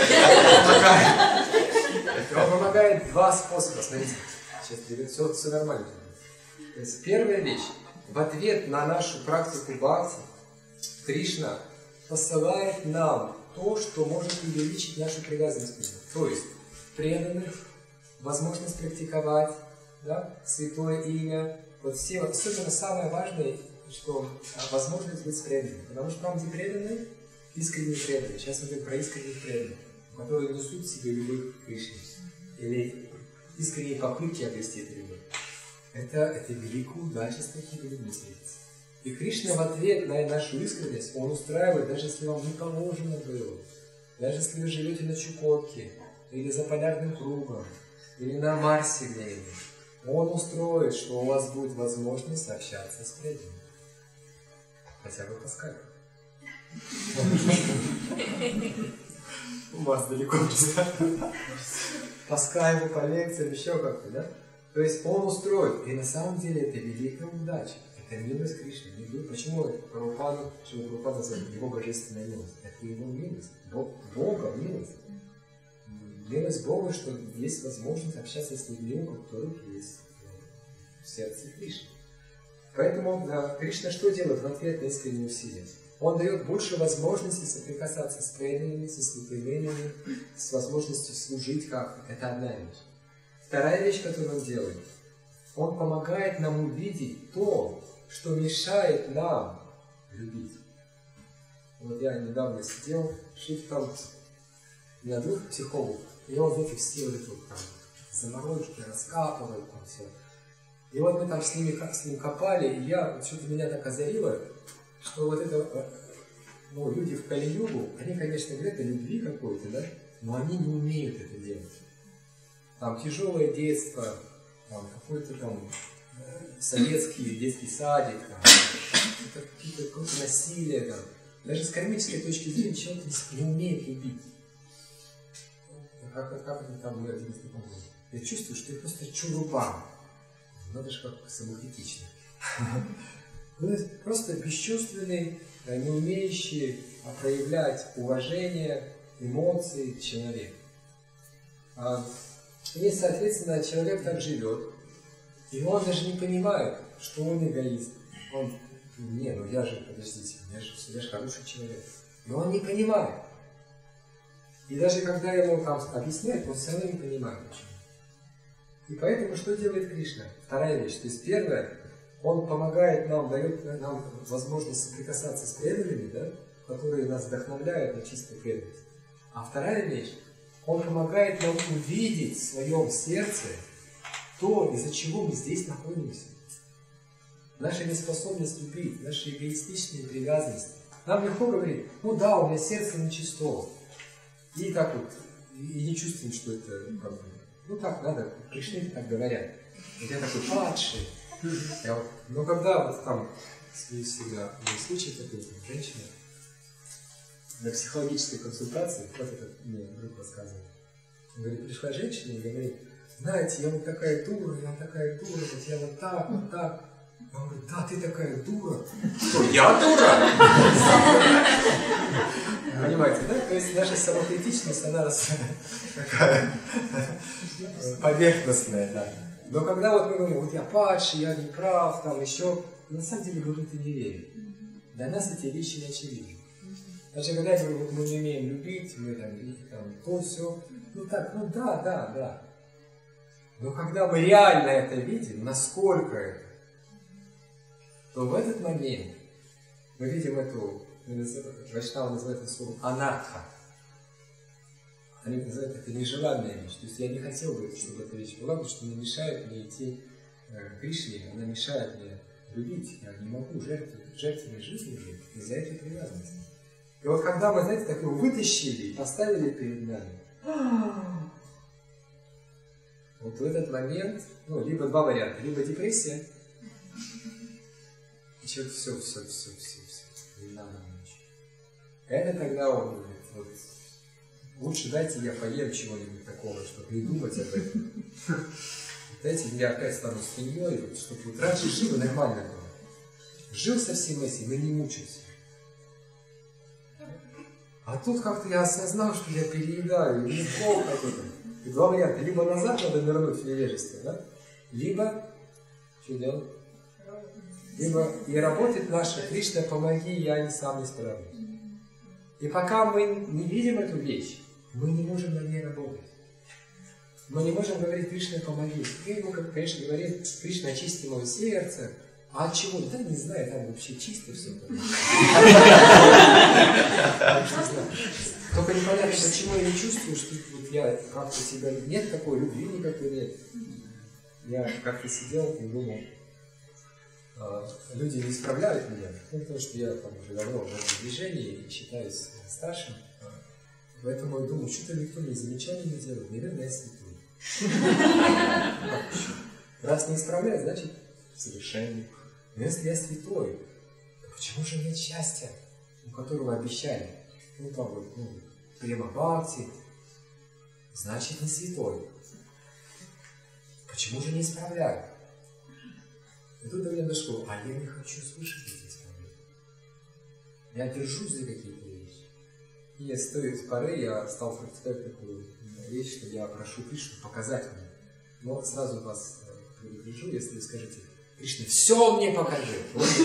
Он помогает два способа, смотрите, сейчас все, все нормально. То есть первая вещь, в ответ на нашу практику бхакти, Кришна посылает нам то, что может увеличить нашу привязанность к нему. То есть преданных, возможность практиковать, да, святое имя. Вот все, особенно самое важное, что возможность быть преданным. Потому что там, где преданные, искренне преданные. Сейчас мы говорим про искренних преданных, которые несут в себе любовь к Кришне. Или искренние попытки обрести эту любовь. Это, это великая удача с такими людьми встретиться. И Кришна в ответ на нашу искренность, Он устраивает, даже если вам не положено было, даже если вы живете на Чукотке, или за полярным кругом, или на Марсе где-нибудь, Он устроит, что у вас будет возможность общаться с преданными. Хотя бы по скайпу. У вас далеко не по скайпу, по лекциям, еще как-то, да? То есть Он устроит, и на самом деле это великая удача. Это милость Кришны. Почему Прабхупада, что Прабхупада называет его божественная милость? Это его милость. Бог, Бога милость. Милость Бога, что есть возможность общаться с людьми, у которых есть в сердце Кришны. Поэтому да, Кришна что делает в ответ на искренние усилия? Он дает больше возможностей соприкасаться с преданными, со святыми, с возможностью служить как-то. Это одна вещь. Вторая вещь, которую он делает, он помогает нам увидеть то, что мешает нам любить. Вот я недавно сидел, что-то там на двух психологов, и он вот эти все вот эти вот там заморочки раскапывает там все. И вот мы там с, ними, с ним копали, и я, что-то меня так озарило, что вот это, ну, люди в Кали-югу, они, конечно, говорят о любви какой-то, да, но они не умеют это делать. Там тяжелое детство, там какой-то там советский детский садик, там, какие-то, какое-то насилие, там. Даже с кармической точки зрения человек не умеет любить. Как, как это там мы один из таких. Я чувствую, что я просто чурупан. надо же как самокритично. Просто бесчувственный, не умеющий проявлять уважение, эмоции человек. И, соответственно, человек так живет, и он даже не понимает, что он эгоист. Он, не, ну я же, подождите, я же, я же хороший человек. Но он не понимает. И даже когда ему там объясняют, он все равно не понимает, почему. И поэтому что делает Кришна? Вторая вещь. То есть первое, он помогает нам, дает нам возможность соприкасаться с преданными, да, которые нас вдохновляют на чистую преданность. А вторая вещь, он помогает нам увидеть в своем сердце то, из-за чего мы здесь находимся. Наша неспособность любить, наши эгоистичные привязанности. Нам легко говорить, ну да, у меня сердце нечисто. И так вот, и не чувствуем, что это как бы, ну так надо, Кришне так говорят. Вот я такой падший. Я вот, но когда вот там, всегда, был случай такой, там, женщина, на психологической консультации, вот это мне друг рассказывал. Он говорит, пришла женщина и говорит, знаете, я вот такая дура, я такая дура, вот я вот так, вот так. Я говорю, да, ты такая дура. Что, я дура? Понимаете, да? То есть наша самокритичность, она такая поверхностная, да. Но когда вот мы говорим, вот я падший, я не прав, там еще, на самом деле мы в это не верим. Для нас эти вещи не очевидны. Даже когда я говорю, вот мы не умеем любить, мы там, там то, все, ну так, ну да, да, да. Но когда мы реально это видим, насколько это, то в этот момент мы видим эту, Вайшнава называет это слово анарха. Они называют это нежеланная вещь. То есть я не хотел бы, чтобы эта вещь была, потому что она мешает мне идти к Кришне, она мешает мне любить. Я не могу жертвовать, жертвовать жизнью жить из-за этой привязанности. И вот когда мы, знаете, так его вытащили и поставили перед нами, вот в этот момент, ну, либо два варианта, либо депрессия, и человек все, все, все, все, все, не надо ничего. Это тогда он говорит, вот, лучше дайте я поем чего-нибудь такого, чтобы не думать об этом. Дайте я опять стану свиньей, чтобы вот раньше жил нормально было. Жил со всем этим и не мучился. А тут как-то я осознал, что я переедаю, и неплохо какой-то. И два варианта. Либо назад надо вернуть в невежество, да? Либо, что делать? Либо и работает наша Кришна, помоги, я не сам не справлюсь. И пока мы не видим эту вещь, мы не можем на ней работать. Мы не можем говорить, Кришна, помоги. И ему, как конечно, говорит, Кришна, очисти мое сердце. А от чего? Да не знаю, там вообще чисто все. Только непонятно, почему я не чувствую, что вот я как-то себя... Нет такой любви никакой нет. Я как-то сидел и думал, люди не исправляют меня, ну, потому что я там уже давно в этом движении и считаюсь старшим. Поэтому я думаю, что-то никто не замечания не делает, наверное, я святой. Раз не исправляет, значит совершенный. Но если я святой, то почему же нет счастья, у которого обещали? Ну там вот, ну, према бхакти, значит не святой. Почему же не исправляют? И тут до меня дошло, а я не хочу слышать эти исправления. Я держусь за какие-то вещи. И с той поры я стал практиковать такую вещь, что я прошу Кришну показать мне. Но сразу вас предупрежу, если вы скажете, Кришна, все мне покажи.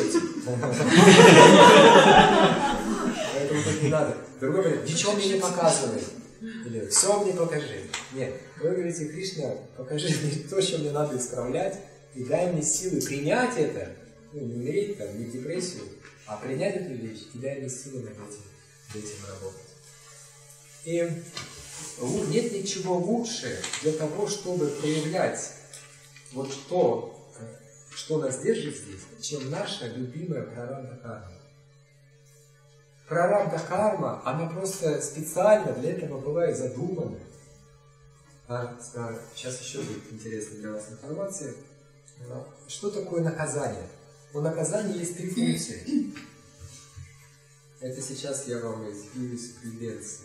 Поэтому так не надо. Другой говорит, ничего мне не показывай. Или все мне покажи. Нет, вы говорите, Кришна, покажи мне то, что мне надо исправлять, и дай мне силы принять это, ну, не умереть там, не в депрессию, а принять эту вещь, и дай мне силы над этим, над этим работать. И нет ничего лучше для того, чтобы проявлять вот то, что нас держит здесь, чем наша любимая прарабдха карма. Прарабдха карма, она просто специально для этого была и задумана. А, сейчас еще будет интересная для вас информация. Что такое наказание? У наказания есть три функции. Это сейчас я вам из юриспруденции.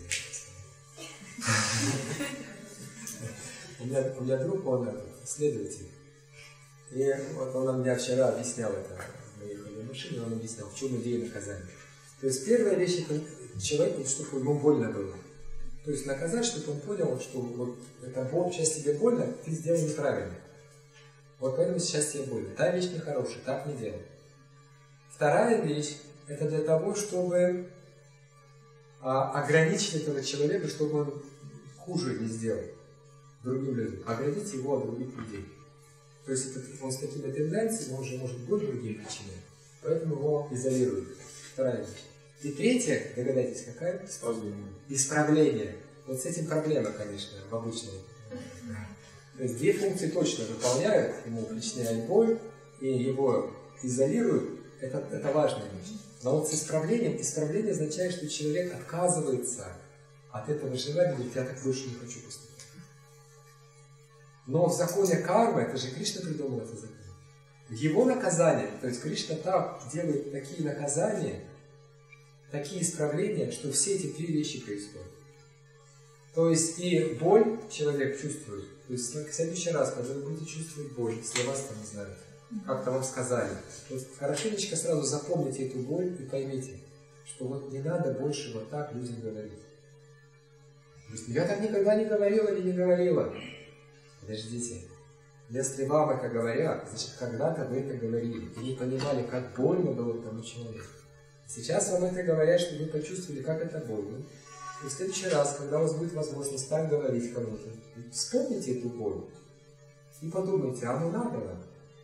У меня, у меня друг, он следователь. И вот он мне вчера объяснял это, мы ехали в машине, он объяснял, в чем идея наказания. То есть первая вещь, это человеку, чтобы ему больно было. То есть наказать, чтобы он понял, что вот эта боль, сейчас тебе больно, ты сделал неправильно. Вот поэтому сейчас тебе больно. Та вещь нехорошая, так не делай. Вторая вещь, это для того, чтобы а, ограничить этого человека, чтобы он хуже не сделал другим людям. Оградить его от других людей. То есть это, он с такими тенденциями, он же может боль другим причинять. Поэтому его изолируют. Вторая вещь. И третья, догадайтесь, какая? Исправление. Исправление. Вот с этим проблема, конечно, в обычной. То есть две функции точно выполняют, ему причиняют боль и его изолируют. Это, это важная вещь. Но вот с исправлением, исправление означает, что человек отказывается от этого желания, говорит, я так больше не хочу поступить. Но в законе кармы, это же Кришна придумал этот закон. В его наказание, то есть Кришна так делает такие наказания, такие исправления, что все эти три вещи происходят. То есть и боль человек чувствует. То есть в следующий раз, когда вы будете чувствовать боль, если вас там, не знаю, как-то вам сказали, вот хорошенечко сразу запомните эту боль и поймите, что вот не надо больше вот так людям говорить. То есть я так никогда не говорила или не говорила. Подождите. Если вам это говорят, значит, когда-то вы это говорили. И не понимали, как больно было тому человеку. Сейчас вам это говорят, чтобы вы почувствовали, как это больно. И в следующий раз, когда у вас будет возможность так говорить кому-то, вспомните эту боль и подумайте, а ну надо нам.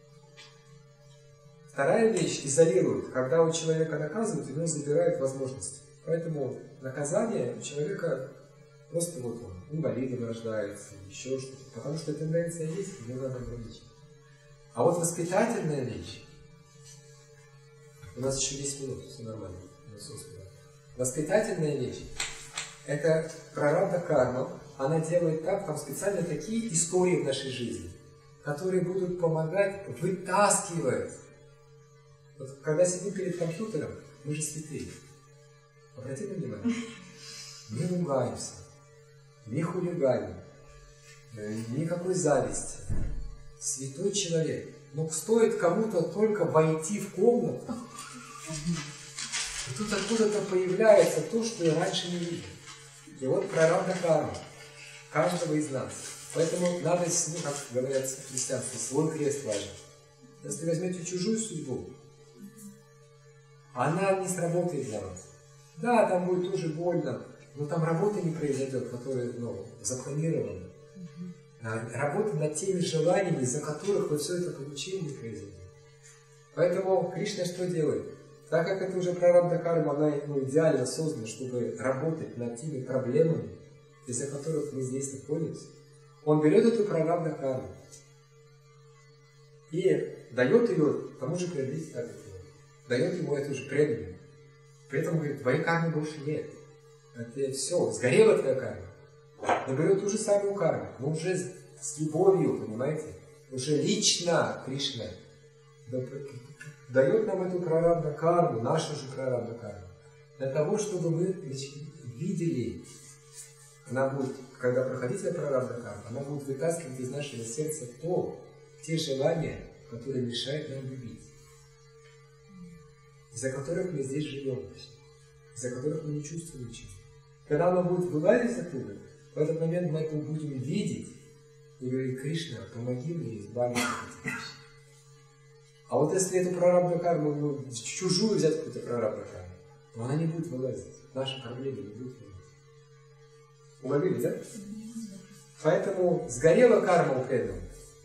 Вторая вещь изолирует. Когда у человека наказывают, у него забирают возможности. Поэтому наказание у человека просто вот он инвалидом рождается, еще что-то. Потому что тенденция есть, ее надо ограничить. А вот воспитательная вещь. У нас еще десять минут, все нормально. Воспитательная вещь. Это прарабдха карма. Она делает так, там специально такие истории в нашей жизни, которые будут помогать вытаскивать. Вот когда сидим перед компьютером, мы же святые. Обратите внимание. Не ругаемся, не хулиганим, никакой зависти. Святой человек. Но стоит кому-то только войти в комнату, и тут откуда-то появляется то, что я раньше не видел. И вот прарабдха карма каждого из нас. Поэтому надо, ну, как говорят в христианстве, свой крест важен. Если возьмете чужую судьбу, она не сработает для вас. Да, там будет тоже больно, но там работа не произойдет, которая, ну, запланирована. Работа над теми желаниями, из-за которых вы все это получили, не произойдет. Поэтому Кришна что делает? Так как это уже прарабдха карма, она, ну, идеально создана, чтобы работать над теми проблемами, из-за которых мы здесь находимся, он берет эту прарабдха карму и дает ее тому же преданному, так дает ему эту же преданную. При этом говорит, твоей кармы больше нет. Это все, сгорела твоя карма. Но берет ту же самую карму, но уже с любовью, понимаете? Уже лично Кришна дает нам эту прарабдха карму, нашу же прарабдха карму, для того, чтобы мы видели, она будет, когда проходите прарабдха карму, она будет вытаскивать из нашего сердца то, те желания, которые мешают нам любить, из-за которых мы здесь живем, из-за которых мы не чувствуем ничего. Когда она будет вылазить оттуда, в этот момент мы это будем видеть и говорить, Кришна, помоги мне избавиться от этих вещей. А вот если эту прарабдха карму, ну, чужую взять какую-то прарабдха карму, то она не будет вылазить. Наши проблемы не будут вылазить. Уловили, да? Поэтому сгорела карма у преданного.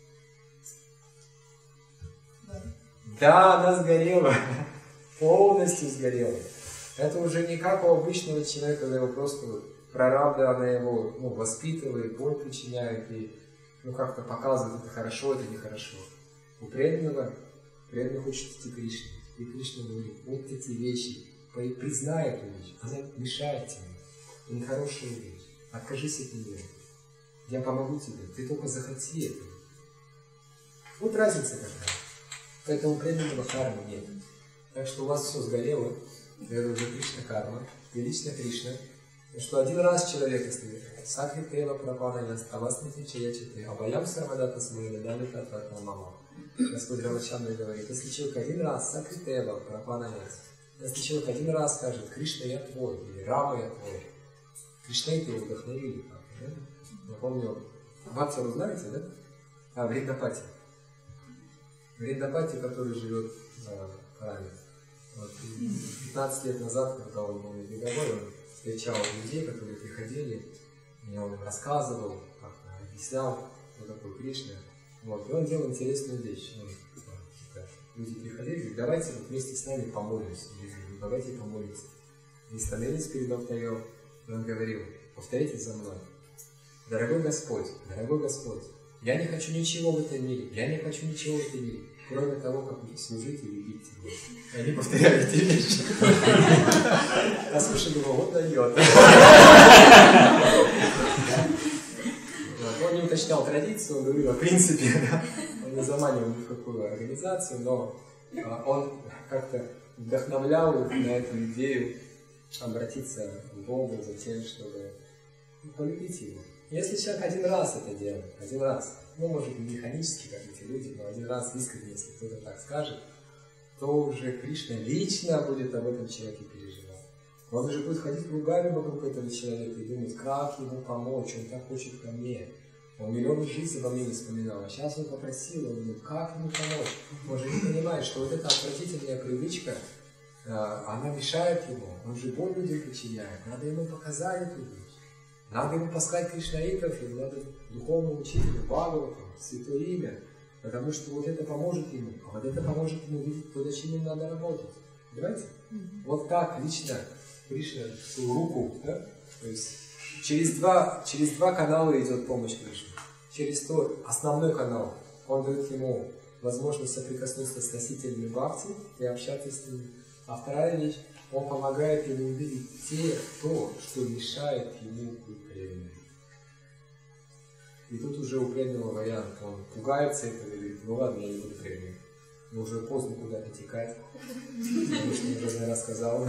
Да, она сгорела. Полностью сгорела. Это уже не как у обычного человека, когда его просто прарабдха, она его, ну, воспитывает, боль причиняет и, ну, как-то показывает, это хорошо, это нехорошо. У преданного, преданный хочет идти Кришне. И Кришна говорит, вот эти вещи, признай эту вещь, она мешает тебе. Это нехорошая вещь. Откажись от нее. Я помогу тебе. Ты только захоти это. Вот разница какая. Поэтому преданного кармы нет. Так что у вас все сгорело. Это уже Кришна карма. И лично Кришна. Потому что один раз человек, если Сакритева пропаданяст, а вас не отвечаете, а боям сарвадата смыли, дали татвата мама. Господь Рамачандра говорит, если человек один раз сакритева прапанаяс, если человек один раз скажет, Кришна, я твой, или Рама, я твой, Кришна его вдохновили. Да? Я помню, Ватсару знаете, да? А, Вриндапати. Вриндапати, который живет в храме. Вот, пятнадцать лет назад, когда он был на Беговой, он встречал людей, которые приходили, и он им рассказывал, как-то объяснял, кто такой Кришна. Вот, и он делал интересную вещь. Он, люди приходили и говорят, давайте вот вместе с нами помолимся. Я говорю, давайте помолимся. И становились перед алтарем, и он говорил, повторите за мной. Дорогой Господь, дорогой Господь, я не хочу ничего в этом мире, я не хочу ничего в этом мире, кроме того, как служить и любить Тебя. И они повторяли эти вещи. А слушай, думал, вот дает. Он не уточнял традицию, он говорил, в принципе, он не заманивал ни в какую организацию, но он как-то вдохновлял их на эту идею обратиться к Богу за тем, чтобы полюбить Его. Если человек один раз это делает, один раз, ну, может, не механически, как эти люди, но один раз искренне, если кто-то так скажет, то уже Кришна лично будет об этом человеке переживать. Он уже будет ходить кругами вокруг этого человека и думать, как ему помочь, он так хочет ко мне. Он миллион жизней во мне не вспоминал, а сейчас он попросил, он думает, как ему помочь. Он же не понимает, что вот эта отвратительная привычка, она мешает ему, он же боль людям причиняет, надо ему показать эту вещь. Надо ему послать кришнаитов, ему надо духовному учителю, Бхагавату, святое имя, потому что вот это поможет ему, а вот это поможет ему видеть то, над чем ему надо работать. Понимаете? Mm-hmm. Вот так лично Кришна свою руку, да? То есть через два, через два канала идет помощь Кришне. Через то основной канал, он дает ему возможность соприкоснуться с носителями бхакти и общаться с ними. А вторая вещь, он помогает ему увидеть те, то, что мешает ему быть преданным. И тут уже у преданного вариант, он пугается этого и говорит, ну ладно, я не буду преданным. Но уже поздно куда-то текать, потому что я уже рассказал.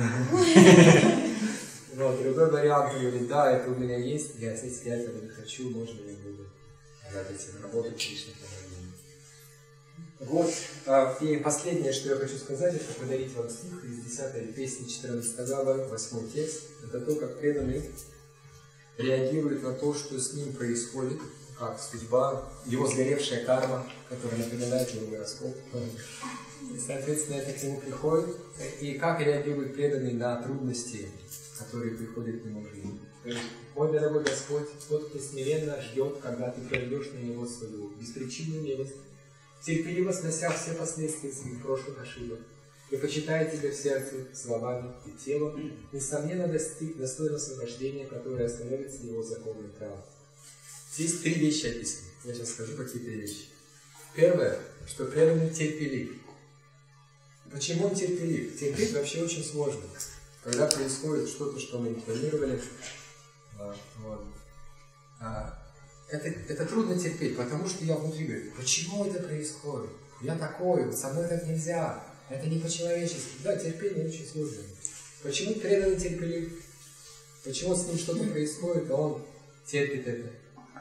Но другой вариант, он говорит, да, это у меня есть, я, если я этого не хочу, можно я буду работать Кришне помогу. Вот, и последнее, что я хочу сказать, это подарить вам стих из десятой песни четырнадцатого глава, восьмой текст. Это то, как преданный реагирует на то, что с ним происходит, как судьба, его сгоревшая карма, которая напоминает его гороскоп. И, соответственно, это к нему приходит. И как реагирует преданный на трудности, которые приходят к нему в жизни. То есть, мой дорогой Господь, тот, кто смиренно ждет, когда ты прольешь на него свою беспричинную милость, терпеливо снося все последствия своих прошлых ошибок, и почитая тебя в сердце, словами и телом, несомненно достиг достойного освобождения, которое становится его законным правом. Здесь три вещи описаны. Я сейчас скажу какие-то вещи. Первое, что преданный терпелив. Почему он терпелив? Терпеть вообще очень сложно. Когда происходит что-то, что мы не планировали, вот, Это, это трудно терпеть, потому что я внутри говорю, почему это происходит? Я такой, вот со мной так нельзя, это не по-человечески. Да, терпение очень сложно. Почему преданный терпелив? Почему с ним что-то происходит, а он терпит это?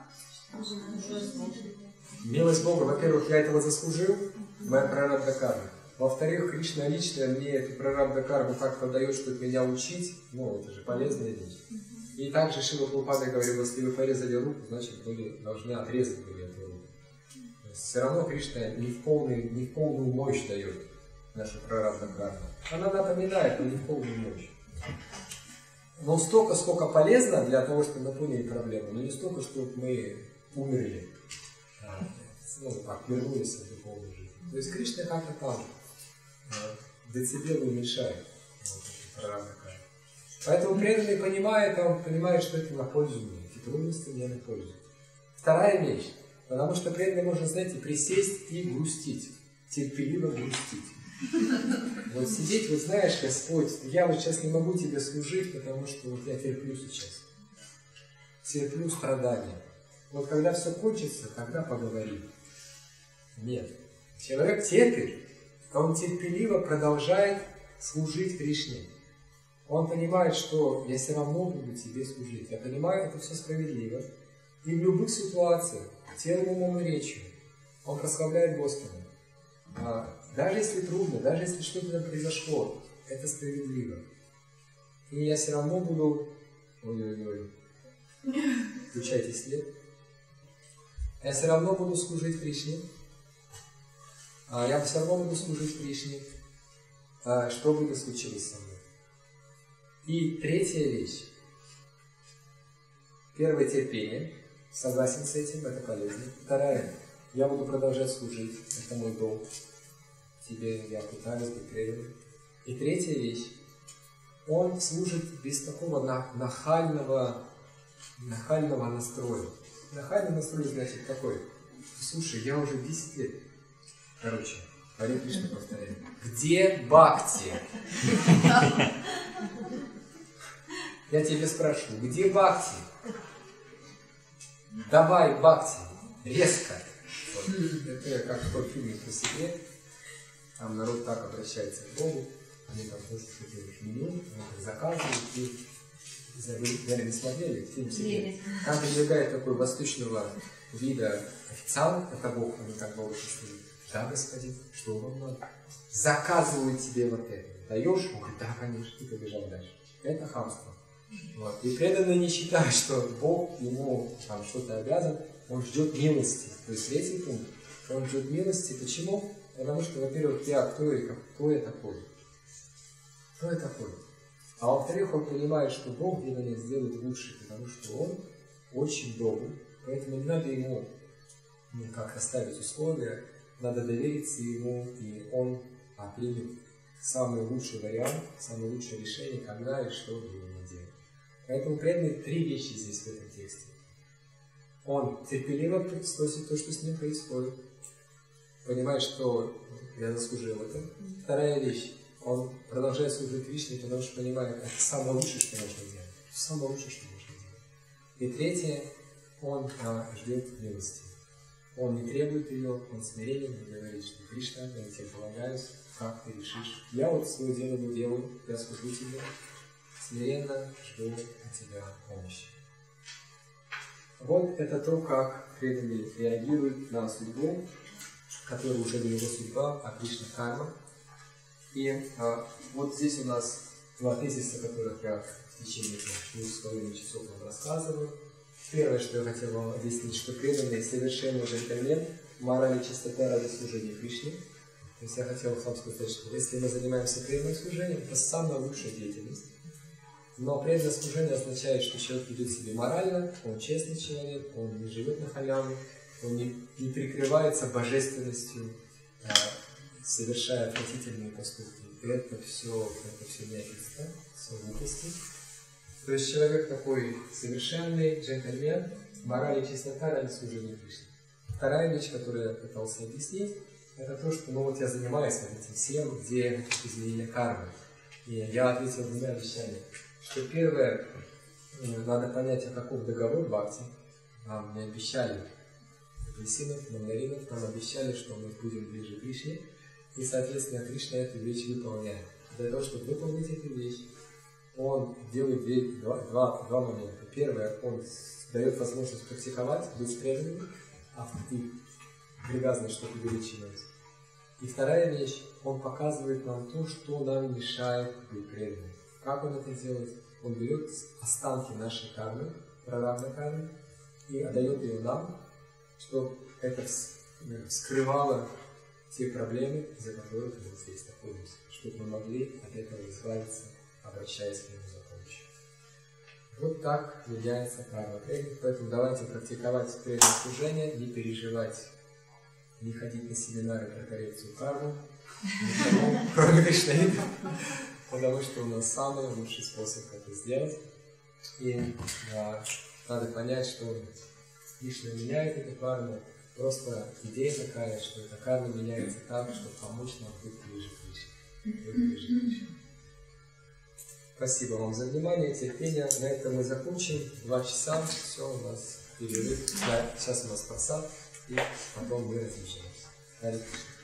Милость Бога, во-первых, я этого заслужил, моя прарабдха карма. Во-вторых, Кришна лично мне эту прарабдха карму как-то дает, чтобы меня учить, ну, это же полезная вещь. И также Шрила Прабхупада говорил, если вы порезали руку, значит вы должны отрезать были эту руку. То есть все равно Кришна не в, полный, не в полную мощь дает нашу прарабдха карму. Она напоминает, но не в полную мощь. Но столько, сколько полезно для того, чтобы мы поняли проблему, но не столько, чтобы мы умерли, ну, так, вернулись в духовную жизнь. То есть Кришна как-то там децибелы уменьшает вот, прарабдха карму. Поэтому преданный понимает, он понимает, что это на пользу мне, эти трудности мне на пользу. Вторая вещь, потому что преданный можно, знаете, присесть и грустить, терпеливо грустить. Вот сидеть, вот знаешь, Господь, я вот сейчас не могу тебе служить, потому что вот я терплю сейчас. Терплю страдания. Вот когда все кончится, тогда поговорим. Нет. Человек терпит, он терпеливо продолжает служить Кришне. Он понимает, что я все равно буду тебе служить. Я понимаю, это все справедливо. И в любых ситуациях, телом, умом и речью, он прославляет Господа. А, даже если трудно, даже если что-то там произошло, это справедливо. И я все равно буду... Ой-ой-ой. Включайте свет. Я все равно буду служить Кришне. А, я все равно буду служить Кришне. А, что бы ни случилось со мной. И третья вещь. Первое — терпение. Согласен с этим, это полезно. Вторая — я буду продолжать служить. Это мой долг. Тебе я пытаюсь быть преданным. И третья вещь. Он служит без такого нахального, нахального настроя. Нахальный настрой значит такой. Слушай, я уже десять лет. Короче, Харе Кришна повторяю. Где бхакти? Я тебе спрашиваю, где бхакти? Давай бхакти. Резко. Вот. Это как в том фильме «По себе». Там народ так обращается к Богу. Они там просто хотели меню, они заказывают и наверное, не смотрели фильм «Секрет». Там прибегает такой восточного вида официант, это Бог, они так Богу счастливы. Да, господин, что вам надо? Заказывают тебе вот это. Даешь? Он говорит, да, конечно, и побежал дальше. Это хамство. Вот. И преданный не считает, что Бог ему там что-то обязан, он ждет милости. То есть третий пункт, он ждет милости. Почему? Потому что, во-первых, я кто и кто я такой? Кто я такой? А во-вторых, он понимает, что Бог для меня сделает лучше, потому что он очень добрый. Поэтому не надо ему ну, как-то ставить условия, надо довериться ему, и он а, примет самый лучший вариант, самое лучшее решение, когда и что именно делать. Поэтому преданный три вещи здесь в этом тексте. Он терпеливо сносит то, что с ним происходит, понимает, что я заслужил это. Вторая вещь. Он продолжает служить Кришне, потому что понимает, это самое лучшее, что можно сделать. Самое лучшее, что можно сделать. И третье, он а, ждет милости. Он не требует ее, он смиренен, он говорит, что Кришна, я на тебя полагаюсь, как ты решишь. Я вот свое дело не делаю, я служу тебе, смиренно жду от тебя помощи. Вот это то, как преданный реагирует на судьбу, которая уже не его судьба, а Кришна карма. И а, вот здесь у нас два тезиса, которых я в течение двух с половиной часов вам рассказываю. Первое, что я хотел вам объяснить, что преданный совершенный джентльмен, мораль и чистота ради служения Кришне. То есть я хотел вам сказать, что если мы занимаемся преданным служением, это самая лучшая деятельность. Но преданное служение означает, что человек ведет себя морально, он честный человек, он не живет на халяву, он не, не прикрывается божественностью, а, совершая отвратительные поступки. Это все, это все нечисто, все глупости. То есть человек такой совершенный джентльмен, мораль и чистота ради служения Кришне. Вторая вещь, которую я пытался объяснить, это то, что ну вот я занимаюсь этим всем, где я хочу изменения кармы. И я ответил двумя вещами. Что первое, надо понять, о каком договоре бхакти. Нам не обещали апельсинов, мандаринов, нам обещали, что мы будем ближе к Кришне. И, соответственно, Кришна эту вещь выполняет. Для того, чтобы выполнить эту вещь, он делает две, два, два, два момента. Первое, он дает возможность практиковать, быть преданным, а и привязанность, чтобы увеличивать. И вторая вещь, он показывает нам то, что нам мешает быть преданным. Как он это делает? Он берет останки нашей кармы, прарабдха кармы, и отдает ее нам, чтобы это вскрывало те проблемы, из-за которых мы здесь находимся, чтобы мы могли от этого избавиться, обращаясь к нему за помощью. Вот так меняется карма преданных, поэтому давайте практиковать преданное служение, не переживать, не ходить на семинары про коррекцию кармы, никому, кроме Кришнаида, потому что у нас самый лучший способ это сделать. И а, надо понять, что Кришна меняет эту карму. Просто идея такая, что эта карма меняется так, чтобы помочь нам быть ближе к Кришне. Спасибо вам за внимание, терпение. На этом мы закончим. Два часа. Все, у нас перерыв. Да, сейчас у нас просад. И потом мы размещаемся. Харе Кришна.